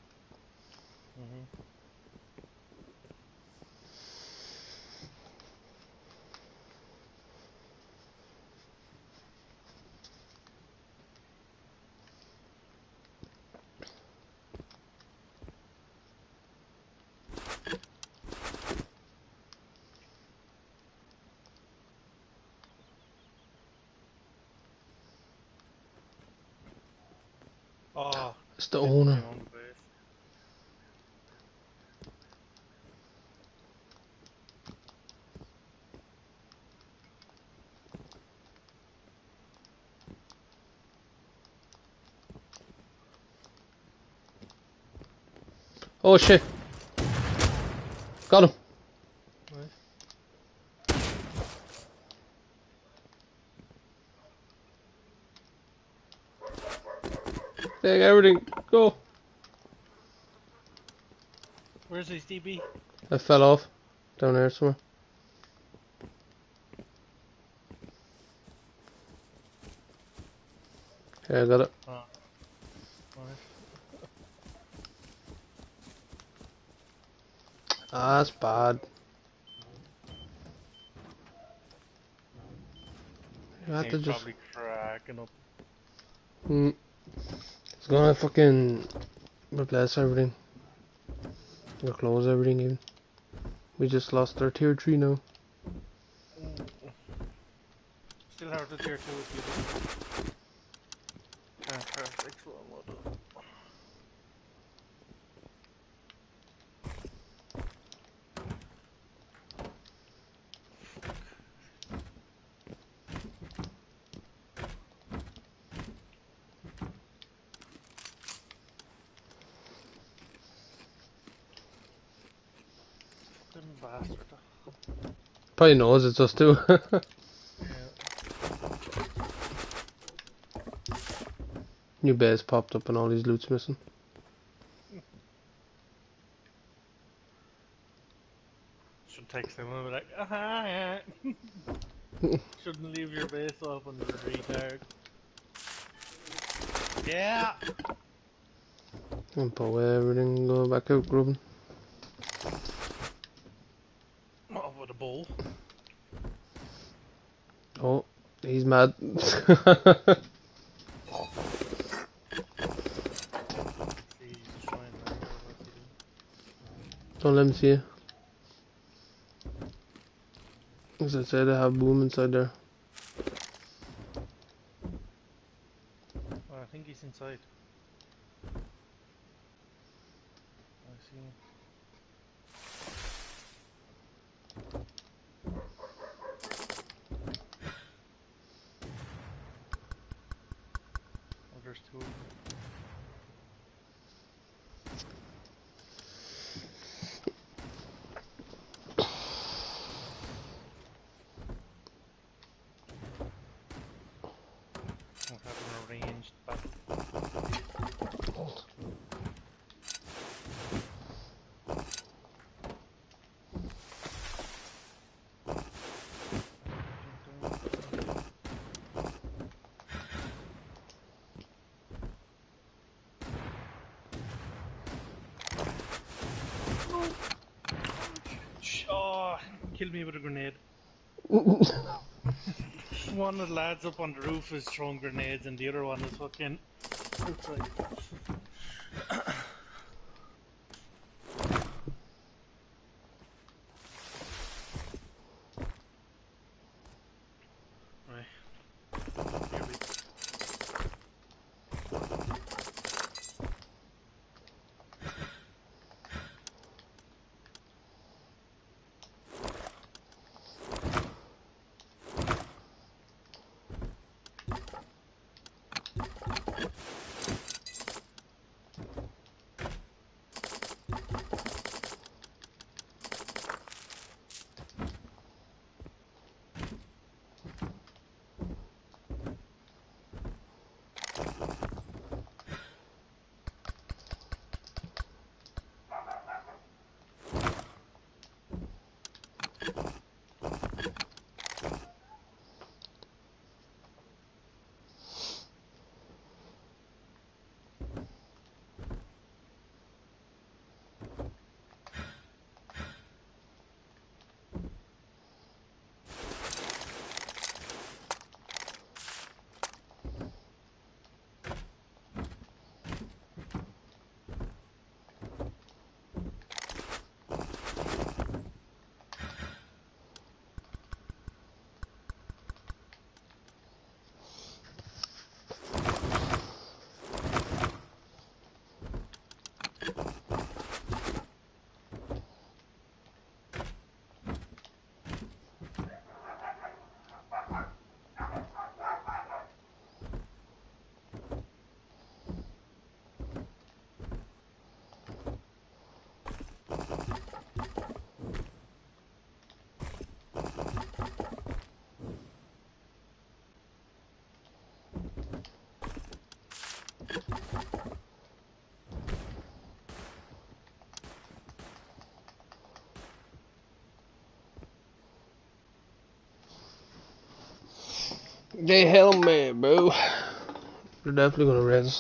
Oh, It's the shit, owner. I'm on the base. Oh shit! Got him! Nice. Take everything, go! Where's his DB? I fell off. Down there somewhere. Yeah, I got it. Oh. Nice. Ah, that's bad. You had He's to just... probably cracking up. It's gonna fucking replace everything. Or close everything even. We just lost our tier 3 now. Still hard to tier 2 if you can't craft X1 model. Fucking bastard. Probably knows it's us too. Yeah. New base popped up and all these loot's missing. Should text him and be like, yeah. Shouldn't leave your base open, you retard. Yeah! And put away everything and go back out grubbing. Not with a bowl. Oh, he's mad. He's just trying to what's he doing? Don't let him see you. As I said, I have boom inside there. Oh, I think he's inside. I see. Oh, there's two of them. We're having a ranged battle. Oh, killed me with a grenade. One of the lads up on the roof is throwing grenades and the other one is fucking outside. Right. Here we They held me, bro. They're definitely gonna res.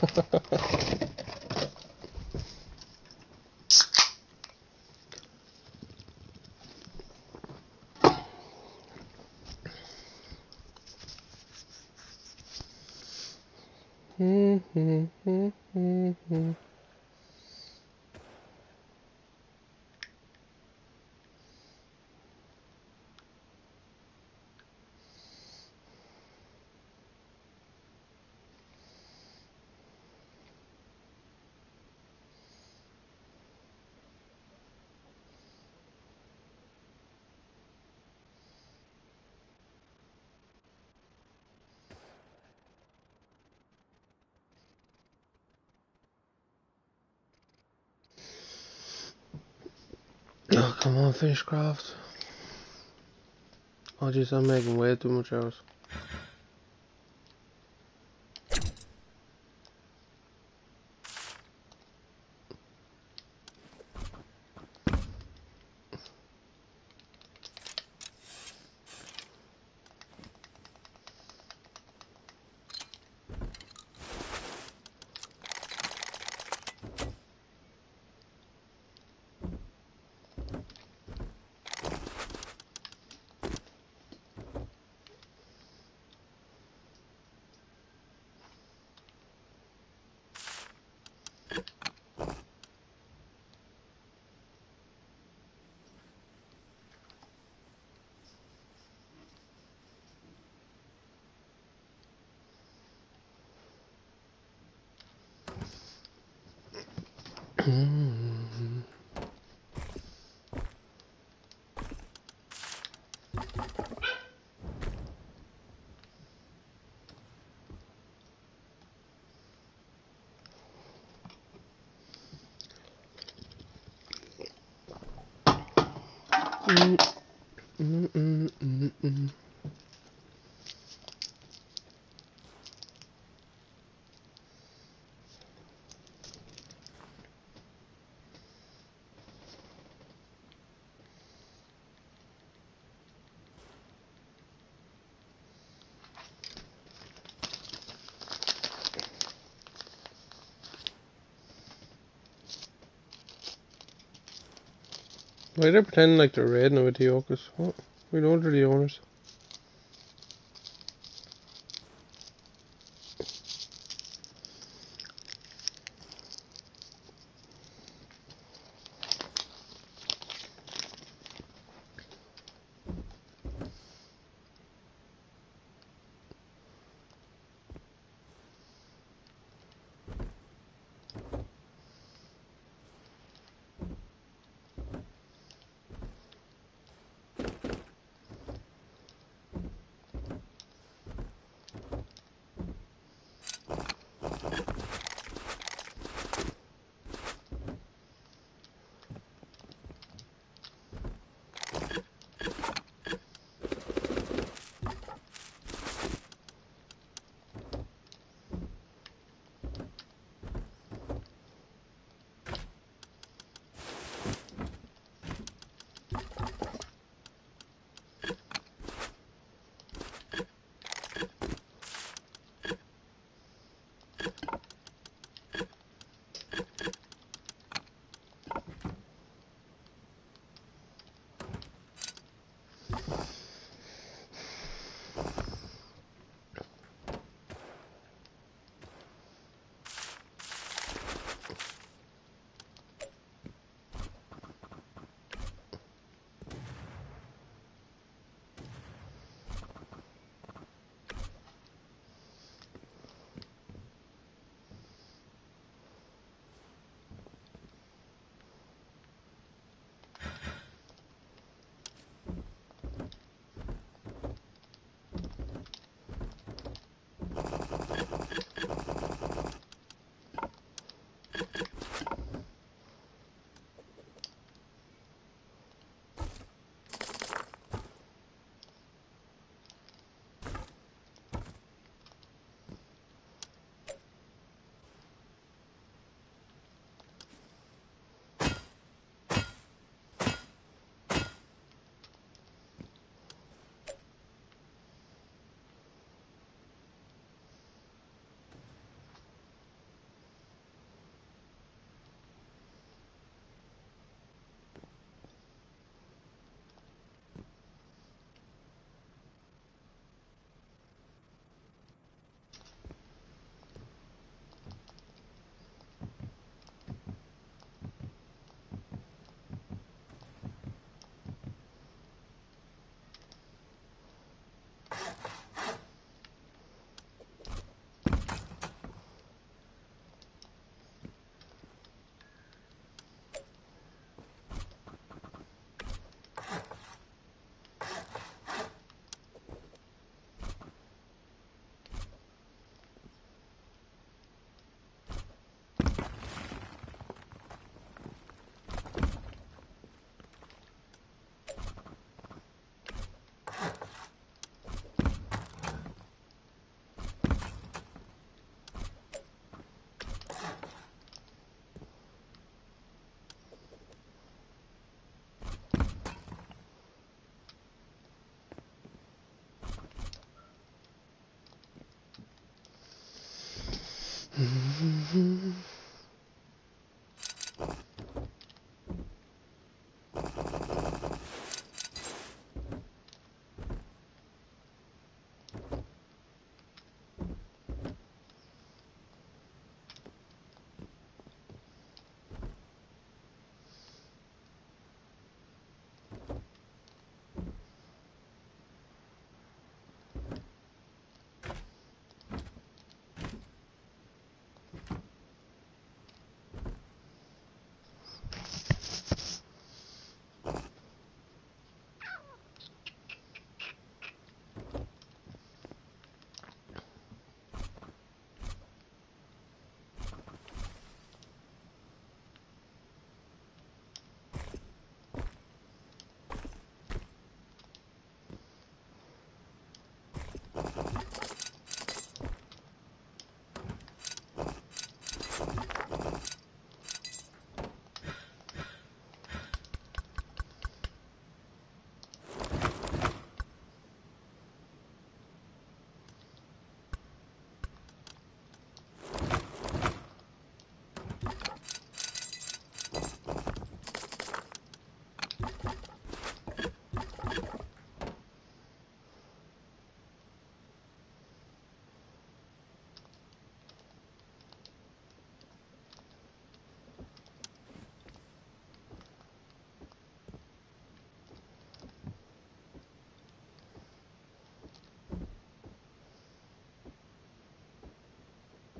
Oh, come on, Fishcraft. Oh, jeez, I'm making way too much hours. Why are they pretending like they're raiding it with the Yokas? What? We know they're the owners.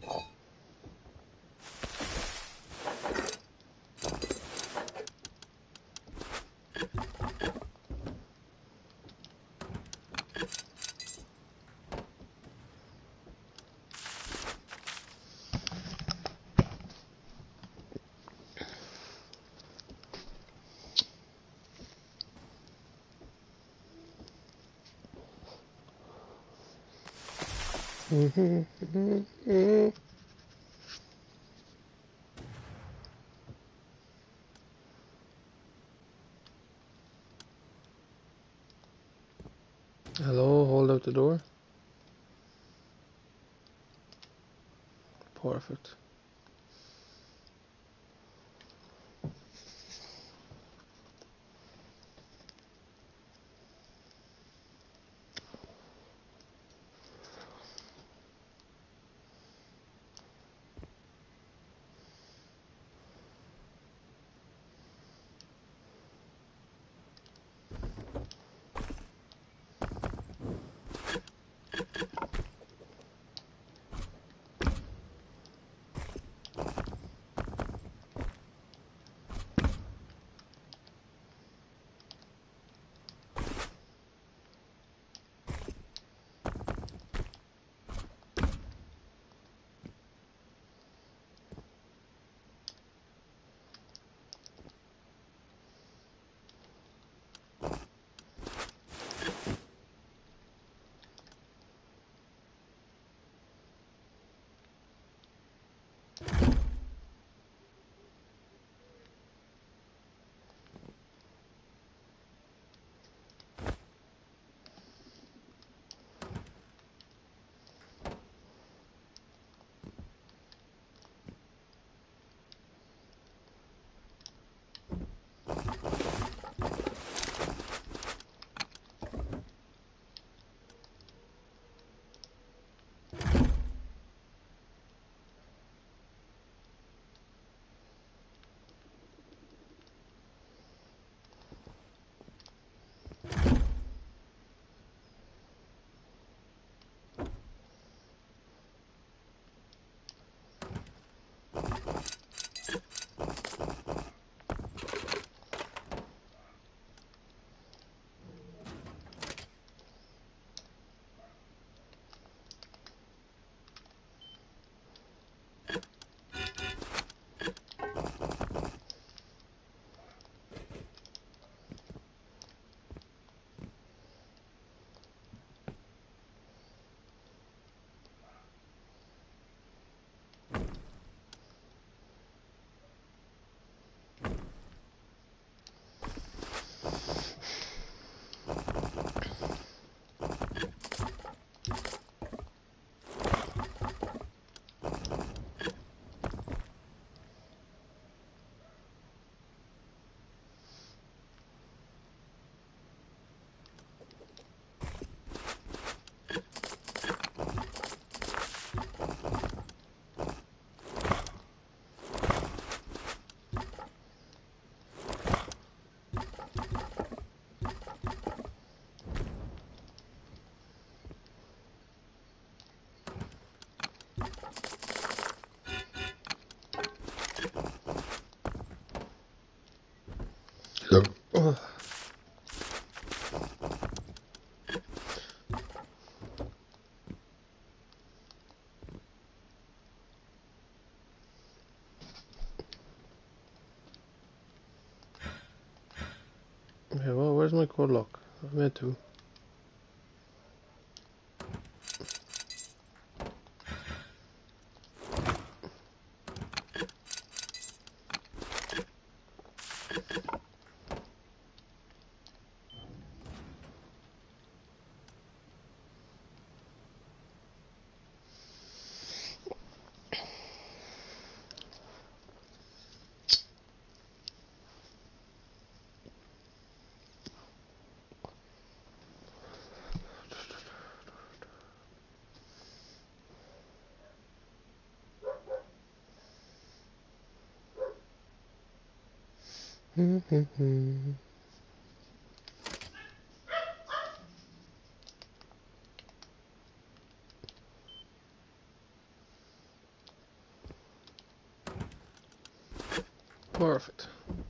Hello, hold out the door. Perfect. Oh, okay, well, where's my code lock? I made two. Perfect.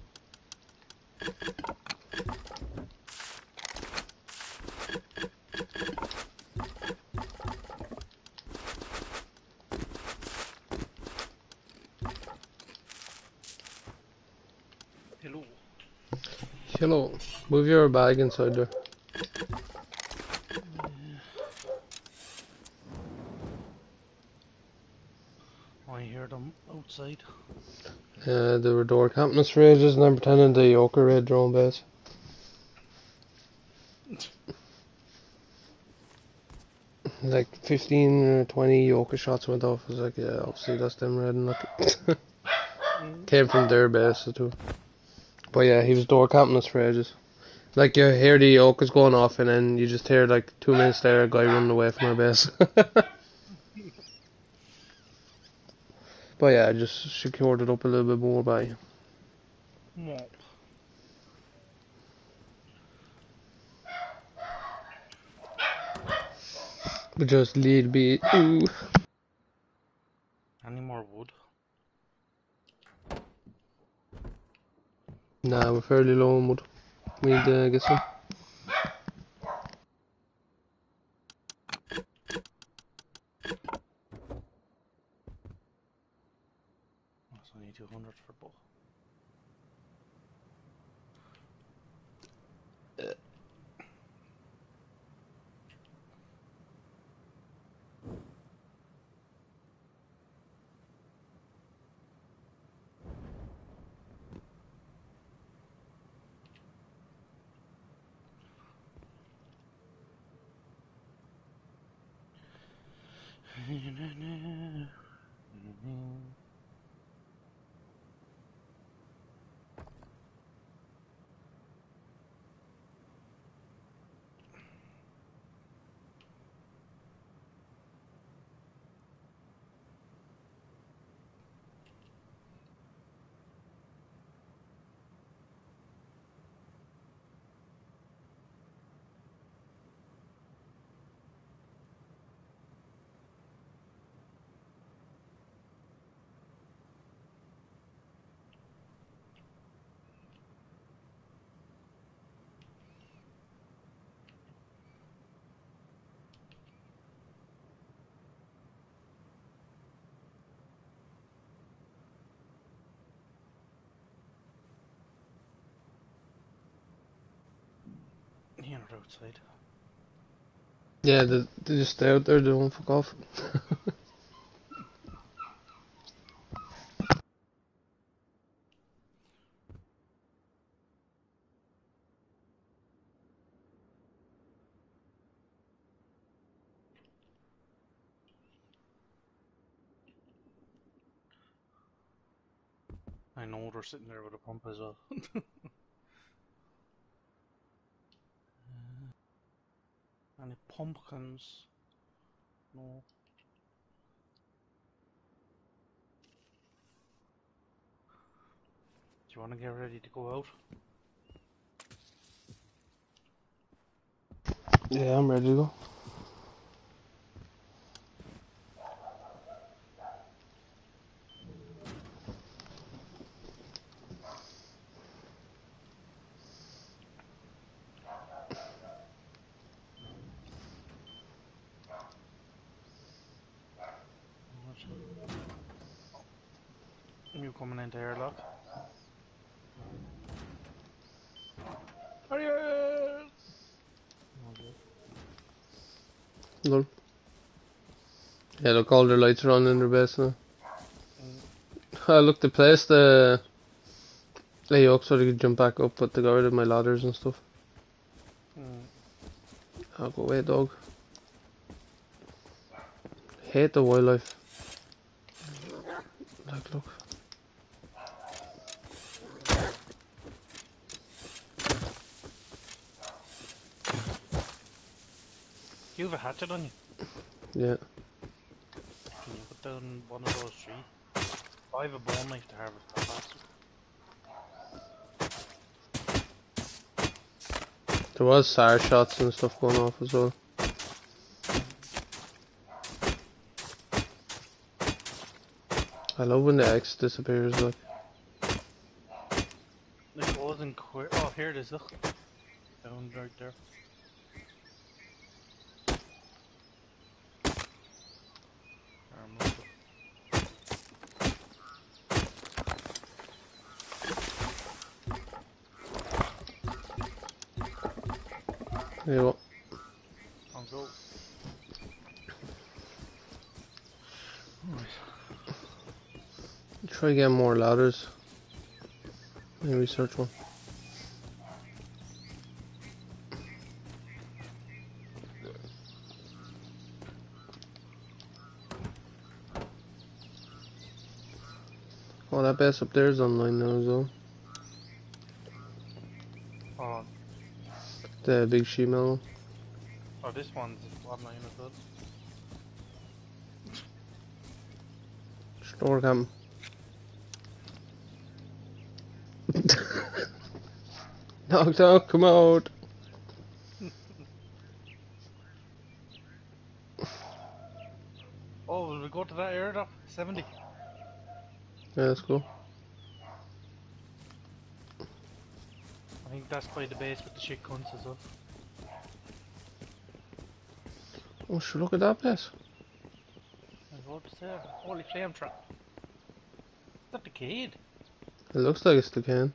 Hello. Hello. Move your bag inside there. I hear them outside. They were door camping us for ages and then pretending the Yoker raid their own base. Like 15 or 20 Yoker shots went off. I was like, yeah, obviously that's them raiding. Like, came from their base too. But yeah, he was door camping us for ages. Like you hear the Yokers going off and then you just hear like 2 minutes later a guy running away from our base. But yeah, I just secured it up a little bit more by Mop. just lead be ooh. Any more wood? Nah, we're fairly low on wood. We need to get some. That's only 200 for both. You're not outside. Yeah, they just stay out there, they don't fuck off. I know they're sitting there with a pump as well. Any pumpkins? No. Do you want to get ready to go out? Yeah, I'm ready to go. You coming into airlock? Harriet! Okay. Done. Yeah, look, all their lights are on in their base now. Look, they placed the yoke so they could jump back up, but they got rid of my ladders and stuff. I'll go away, dog. Hate the wildlife. Like, look. You have a hatchet on you? Yeah. Can you put down one of those trees? I have a bone knife to harvest that bastard. There was SAR shots and stuff going off as well. I love when the X disappears, like. wasn't queer. Oh, here it is. Look, down right there. There you go. I'll go. Try getting more ladders. Maybe search one. Oh, that base up there is online now as well. Oh, The big sheet metal. oh, this one's online as well. Store cam. Knock knock, come out. Oh, will we go to that airdrop? 70. Yeah, let's go. I think that's by the base with the shit cunts as well. Oh, sure, look at that place. I was about to say, holy flame trap. Is that the Cade? It looks like it's the can.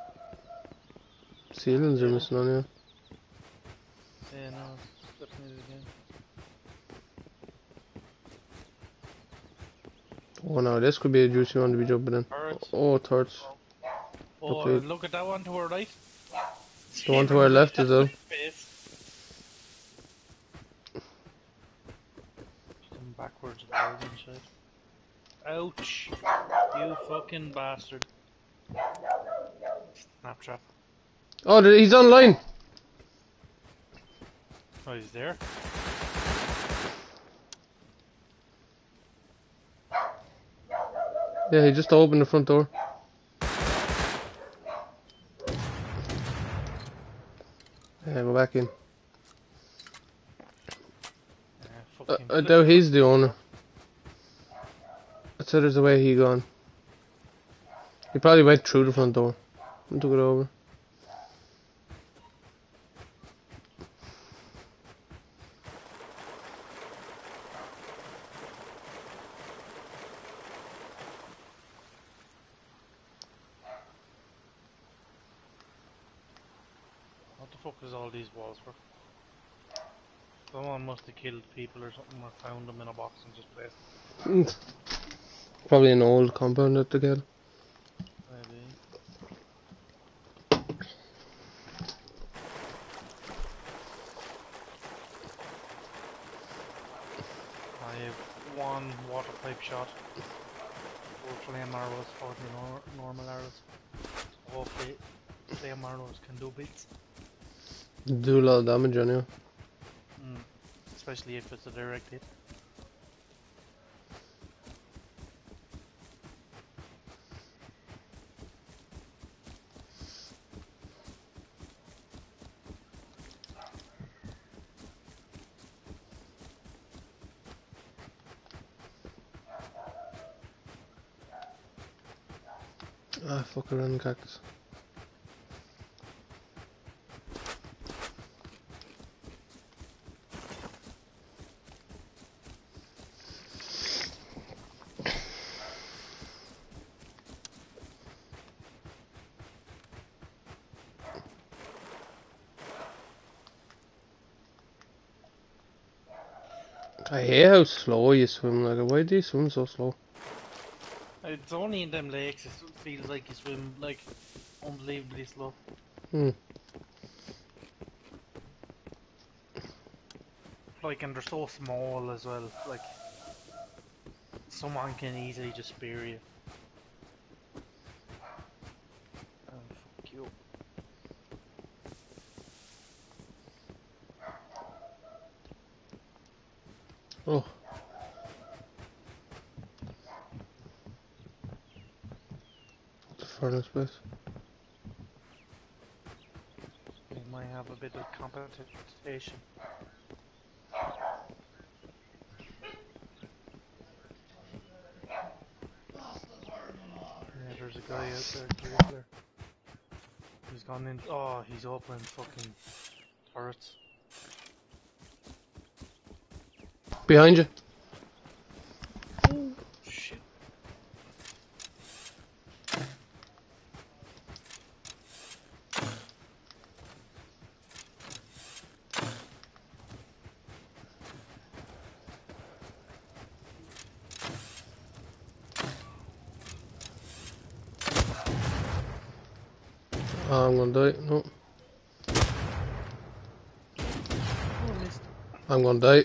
Ceilings are missing on you. Yeah, no, it's definitely the game. Oh no, this could be a juicy one to be jumping in. Turrets. Oh, turrets. Oh, Okay. and look at that one to our right. The one to our left as well. Come backwards with the inside. Ouch! You fucking bastard. Snap trap. Oh, he's online. Oh, he's there? Yeah, he just opened the front door. Yeah, go back in. Fucking I doubt he's the owner. I said there's a way he gone. He probably went through the front door and took it over. What the fuck is all these walls for? Someone must have killed people or something or found them in a box and just placed them. Probably an old compound that they get. Maybe. I have one water pipe shot, 4 flame arrows, 40 normal arrows. So hopefully flame arrows can do bits. Do a lot of damage on you. Especially if it's a direct hit. Ah, fuck around cactus. I hate how slow you swim. Like, why do you swim so slow? It's only in them lakes it feels like you swim like unbelievably slow. Like, and they're so small as well. Like, someone can easily just spear you. Oh, fuck you. Oh. The furnace place. We might have a bit of competition. Yeah, there's a guy out there, clear. He's gone in. Oh, he's opening fucking turrets. Behind you. Shit. Oh, I'm gonna die. No, Oh, missed. I'm gonna die.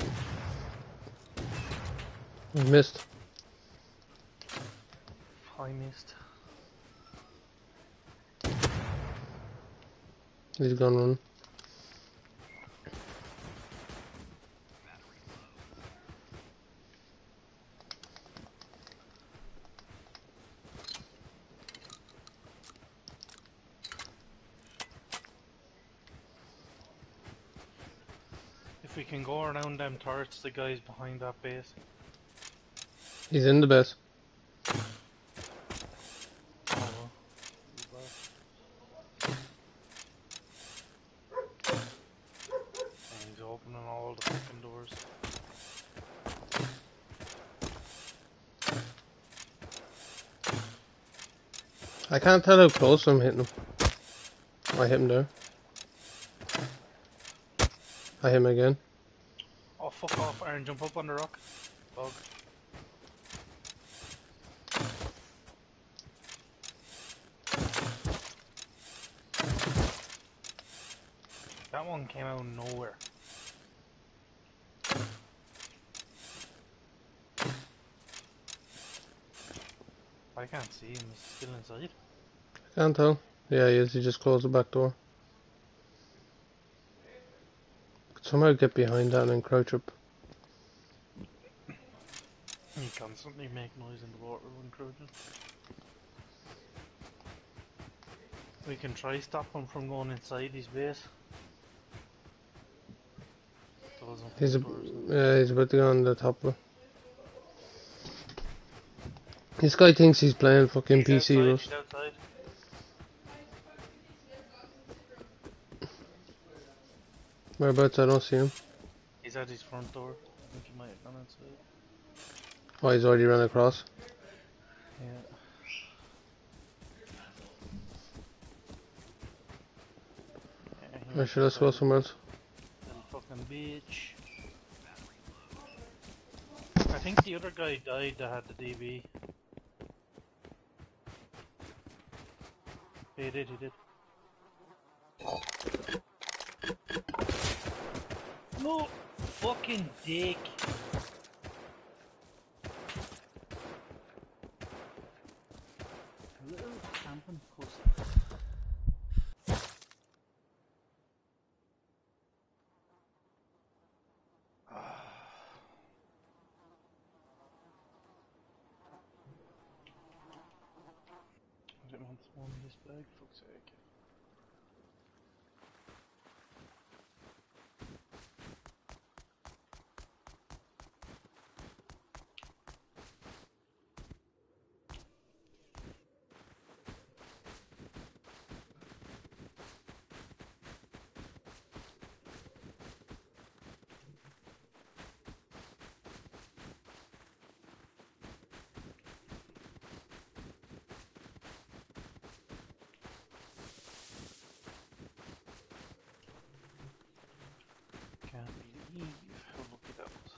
I missed. I missed. He's gone run. If we can go around them turrets, the guys behind that base. He's in the base. Oh well. He's back. And he's opening all the fucking doors. I can't tell how close I'm hitting him. I hit him there. I hit him again. Oh, fuck off, Aaron, jump up on the rock. Bug. That one came out of nowhere. I can't see him, he's still inside. Can't tell. Yeah, he is. He just closed the back door. Could somehow get behind that and then crouch up. You constantly make noise in the water when crouching. We can try stop him from going inside his base. Closing He's doors now. yeah, he's about to go on the top floor. This guy thinks he's playing fucking He's PC outside, Rust. he's outside. Whereabouts? I don't see him. He's at his front door. I think he might have gone inside. Oh, he's already run across. Yeah. Yeah, he Or might should I be go inside. somewhere else? Little fucking bitch. I think the other guy died that had the DB. He did, he did. No! Fucking dick! Little camping pussy. I didn't want to spawn in this bag, fuck's sake. Can't believe how lucky that was.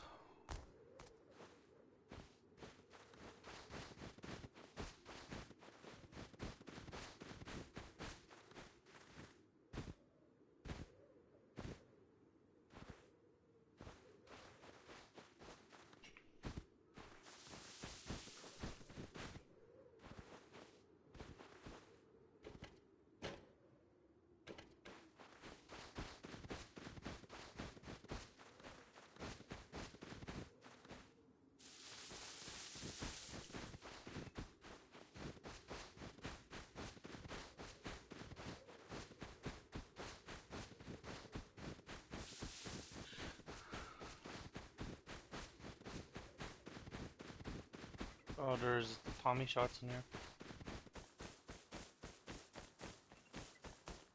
Oh, there's Tommy shots in here.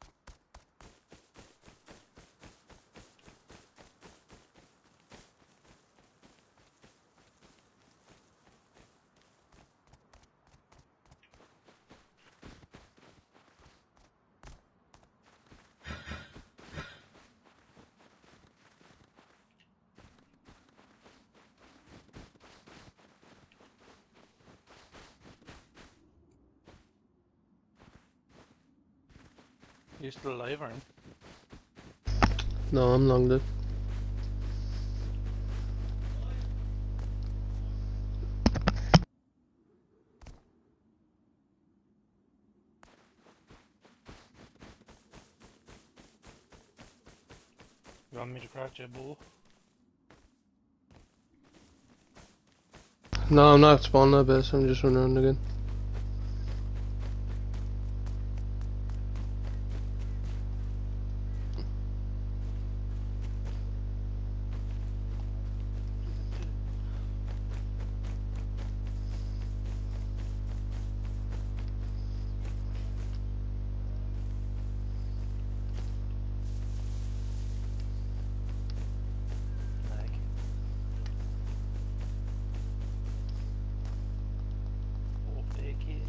You still alive, aren't No, I'm long dead. you? Want me to crack your bow? No, I'm not spawning that base, I'm just running around again. Like. Oh, AK.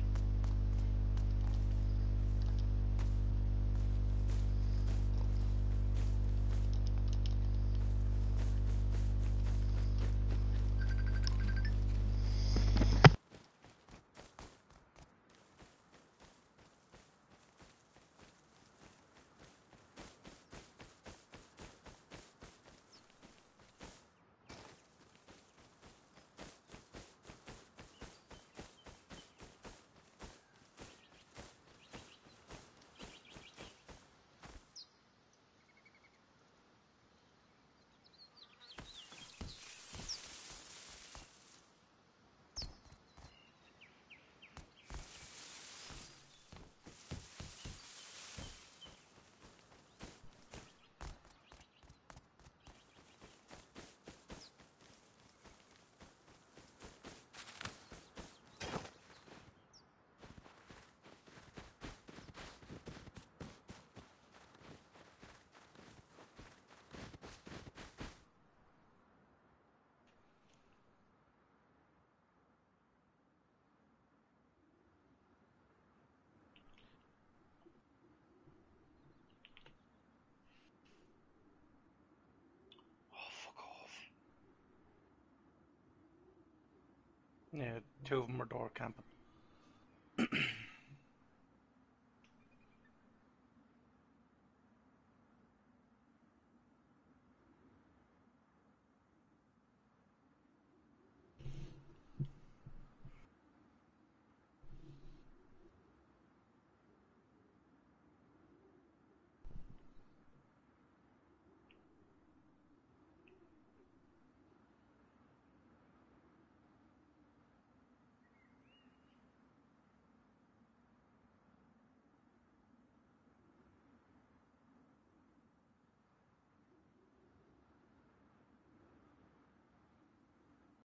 Oh, fuck off. Yeah, two of them are door camping.